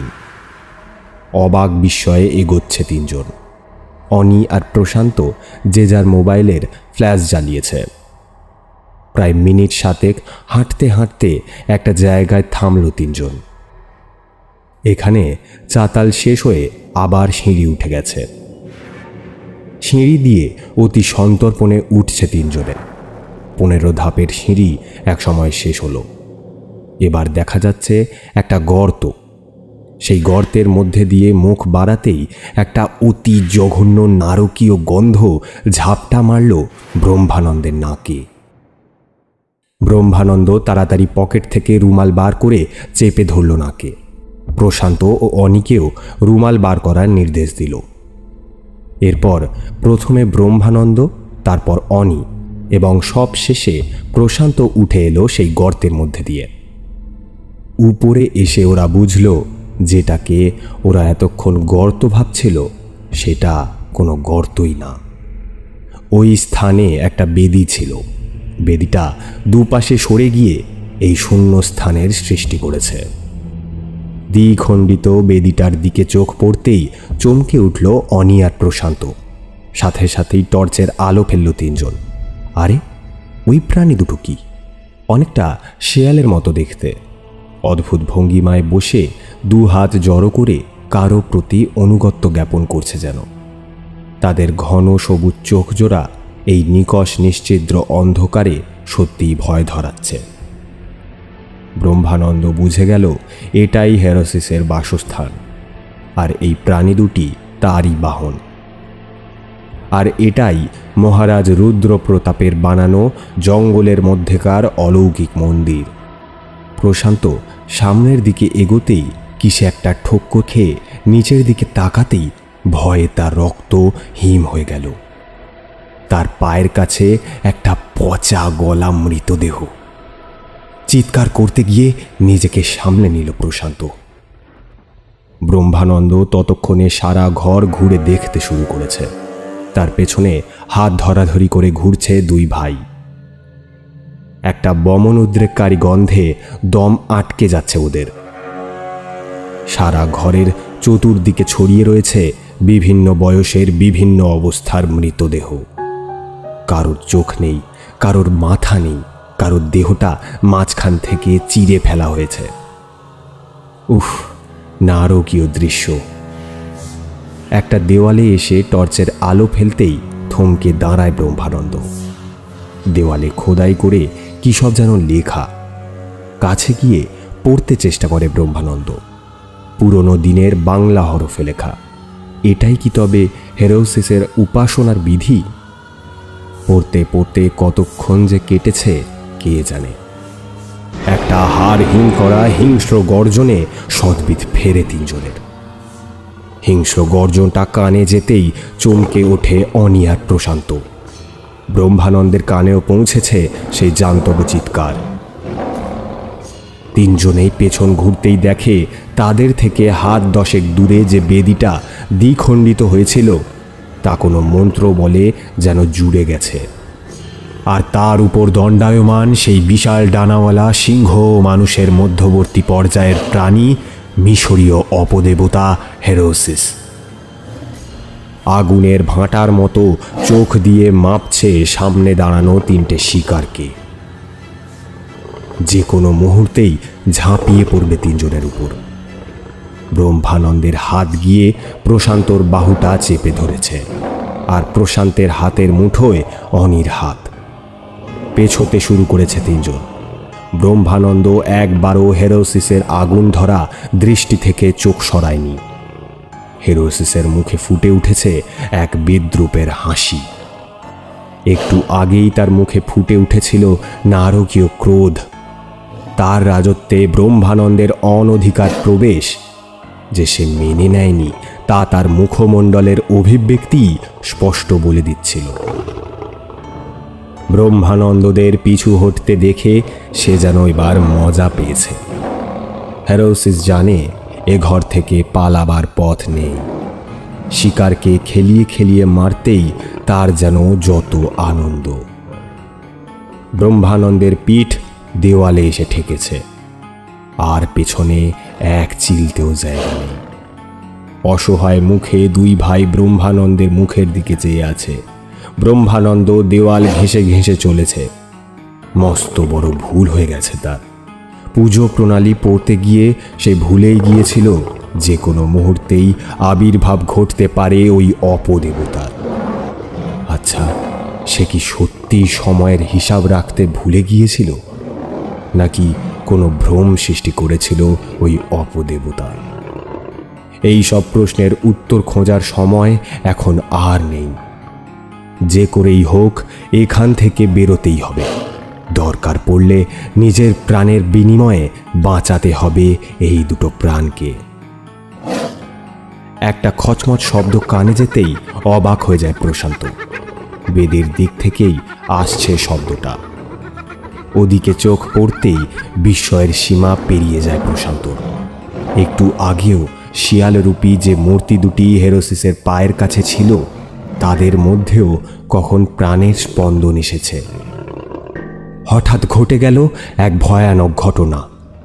অবাক বিস্ময়ে এগোচ্ছে 3 জন। অনি আর প্রশান্ত যে যার মোবাইলের ফ্ল্যাশ জ্বালিয়েছে। প্রায় মিনিট 7 হাঁটতে হাঁটতে একটা জায়গায় থামল 3 জন। এখানে চাতাল শেষ হয়ে আবার সিঁড়ি উঠে গেছে। সিঁড়ি দিয়ে অতি সন্তর্পণে উঠছে 3 জনে। 15 ধাপের সিঁড়ি একসময় শেষ হলো। এবার দেখা যাচ্ছে একটা গর্ত। সেই গর্তের মধ্যে দিয়ে মুখ বাড়াতেই একটা অতি জঘন্য নারকীয় গন্ধ ঝাপটা মারল ব্রহ্মানন্দের নাকে। ব্রহ্মানন্দ তাড়াতাড়ি পকেট থেকে রুমাল বার করে চেপে ধরল নাকে। প্রশান্ত ও অনিকেও রুমাল বার করার নির্দেশ দিল। এরপর প্রথমে ব্রহ্মানন্দ, তারপর অনি এবং সব শেষে প্রশান্ত উঠে এলো সেই গর্তের মধ্যে দিয়ে। উপরে এসে ওরা বুঝল যেটাকে ওরা এতক্ষণ গর্ত ভাবছিল সেটা কোনো গর্তই না। ওই স্থানে একটা বেদি ছিল। বেদিটা দুপাশে সরে গিয়ে এই শূন্য স্থানের সৃষ্টি করেছে। দ্বিখণ্ডিত বেদিটার দিকে চোখ পড়তেই চমকে উঠল অনি আর প্রশান্ত। সাথে সাথেই টর্চের আলো ফেলল তিনজন। আরে ওই প্রাণী দুটো কি? অনেকটা শেয়ালের মতো দেখতে। অদ্ভুত ভঙ্গিমায় বসে দু হাত জড়ো করে কারো প্রতি অনুগত্য জ্ঞাপন করছে যেন। তাদের ঘন সবুজ চোখ জোড়া এই নিকষ নিশ্চিদ্র অন্ধকারে সত্যিই ভয় ধরাচ্ছে। ব্রহ্মানন্দ বুঝে গেল এটাই হেরোসিসের বাসস্থান, আর এই প্রাণী দুটি তারই বাহন। আর এটাই মহারাজ রুদ্র প্রতাপের বানানো জঙ্গলের মধ্যেকার অলৌকিক মন্দির। প্রশান্ত সামনের দিকে এগোতেই কিসে একটা ঠক্কর খেয়ে নিচের দিকে তাকাতেই ভয়ে তার রক্ত হিম হয়ে গেল। তার পায়ের কাছে একটা পচা গলা মৃতদেহ। চিৎকার করতে গিয়ে নিজেকে সামলে নিল প্রশান্ত। ব্রহ্মানন্দ ততক্ষণে সারা ঘর ঘুরে দেখতে শুরু করেছে। তার পেছনে হাত ধরাধরি করে ঘুরছে দুই ভাই। একটা বমন উদ্রেককারী গন্ধে দম আটকে যাচ্ছে ওদের। সারা ঘরের চতুর্দিকে ছড়িয়ে রয়েছে বিভিন্ন বয়সের বিভিন্ন অবস্থার মৃতদেহ। কারোর চোখ নেই, কারোর মাথা নেই, কারোর দেহটা মাঝখান থেকে চিরে ফেলা হয়েছে। উফ, নারকীয় দৃশ্য। একটা দেওয়ালে এসে টর্চের আলো ফেলতেই থমকে দাঁড়ায় ব্রহ্মানন্দ। দেওয়ালে খোদাই করে কী সব যেন লেখা। কাছে গিয়ে পড়তে চেষ্টা করে ব্রহ্মানন্দ। পুরনো দিনের বাংলা হরফে লেখা। এটাই কি তবে হেরোসিসের উপাসনার বিধি? পড়তে পড়তে কতক্ষণ যে কেটেছে কে জানে। একটা হাড়হীন করা হিংস্র গর্জনে সদ্বিদ ফেরে তিনজনের। হিংস্র গর্জনটা কানে যেতেই চমকে ওঠে অনি আর প্রশান্ত। ব্রহ্মানন্দের কানেও পৌঁছেছে সেই জান্তব চিৎকার। তিনজনেই পেছন ঘুরতেই দেখে তাদের থেকে হাত দশেক দূরে যে বেদিটা দ্বিখণ্ডিত হয়েছিল তা কোনো মন্ত্র বলে যেন জুড়ে গেছে। আর তার উপর দণ্ডায়মান সেই বিশাল ডানাওয়ালা সিংহ মানুষের মধ্যবর্তী পর্যায়ের প্রাণী মিশরীয় অপদেবতা হেরোসিস। আগুনের ভাঁটার মতো চোখ দিয়ে মাপছে সামনে দাঁড়ানো তিনটে শিকারকে। যে কোনো মুহূর্তেই ঝাঁপিয়ে পড়বে তিনজনের উপর। ব্রহ্মানন্দের হাত গিয়ে প্রশান্তর বাহুটা চেপে ধরেছে, আর প্রশান্তের হাতের মুঠোয় অনির হাত। পেছোতে শুরু করেছে তিনজন। ব্রহ্মানন্দ একবারও হেরোসিসের আগুন ধরা দৃষ্টি থেকে চোখ সরায়নি। হেরোসিসের মুখে ফুটে উঠেছে এক বিদ্রূপের হাসি। একটু আগেই তার মুখে ফুটে উঠেছিল নারকীয় ক্রোধ। তার রাজত্বে ব্রহ্মানন্দের অনধিকার প্রবেশ যে সে মেনে নেয়নি তা তার মুখমণ্ডলের অভিব্যক্তি স্পষ্ট বলে দিচ্ছিল। ব্রহ্মানন্দদের পিছু হটতে দেখে সে যেন এবার মজা পেয়েছে। হেরোসিস জানে এ ঘর থেকে পালাবার পথ নেই। শিকারকে খেলিয়ে খেলিয়ে মারতেই তার যেন যত আনন্দ। ব্রহ্মানন্দের পিঠ দেওয়ালে এসে ঠেকেছে, আর পেছনে এক চিলতেও জায়গা নেই। অসহায় মুখে দুই ভাই ব্রহ্মানন্দের মুখের দিকে চেয়ে আছে। ব্রহ্মানন্দ দেওয়াল ঘেঁষে ঘেঁষে চলেছে। মস্ত বড় ভুল হয়ে গেছে তার। পুজো প্রণালী পড়তে গিয়ে সে ভুলেই গিয়েছিল যে কোনো মুহূর্তেই আবির্ভাব ঘটতে পারে ওই অপদেবতার। আচ্ছা, সে কি সত্যি সময়ের হিসাব রাখতে ভুলে গিয়েছিল, নাকি কোনো ভ্রম সৃষ্টি করেছিল ওই অপদেবতা? এই সব প্রশ্নের উত্তর খোঁজার সময় এখন আর নেই। যে করেই হোক এখান থেকে বেরোতেই হবে। দরকার পড়লে নিজের প্রাণের বিনিময়ে বাঁচাতে হবে এই দুটো প্রাণকে। একটা খচমচ শব্দ কানে যেতেই অবাক হয়ে যায় প্রশান্ত। বেদের দিক থেকেই আসছে শব্দটা। ওদিকে চোখ পড়তেই বিস্ময়ের সীমা পেরিয়ে যায় প্রশান্ত। একটু আগেও শিয়ালরূপী যে মূর্তি দুটি হেরোসিসের পায়ের কাছে ছিল, তাদের মধ্যেও কখন প্রাণের স্পন্দন এসেছে। হঠাৎ ঘটে গেল এক ভয়ানক ঘটনা।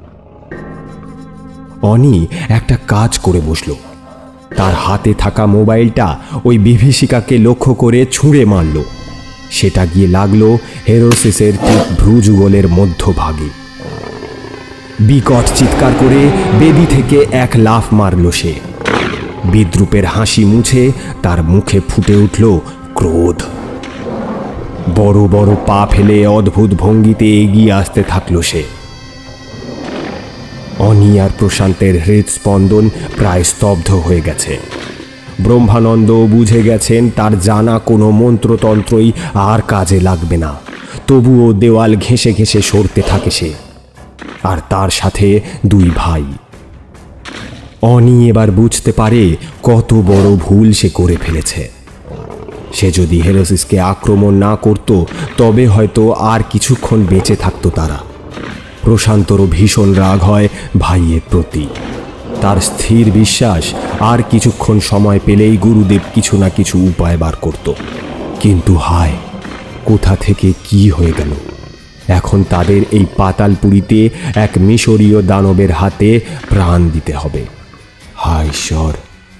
অনি একটা কাজ করে বসল। তার হাতে থাকা মোবাইলটা ওই বিভীষিকাকে লক্ষ্য করে ছুঁড়ে মারল। সেটা গিয়ে লাগলো হেরোসিসের ঠিক ভ্রুযুগলের মধ্যভাগে। বিকট চিৎকার করে বেদি থেকে এক লাফ মারল সে। বিদ্রুপের হাসি মুছে তার মুখে ফুটে উঠল ক্রোধ। বড় বড় পা ফেলে অদ্ভুত ভঙ্গিতে এগিয়ে আসতে থাকল সে। অনি আর প্রশান্তের হৃদস্পন্দন প্রায় স্তব্ধ হয়ে গেছে। ব্রহ্মানন্দ বুঝে গেছেন তার জানা কোনো মন্ত্রতন্ত্রই আর কাজে লাগবে না। তবুও দেওয়াল ঘেঁষে ঘেঁষে সরতে থাকে সে, আর তার সাথে দুই ভাই। অনি এবার বুঝতে পারে কত বড় ভুল সে করে ফেলেছে। সে যদি হেরোসিসকে আক্রমণ না করত, তবে হয়তো আর কিছুক্ষণ বেঁচে থাকতো তারা। প্রশান্তরও ভীষণ রাগ হয় ভাইয়ের প্রতি। তার স্থির বিশ্বাস আর কিছুক্ষণ সময় পেলেই গুরুদেব কিছু না কিছু উপায় বার করত। কিন্তু হায়, কোথা থেকে কি হয়ে গেল! এখন তাদের এই পাতালপুরীতে এক মিশরীয় দানবের হাতে প্রাণ দিতে হবে। হায় ঈশ্বর!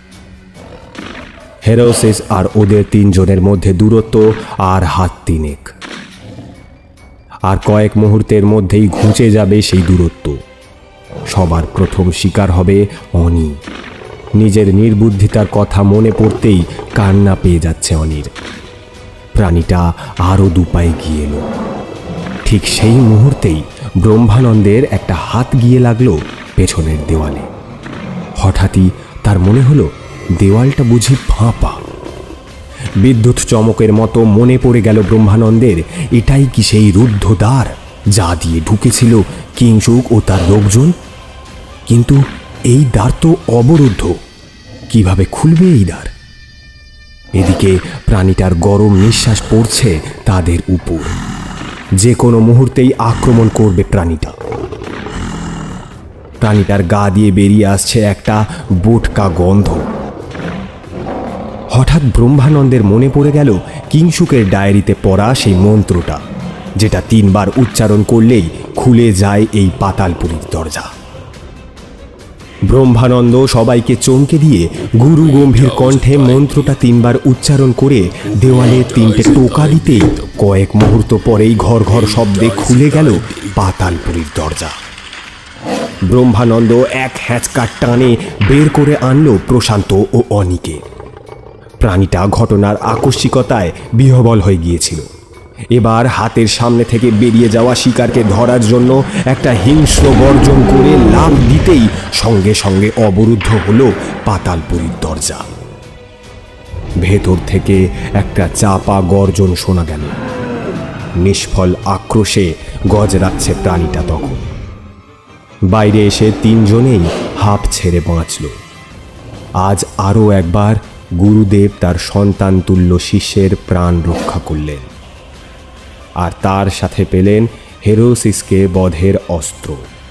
হেরোসিস আর ওদের তিনজনের মধ্যে দূরত্ব আর হাত তিনেক। আর কয়েক মুহূর্তের মধ্যেই ঘুচে যাবে সেই দূরত্ব। সবার প্রথম শিকার হবে অনি। নিজের নির্বুদ্ধিতার কথা মনে পড়তেই কান্না পেয়ে যাচ্ছে অনির। প্রাণীটা আরও দুপায়ে গিয়ে এলো। ঠিক সেই মুহূর্তেই ব্রহ্মানন্দের একটা হাত গিয়ে লাগলো পেছনের দেওয়ালে। হঠাৎই তার মনে হলো দেওয়ালটা বুঝি ফাঁপা। বিদ্যুৎ চমকের মতো মনে পড়ে গেল ব্রহ্মানন্দের, এটাই কি সেই রুদ্ধ দ্বার যা দিয়ে ঢুকেছিল কিংসুক ও তার লোকজন? কিন্তু এই দ্বার তো অবরুদ্ধ, কিভাবে খুলবে এই দ্বার? এদিকে প্রাণীটার গরম নিঃশ্বাস পড়ছে তাদের উপর। যে কোনো মুহূর্তেই আক্রমণ করবে প্রাণীটা। প্রাণীটার গা দিয়ে বেরিয়ে আসছে একটা বোটকা গন্ধ। হঠাৎ ব্রহ্মানন্দের মনে পড়ে গেল কিংসুকের ডায়েরিতে পড়া সেই মন্ত্রটা, যেটা 3 বার উচ্চারণ করলেই খুলে যায় এই পাতালপুরীর দরজা। ব্রহ্মানন্দ সবাইকে চমকে দিয়ে গুরু গম্ভীর কণ্ঠে মন্ত্রটা 3 বার উচ্চারণ করে দেওয়ালে 3টে টোকা দিতে কয়েক মুহূর্ত পরেই ঘর ঘর শব্দে খুলে গেল পাতালপুরীর দরজা। ব্রহ্মানন্দ এক হ্যাঁচকা টানে বের করে আনলো প্রশান্ত ও অনিকে। প্রাণীটা ঘটনার আকস্মিকতায় বিহ্বল হয়ে গিয়েছিল। এবার হাতের সামনে থেকে বেরিয়ে যাওয়া শিকারকে ধরার জন্য একটা হিংস্র গর্জন করে লাফ দিতেই সঙ্গে সঙ্গে অবরুদ্ধ হলো পাতালপুরীর দরজা। ভেতর থেকে একটা চাপা গর্জন শোনা গেল। নিষ্ফল আক্রোশে গজরাচ্ছে প্রাণীটা তখন। বাইরে এসে 3 জনেই হাঁপ ছেড়ে বাঁচল। আজ আরও একবার গুরুদেব তার সন্তান তুল্য শিষ্যের প্রাণ রক্ষা করলেন, আর তার সাথে পেলেন হেরোসিসকে বধের অস্ত্র।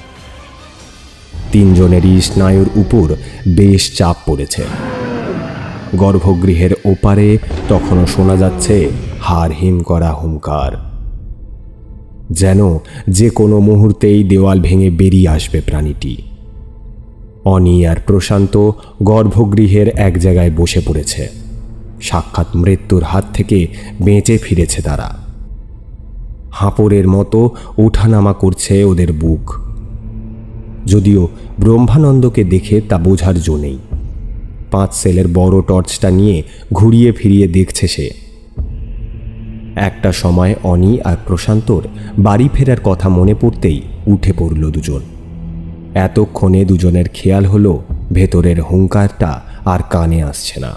3 জনেরই স্নায়ুর উপর বেশ চাপ পড়েছে। গর্ভগৃহের ওপারে তখনও শোনা যাচ্ছে হাড় হিম করা হুঙ্কার, যেন যে কোনো মুহূর্তেই দেওয়াল ভেঙে বেরিয়ে আসবে প্রাণীটি। অনি আর প্রশান্ত গর্ভগৃহের এক জায়গায় বসে পড়েছে। সাক্ষাৎ মৃত্যুর হাত থেকে বেঁচে ফিরেছে তারা। হাঁপড়ের মতো ওঠানামা করছে ওদের বুক। যদিও ব্রহ্মানন্দকে দেখে তা বোঝার জো নেই। 5 সেলের বড় টর্চটা নিয়ে ঘুরিয়ে ফিরিয়ে দেখছে সে। একটা সময় অনি আর প্রশান্তর বাড়ি ফেরার কথা মনে পড়তেই উঠে পড়ল দুজন। এতক্ষণে দুজনের খেয়াল হলো ভেতরের হুঙ্কারটা আর কানে আসছে না।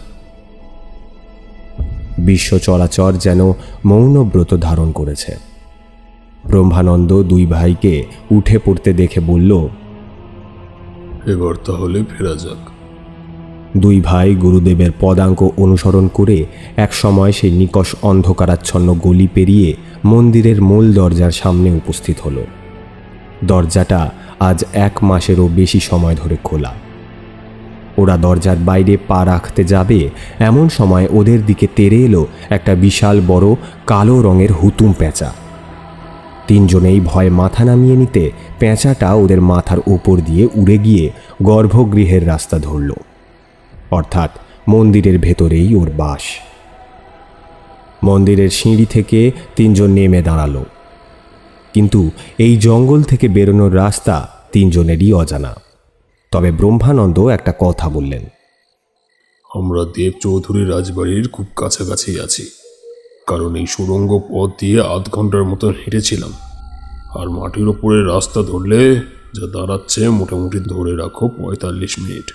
বিশ্ব চরাচর যেন মৌনব্রত ধারণ করেছে। ব্রহ্মানন্দ 2 ভাইকে উঠে পড়তে দেখে বলল, এবার তাহলে ফেরা যাক। 2 ভাই গুরুদেবের পদাঙ্ক অনুসরণ করে এক সময় সেই নিকষ অন্ধকারাচ্ছন্ন গলি পেরিয়ে মন্দিরের মূল দরজার সামনে উপস্থিত হলো। দরজাটা আজ 1 মাসেরও বেশি সময় ধরে খোলা। ওরা দরজার বাইরে পা রাখতে যাবে এমন সময় ওদের দিকে তেড়ে এলো একটা বিশাল বড় কালো রঙের হুতুম পেঁচা। তিনজনেই ভয়ে মাথা নামিয়ে নিতে পেঁচাটা ওদের মাথার ওপর দিয়ে উড়ে গিয়ে গর্ভগৃহের রাস্তা ধরল, অর্থাৎ মন্দিরের ভেতরেই ওর বাস। মন্দিরের সিঁড়ি থেকে তিনজন নেমে দাঁড়ালো, কিন্তু এই জঙ্গল থেকে বেরোনোর রাস্তা তিনজনেরই অজানা। তবে ব্রহ্মানন্দ একটা কথা বললেন, আমরা দেব চৌধুরী রাজবাড়ির খুব কাছাকাছি আছি, কারণ এই সুড়ঙ্গ পথ দিয়ে 1/2 ঘন্টার মতো হেঁটেছিলাম। আর মাটির ওপরে রাস্তা ধরলে যা দাঁড়াচ্ছে মোটামুটি ধরে রাখো 45 মিনিট।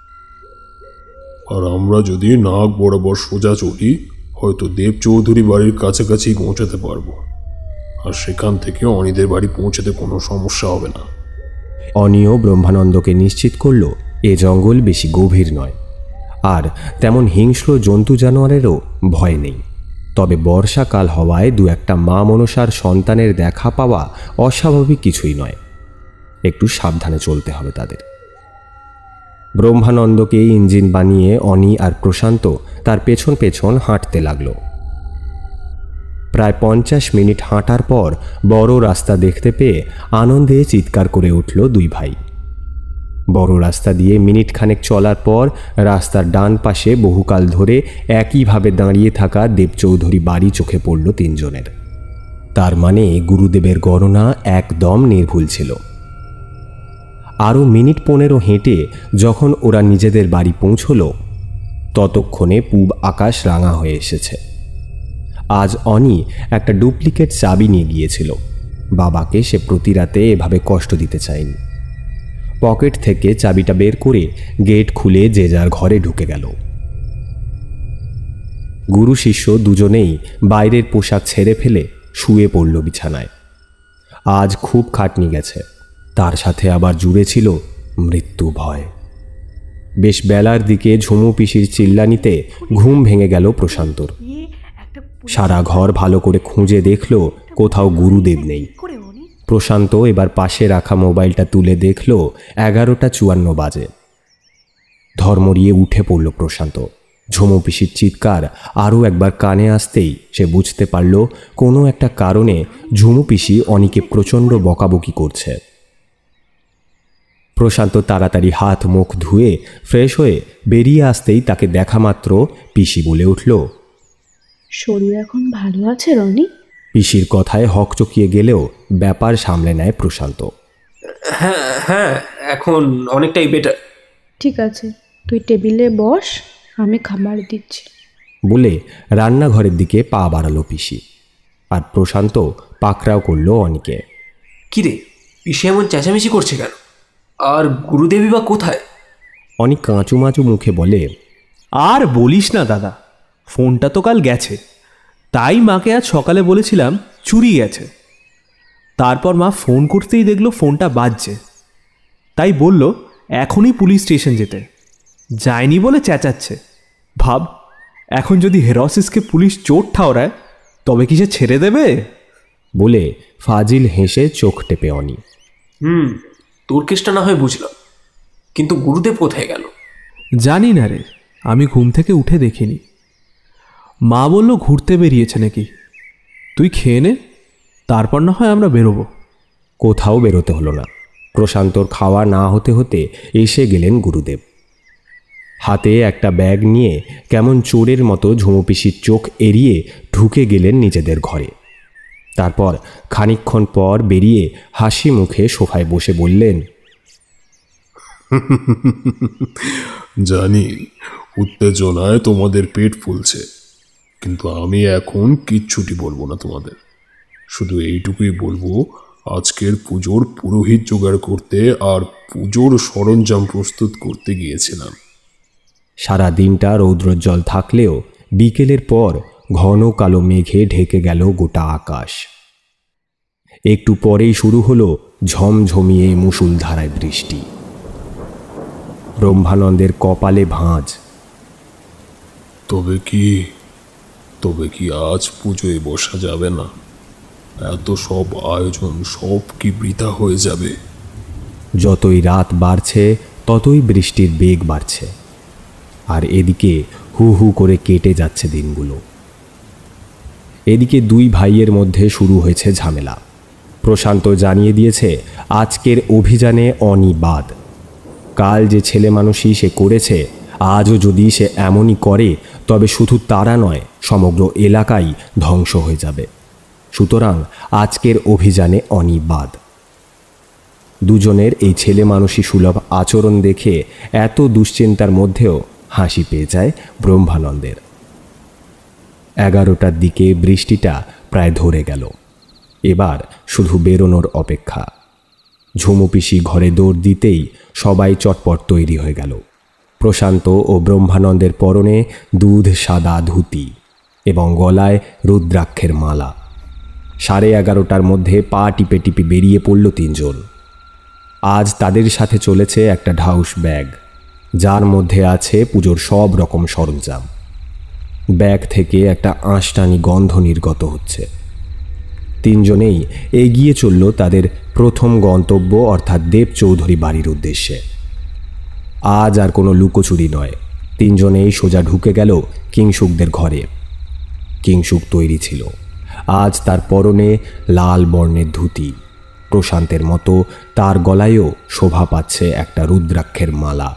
আর আমরা যদি নাক বরাবর সোজা চলি হয়তো দেব চৌধুরী বাড়ির কাছাকাছি পৌঁছাতে পারবো, আর সেখান থেকে অনিদের বাড়ি পৌঁছাতে কোনো সমস্যা হবে না। অনিও ব্রহ্মানন্দকে নিশ্চিত করল এ জঙ্গল বেশি গভীর নয়, আর তেমন হিংস্র জন্তু জানোয়ারেরও ভয় নেই। তবে বর্ষাকাল হওয়ায় 2-1টা মা মনসার সন্তানের দেখা পাওয়া অস্বাভাবিক কিছুই নয়, একটু সাবধানে চলতে হবে তাদের। ব্রহ্মানন্দকে ইঞ্জিন বানিয়ে অনি আর প্রশান্ত তার পেছন পেছন হাঁটতে লাগলো। প্রায় 50 মিনিট হাঁটার পর বড় রাস্তা দেখতে পেয়ে আনন্দে চিৎকার করে উঠল 2 ভাই। বড় রাস্তা দিয়ে মিনিট খানেক চলার পর রাস্তার ডান পাশে বহুকাল ধরে একইভাবে দাঁড়িয়ে থাকা দেবচৌধুরী বাড়ি চোখে পড়ল তিনজনের। তার মানে গুরুদেবের গণনা একদম নির্ভুল ছিল। আরও মিনিট 15 হেঁটে যখন ওরা নিজেদের বাড়ি পৌঁছল ততক্ষণে পূব আকাশ রাঙা হয়ে এসেছে। আজ অনি একটা ডুপ্লিকেট চাবি নিয়ে গিয়েছিল। বাবাকে সে প্রতি রাতে এভাবে কষ্ট দিতে চায়নি। পকেট থেকে চাবিটা বের করে গেট খুলে যে যার ঘরে ঢুকে গেল। গুরু শিষ্য দুজনেই বাইরের পোশাক ছেড়ে ফেলে শুয়ে পড়ল বিছানায়। আজ খুব খাটনি গেছে, তার সাথে আবার জুড়ে ছিল মৃত্যু ভয়। বেশ বেলার দিকে ঝুমু পিসির চিল্লানিতে ঘুম ভেঙে গেল প্রশান্তর। সারা ঘর ভালো করে খুঁজে দেখল কোথাও গুরুদেব নেই। প্রশান্ত এবার পাশে রাখা মোবাইলটা তুলে দেখল 11:54 বাজে। ধর্মরিয়ে উঠে পড়ল প্রশান্ত। ঝুমু পিসির চিৎকার আরও একবার কানে আসতেই সে বুঝতে পারল কোনো একটা কারণে ঝুমু পিসি অনিকে প্রচণ্ড বকাবকি করছে। প্রশান্ত তাড়াতাড়ি হাত মুখ ধুয়ে ফ্রেশ হয়ে বেরিয়ে আসতেই তাকে দেখা মাত্র পিসি বলে উঠল, শরীর এখন ভালো আছে রনি? পিসির কথায় হকচকিয়ে গেলেও ব্যাপার সামলে নেয় প্রশান্ত। হ্যাঁ হ্যাঁ, এখন অনেকটাই বেটার। ঠিক আছে, তুই টেবিলে বস, আমি খাবার দিচ্ছি বলে রান্নাঘরের দিকে পা বাড়ালো পিসি। আর প্রশান্ত পাকড়াও করলো অনিকে। কিরে, পিসি এমন চেঁচামেচি করছে কেন? আর গুরুদেবী বা কোথায়? অনি কাঁচুমাচু মুখে বলে, আর বলিস না দাদা, ফোনটা তো কাল গেছে, তাই মাকে আজ সকালে বলেছিলাম চুরি গেছে। তারপর মা ফোন করতেই দেখলো ফোনটা বাজছে, তাই বলল এখনই পুলিশ স্টেশন যেতে। যায়নি বলে চেঁচাচ্ছে। ভাব, এখন যদি হেরোসিসকে পুলিশ চোট ঠাওরায় তবে কি সে ছেড়ে দেবে? বলে ফাজিল হেসে চোখ টেপে অনি। তোর কেসটা না হয় বুঝলাম, কিন্তু গুরুদেব কোথায় গেল? জানি না রে, আমি ঘুম থেকে উঠে দেখিনি। মা বলল ঘুরতে বেরিয়েছে নাকি। তুই খেয়ে নে, তারপর না হয় আমরা বেরোবো। কোথাও বেরোতে হলো না। প্রশান্তর খাওয়া না হতে হতে এসে গেলেন গুরুদেব। হাতে একটা ব্যাগ নিয়ে কেমন চোরের মতো ঝুমু পিসির চোখ এড়িয়ে ঢুকে গেলেন নিজেদের ঘরে। তারপর খানিকক্ষণ পর বেরিয়ে হাসি মুখে সোফায় বসে বললেন, জানি উত্তেজনায় তোমাদের পেট ফুলছে, কিন্তু আমি এখন কিচ্ছুটি বলবো না তোমাদের। শুধু এইটুকুই বলবো, আজকের পুজোর পুরোহিত জোগাড় করতে আর পুজোর সরঞ্জাম প্রস্তুত করতে গিয়েছিলাম। সারা দিনটা রৌদ্রোজ্জ্বল থাকলেও বিকেলের পর ঘন কালো মেঘে ঢেকে গেল গোটা আকাশ। একটু পরেই শুরু হলো ঝমঝমিয়ে মুষলধারায় বৃষ্টি। ব্রহ্মানন্দের কপালে ভাঁজ। তবে কি আজ পুজোয় বসা যাবে না? এত সব আয়োজন সব কি বৃথা হয়ে যাবে? যতই রাত বাড়ছে ততই বৃষ্টির বেগ বাড়ছে, আর এদিকে হু হু করে কেটে যাচ্ছে দিনগুলো। এদিকে দুই ভাইয়ের মধ্যে শুরু হয়েছে ঝামেলা। প্রশান্ত জানিয়ে দিয়েছে আজকের অভিযানে অনি বাদ। কাল যে ছেলে মানুষই সে করেছে, আজও যদি সে এমনই করে তবে শুধু তারা নয়, সমগ্র এলাকাই ধ্বংস হয়ে যাবে। সুতরাং আজকের অভিযানে অনি বাদ। দুজনের এই ছেলে মানুষই সুলভ আচরণ দেখে এত দুশ্চিন্তার মধ্যেও হাসি পেয়ে যায় ব্রহ্মানন্দের। 11টার দিকে বৃষ্টিটা প্রায় ধরে গেল। এবার শুধু বেরোনোর অপেক্ষা। ঝুমু পিসি ঘরে দৌড় দিতেই সবাই চটপট তৈরি হয়ে গেল। প্রশান্ত ও ব্রহ্মানন্দের পরনে দুধ সাদা ধুতি এবং গলায় রুদ্রাক্ষের মালা। 11:30টার মধ্যে পা টিপে টিপে বেরিয়ে পড়ল তিনজন। আজ তাদের সাথে চলেছে একটা ঢাউস ব্যাগ, যার মধ্যে আছে পুজোর সব রকম সরঞ্জাম। ব্যাগ থেকে একটা আঁশটানি গন্ধ নির্গত হচ্ছে। তিনজনেই এগিয়ে চলল তাদের প্রথম গন্তব্য অর্থাৎ দেব চৌধুরী বাড়ির উদ্দেশ্যে। আজ আর কোনো লুকোচুরি নয়, তিনজনেই সোজা ঢুকে গেল কিংসুকদের ঘরে। কিংসুক তৈরি ছিল। আজ তার পরনে লাল বর্ণের ধুতি। প্রশান্তের মতো তার গলায়ও শোভা পাচ্ছে একটা রুদ্রাক্ষের মালা।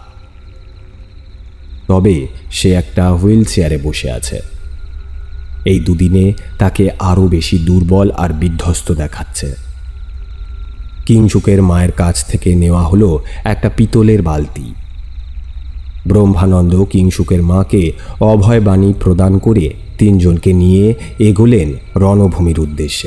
তবে সে একটা হুইল চেয়ারে বসে আছে। এই দুদিনে তাকে আরও বেশি দুর্বল আর বিধ্বস্ত দেখাচ্ছে। কিংসুকের মায়ের কাছ থেকে নেওয়া হলো একটা পিতলের বালতি। ব্রহ্মানন্দ কিংসুকের মাকে অভয়বাণী প্রদান করে তিনজনকে নিয়ে এগোলেন রণভূমির উদ্দেশ্যে।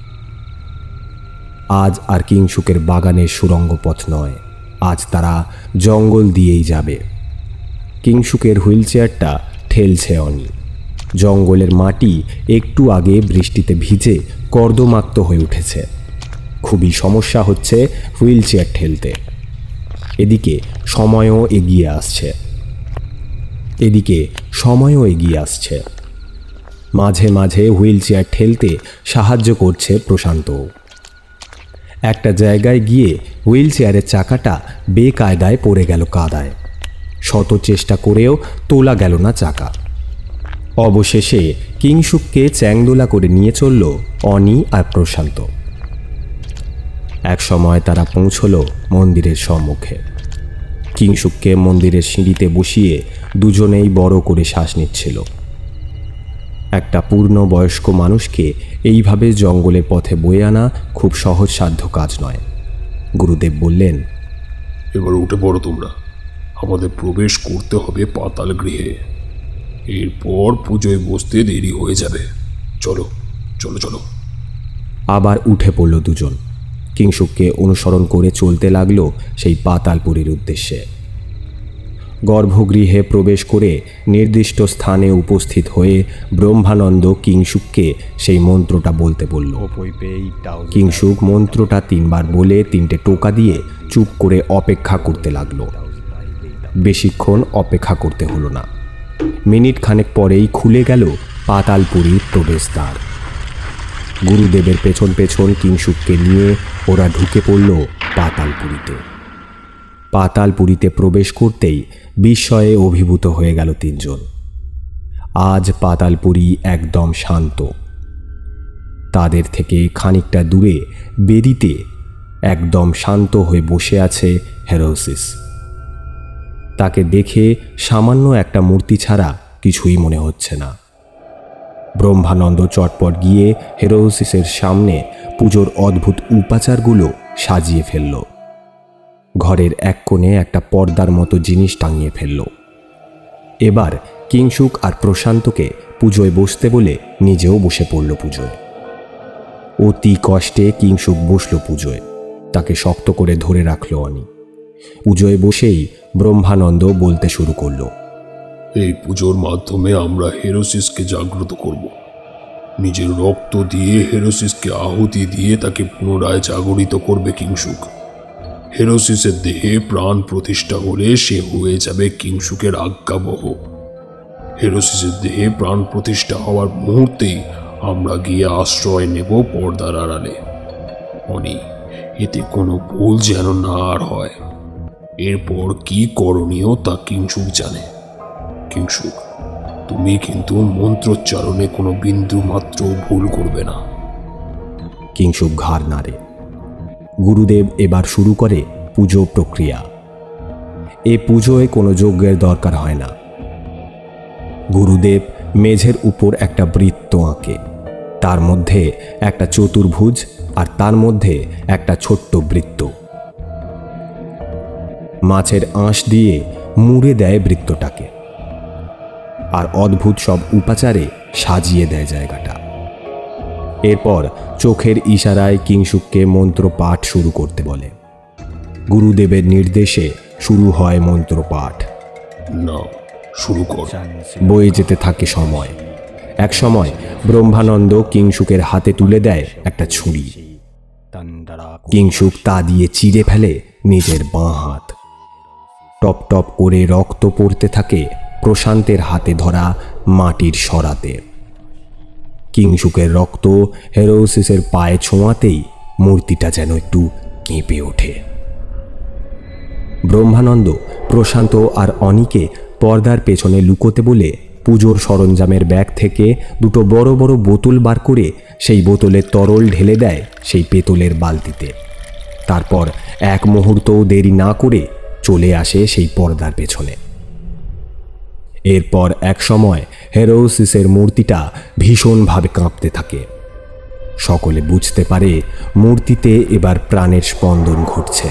আজ আর কিংসুকের বাগানের সুড়ঙ্গ পথ নয়, আজ তারা জঙ্গল দিয়েই যাবে। কিংসুকের হুইল চেয়ারটা ঠেলছে অনি। জঙ্গলের মাটি একটু আগে বৃষ্টিতে ভিজে কর্দমাক্ত হয়ে উঠেছে। খুবই সমস্যা হচ্ছে হুইল চেয়ার ঠেলতে। এদিকে সময়ও এগিয়ে আসছে। মাঝে মাঝে হুইল চেয়ার ঠেলতে সাহায্য করছে প্রশান্ত। একটা জায়গায় গিয়ে হুইল চেয়ারের চাকাটা বেকায়দায় পড়ে গেল কাদায়। শত চেষ্টা করেও তোলা গেল না চাকা। অবশেষে কিংসুককে চ্যাংদোলা করে নিয়ে চলল অনি আর প্রশান্ত। এক সময় তারা পৌঁছল মন্দিরের সম্মুখে। কিংসুককে মন্দিরের সিঁড়িতে বসিয়ে দুজনেই বড় করে শ্বাস নিচ্ছিল। একটা পূর্ণবয়স্ক মানুষকে এইভাবে জঙ্গলের পথে বয়ে আনা খুব সহজসাধ্য কাজ নয়। গুরুদেব বললেন, এবার উঠে পড়ো তোমরা, আমাদের প্রবেশ করতে হবে পাতাল গৃহে। এরপর পুজোয় বসতে দেরি হয়ে যাবে। চলো চলো চলো। আবার উঠে পড়ল দুজন। কিংসুককে অনুসরণ করে চলতে লাগলো সেই পাতালপুরীর উদ্দেশ্যে। গর্ভগৃহে প্রবেশ করে নির্দিষ্ট স্থানে উপস্থিত হয়ে ব্রহ্মানন্দ কিংসুককে সেই মন্ত্রটা বলতে বলল। কিংসুক মন্ত্রটা 3 বার বলে 3টে টোকা দিয়ে চুপ করে অপেক্ষা করতে লাগলো। বেশিক্ষণ অপেক্ষা করতে হলো না। মিনিট খানেক পরেই খুলে গেল পাতালপুরীর প্রবেশদ্বার। গুরুদেবের পেছন পেছন কিংসুককে নিয়ে ওরা ঢুকে পড়ল পাতালপুরীতে। পাতালপুরীতে প্রবেশ করতেই বিস্ময়ে অভিভূত হয়ে গেল তিনজন। আজ পাতালপুরী একদম শান্ত। তাদের থেকে খানিকটা দূরে বেদিতে একদম শান্ত হয়ে বসে আছে হেরোসিস। তাকে দেখে সামান্য একটা মূর্তি ছাড়া কিছুই মনে হচ্ছে না। ব্রহ্মানন্দ চটপট গিয়ে হেরোসিসের সামনে পুজোর অদ্ভুত উপাচারগুলো সাজিয়ে ফেলল। ঘরের এক কোণে একটা পর্দার মতো জিনিস টাঙিয়ে ফেলল। এবার কিংসুক আর প্রশান্তকে পুজোয় বসতে বলে নিজেও বসে পড়ল পুজোয়। অতি কষ্টে কিংসুক বসল পুজোয়। তাকে শক্ত করে ধরে রাখল অনি। পুজোয় বসেই ব্রহ্মানন্দ বলতে শুরু করলো, এই পুজোর মাধ্যমে আমরা হেরোসিসকে জাগ্রত করব। নিজের রক্ত দিয়ে হেরোসিসকে আহুতি দিয়ে তাকে পুনরায় জাগরিত করবে কিংসুক। হেরোসিসের দেহে প্রাণ প্রতিষ্ঠা হলে সে হয়ে যাবে কিংসুকের আজ্ঞাবহ। হেরোসিসের দেহে প্রাণ প্রতিষ্ঠা হওয়ার মুহূর্তেই আমরা গিয়ে আশ্রয় নেব পর্দার আড়ালে। অনি, এতে কোনো ভুল যেন না আর হয়। এরপর কি করণীয় তা কিংসুক জানে। কিংসুক, তুমি কিন্তু মন্ত্রোচ্চারণে কোনো বিন্দু মাত্র ভুল করবে না। কিংসুক ঘাড় নাড়ে। গুরুদেব এবার শুরু করে পুজো প্রক্রিয়া। এ পুজোয় কোনো যজ্ঞের দরকার হয় না। গুরুদেব মেঝের উপর একটা বৃত্ত আঁকে, তার মধ্যে একটা চতুর্ভুজ আর তার মধ্যে একটা ছোট্ট বৃত্ত। মাছের আঁশ দিয়ে মুড়ে দেয় বৃত্তটাকে, আর অদ্ভুত সব উপাচারে সাজিয়ে দেয় জায়গাটা। এরপর চোখের ইশারায় কিংসুককে মন্ত্র পাঠ শুরু করতে বলে। গুরুদেবের নির্দেশে শুরু হয় মন্ত্র পাঠ। না, শুরু কর। বয়ে যেতে থাকে সময়। এক সময় ব্রহ্মানন্দ কিংসুকের হাতে তুলে দেয় একটা ছুরি। কিংসুক তা দিয়ে চিরে ফেলে নিজের বাঁ হাত। টপ টপ করে রক্ত পড়তে থাকে প্রশান্তের হাতে ধরা মাটির সরাতে। কিংসুকের রক্ত হেরোসিসের পায়ে ছোঁয়াতেই মূর্তিটা যেন একটু কেঁপে ওঠে। ব্রহ্মানন্দ প্রশান্ত আর অনিকে পর্দার পেছনে লুকোতে বলে পুজোর সরঞ্জামের ব্যাগ থেকে দুটো বড় বড় বোতল বার করে সেই বোতলে তরল ঢেলে দেয় সেই পেতলের বালতিতে। তারপর এক মুহূর্তও দেরি না করে চলে আসে সেই পর্দার পেছনে। এরপর এক সময় হেরোসিসের মূর্তিটা ভীষণভাবে কাঁপতে থাকে। সকলে বুঝতে পারে মূর্তিতে এবার প্রাণের স্পন্দন ঘটছে।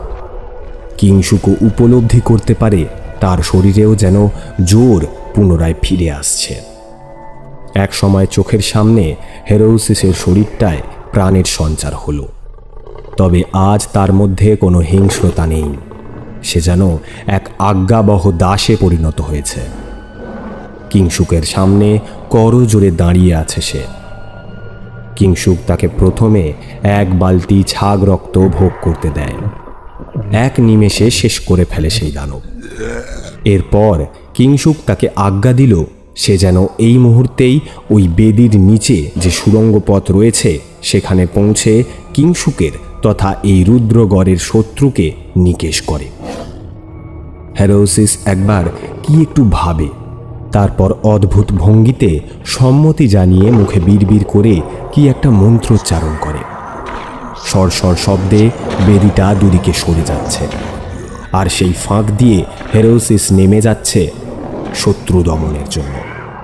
কিংসুকও উপলব্ধি করতে পারে তার শরীরেও যেন জোর পুনরায় ফিরে আসছে। এক সময় চোখের সামনে হেরোসিসের শরীরটায় প্রাণের সঞ্চার হলো। তবে আজ তার মধ্যে কোনো হিংস্রতা নেই। সে যেন এক আজ্ঞাবহ দাসে পরিণত হয়েছে। কিংসুকের সামনে করজোড়ে দাঁড়িয়ে আছে সে। কিংসুক তাকে প্রথমে এক বালতি ছাগ রক্ত ভোগ করতে দেয়। এক নিমেষে শেষ করে ফেলে সেই দানব। এরপর কিংসুক তাকে আজ্ঞা দিল সে যেন এই মুহূর্তেই ওই বেদির নিচে যে সুড়ঙ্গ পথ রয়েছে সেখানে পৌঁছে কিংসুকের তথা এই রুদ্রগড়ের শত্রুকে নিকেশ করে। হেরোসিস একবার কি একটু ভাবে, তারপর অদ্ভুত ভঙ্গিতে সম্মতি জানিয়ে মুখে বিড়বিড় করে কি একটা মন্ত্রোচ্চারণ করে। সরসর শব্দে বেদিটা দুদিকে সরে যাচ্ছে, আর সেই ফাঁক দিয়ে হেরোসিস নেমে যাচ্ছে শত্রু দমনের জন্য।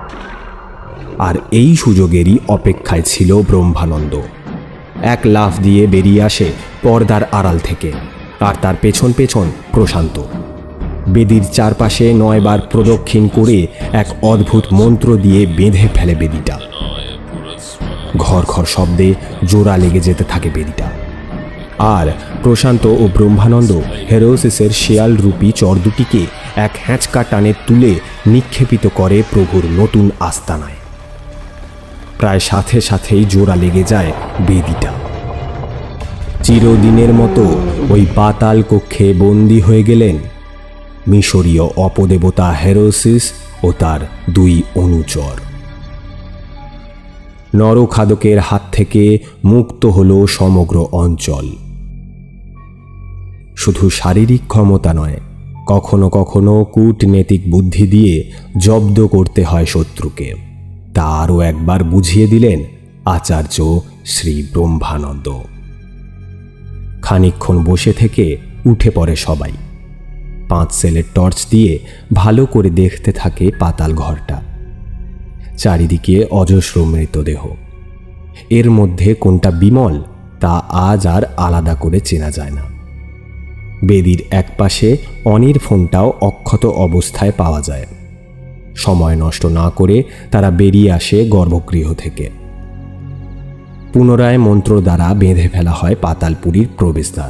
আর এই সুযোগেরই অপেক্ষায় ছিল ব্রহ্মানন্দ। এক লাফ দিয়ে বেরিয়ে আসে পর্দার আড়াল থেকে, আর তার পেছন পেছন প্রশান্ত। বেদির চারপাশে 9 বার প্রদক্ষিণ করে এক অদ্ভুত মন্ত্র দিয়ে বেঁধে ফেলে বেদিটা। ঘর ঘর শব্দে জোড়া লেগে যেতে থাকে বেদিটা। আর প্রশান্ত ও ব্রহ্মানন্দ হেরোসিসের শেয়াল রূপী চর দুটিকে এক হ্যাঁচকা টানে তুলে নিক্ষেপিত করে প্রভুর নতুন আস্তানায়। প্রায় সাথে সাথেই জোড়া লেগে যায় বেদিটা। চিরদিনের মতো ওই পাতাল কক্ষে বন্দী হয়ে গেলেন মিশরীয় অপদেবতা হেরোসিস ও তার 2 অনুচর। নরখাদকের হাত থেকে মুক্ত হল সমগ্র অঞ্চল। শুধু শারীরিক ক্ষমতা নয়, কখনো কখনো কূটনৈতিক বুদ্ধি দিয়ে জব্দ করতে হয় শত্রুকে। তা আরও একবার বুঝিয়ে দিলেন আচার্য শ্রী ব্রহ্মানন্দ। খানিকক্ষণ বসে থেকে উঠে পড়ে সবাই। 5 সেলের টর্চ দিয়ে ভালো করে দেখতে থাকে পাতাল ঘরটা। চারিদিকে অজস্র মৃতদেহ। এর মধ্যে কোনটা বিমল তা আজ আর আলাদা করে চেনা যায় না। বেদির এক পাশে অনির ফোনটাও অক্ষত অবস্থায় পাওয়া যায়। সময় নষ্ট না করে তারা বেরিয়ে আসে গর্ভগৃহ থেকে। পুনরায় মন্ত্র দ্বারা বেঁধে ফেলা হয় পাতালপুরীর প্রবেশদ্বার।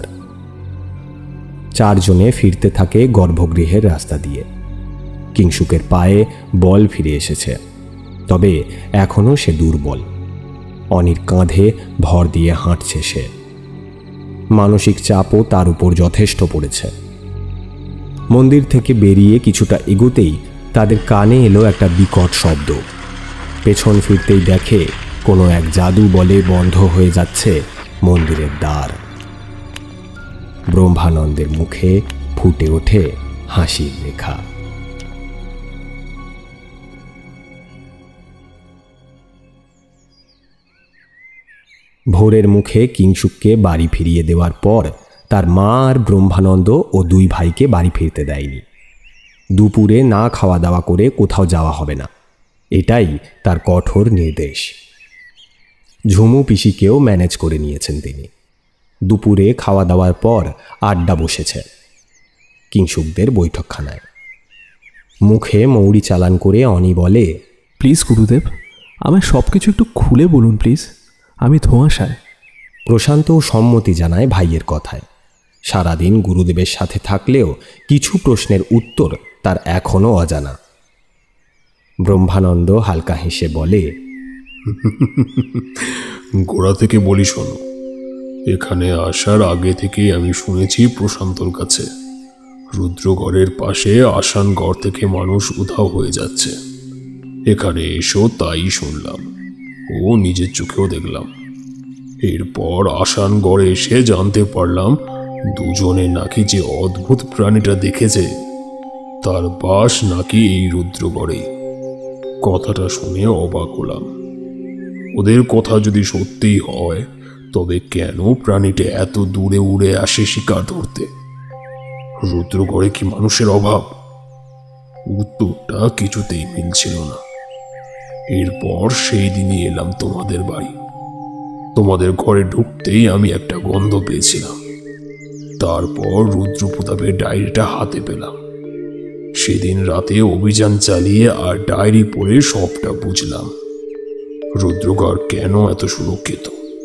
4 জনে ফিরতে থাকে গর্ভগৃহের রাস্তা দিয়ে। কিংসুকের পায়ে বল ফিরে এসেছে, তবে এখনও সে দুর্বল। অনির কাঁধে ভর দিয়ে হাঁটছে সে। মানসিক চাপও তার উপর যথেষ্ট পড়েছে। মন্দির থেকে বেরিয়ে কিছুটা এগোতেই তাদের কানে এলো একটা বিকট শব্দ। পেছন ফিরতেই দেখে কোনো এক জাদু বলে বন্ধ হয়ে যাচ্ছে মন্দিরের দ্বার। ব্রহ্মানন্দের মুখে ফুটে ওঠে হাসির রেখা। ভোরের মুখে কিংসুককে বাড়ি ফিরিয়ে দেওয়ার পর তার মা আর ব্রহ্মানন্দ ও দুই ভাইকে বাড়ি ফিরতে দেয়নি। দুপুরে না খাওয়া দাওয়া করে কোথাও যাওয়া হবে না, এটাই তার কঠোর নির্দেশ। ঝুমু পিসিকেও ম্যানেজ করে নিয়েছেন তিনি। দুপুরে খাওয়া দাওয়ার পর আড্ডা বসেছে কিংসুকদের বৈঠকখানায়। মুখে মৌরি চালান করে অনি বলে, প্লিজ গুরুদেব, আমায় সব কিছু একটু খুলে বলুন প্লিজ, আমি ধোঁয়াশায়। প্রশান্তও সম্মতি জানায় ভাইয়ের কথায়। সারাদিন গুরুদেবের সাথে থাকলেও কিছু প্রশ্নের উত্তর তার এখনও অজানা। ব্রহ্মানন্দ হালকা হেসে বলে, গোড়া থেকে বলি শোনো, এখানে আসার আগে থেকেই আমি শুনেছি প্রশান্তর কাছে রুদ্রগড়ের পাশে আসানগড় থেকে মানুষ উধাও হয়ে যাচ্ছে। এখানে এসো তাই শুনলাম ও নিজের চোখেও দেখলাম। এরপর আসানগড়ে এসে জানতে পারলাম দুজনে নাকি যে অদ্ভুত প্রাণীটা দেখেছে তার বাস নাকি এই রুদ্রগড়ে। কথাটা শুনে অবাক হলাম। ওদের কথা যদি সত্যিই হয় তবে কেন প্রাণীটা এত দূরে উড়ে আসে শিকার ধরতে? রুদ্রগড়ে কি মানুষের অভাব? উত্তরটা কিছুতেই মিলছিল না। এরপর সেই দিনই এলাম তোমাদের বাড়ি। তোমাদের ঘরে ঢুকতেই আমি একটা গন্ধ পেয়েছিলাম। তারপর রুদ্রপ্রতাপের ডায়েরিটা হাতে পেলাম। সেদিন রাতে অভিযান চালিয়ে আর ডায়েরি পড়ে সবটা বুঝলাম রুদ্রগড় কেন এত সুরক্ষিত।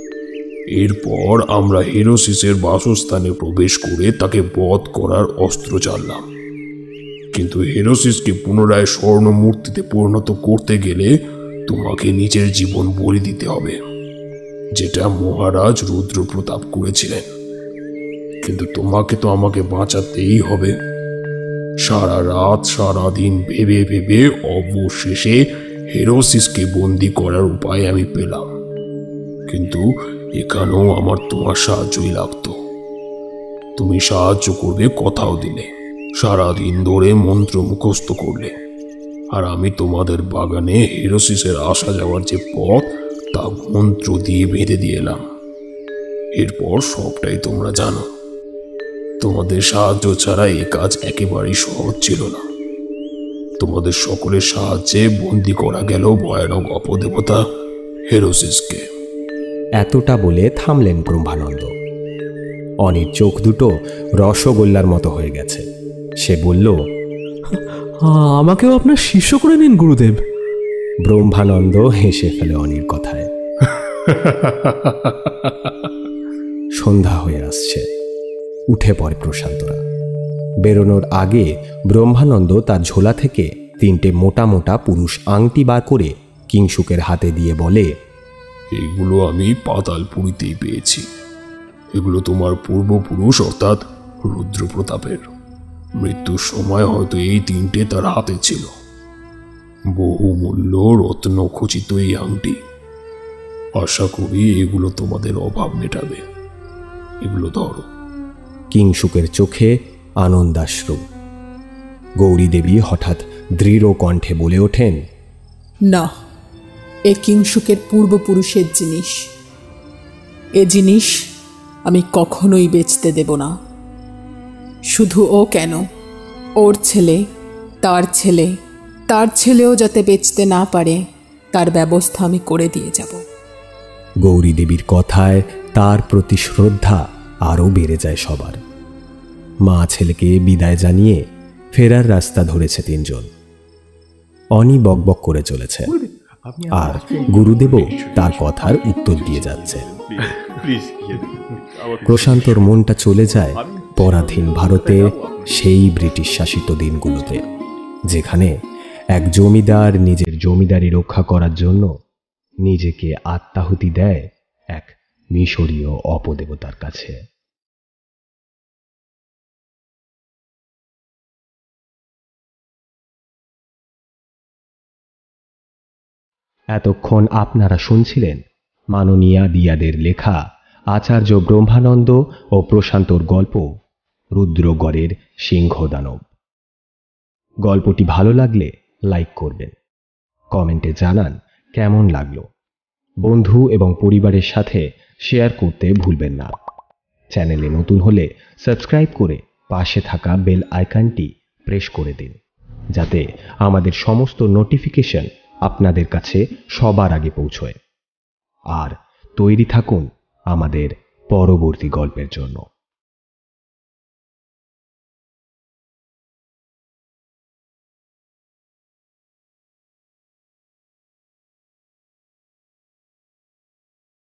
এরপর আমরা হেরোসিসের বাসস্থানে প্রবেশ করে তাকে বধ করার অস্ত্র চাললাম। কিন্তু হেরোসিসকে পুনরায় স্বর্ণ মূর্তিতে পরিণত করতে গেলে তোমাকে নিজের জীবন বলি দিতে হবে, যেটা মহারাজ রুদ্রপ্রতাপ করেছিলেন। কিন্তু তোমাকে তো আমাকে বাঁচাতেই হবে। সারা রাত সারা দিন ভেবে ভেবে অবশেষে হেরোসিসকে বন্দি করার উপায় আমি পেলাম। কিন্তু এখানেও আমার তোমার সাহায্যই লাগতো। তুমি সাহায্য করবে কথাও দিলে, সারাদিন ধরে মন্ত্র মুখস্থ করলে, আর আমি তোমাদের বাগানে হেরোসিসের আসা যাওয়ার যে পথ তা মন্ত্র দিয়ে বেঁধে দিয়ে এলাম। এরপর সবটাই তোমরা জানো। তোমাদের সাহায্য ছাড়া এই কাজ একেবারেই সহজ ছিল না। তোমাদের সকলের সাহায্যে বন্দি করা গেল ভয়ানক অপদেবতা হেরোসিসকে। এতটা বলে থামলেন ব্রহ্মানন্দ। অনির চোখ দুটো রসগোল্লার মতো হয়ে গেছে। সে বলল, আমাকেও আপনার শিষ্য করে নিন গুরুদেব। ব্রহ্মানন্দ হেসে ফেলে অনির কথায়। সন্ধ্যা হয়ে আসছে। উঠে পড়ে প্রশান্তরা। বেরোনোর আগে ব্রহ্মানন্দ তার ঝোলা থেকে 3টে মোটা মোটা পুরুষ আংটি বার করে কিংসুকের হাতে দিয়ে বলে, এইগুলো আমি পাতালপুরীতেই পেয়েছি। এগুলো তোমার পূর্বপুরুষ অর্থাৎ রুদ্রপ্রতাপের। মৃত্যুর সময় হয়তো এই 3টে তার হাতে ছিল। বহুমূল্য রত্ন খচিত এই আংটি। আশা করি এগুলো তোমাদের অভাব মেটাবে। এগুলো ধরো। কিংসুকের চোখে আনন্দাশ্রু। গৌরী দেবী হঠাৎ দৃঢ় কণ্ঠে বলে ওঠেন, না, এ কিংসুকের পূর্বপুরুষের জিনিস। এ জিনিস আমি কখনোই বেচতে দেব না। শুধু ও কেন, ওর ছেলে, তার ছেলেও যাতে বেচতে না পারে তার ব্যবস্থা আমি করে দিয়ে যাব। গৌরী দেবীর কথায় তার প্রতি শ্রদ্ধা আরও বেড়ে যায় সবার। মা ছেলেকে বিদায় জানিয়ে ফেরার রাস্তা ধরেছে 3জন। অনি বকবক করে চলেছে, আর গুরুদেবও তার কথার উত্তর দিয়ে যাচ্ছে। প্রশান্তর মনটা চলে যায় পরাধীন ভারতে, সেই ব্রিটিশ শাসিত দিনগুলোতে, যেখানে এক জমিদার নিজের জমিদারি রক্ষা করার জন্য নিজেকে আত্মাহুতি দেয় এক মিশরীয় অপদেবতার কাছে। এতক্ষণ আপনারা শুনছিলেন মাননীয়া দিয়াদের লেখা আচার্য ব্রহ্মানন্দ ও প্রশান্তর গল্প রুদ্রগড়ের সিংহদানব। গল্পটি ভালো লাগলে লাইক করবেন, কমেন্টে জানান কেমন লাগলো। বন্ধু এবং পরিবারের সাথে শেয়ার করতে ভুলবেন না। চ্যানেলে নতুন হলে সাবস্ক্রাইব করে পাশে থাকা বেল আইকনটি প্রেস করে দিন, যাতে আমাদের সমস্ত নোটিফিকেশন আপনাদের কাছে সবার আগে পৌঁছয়। আর তৈরি থাকুন আমাদের পরবর্তী গল্পের জন্য।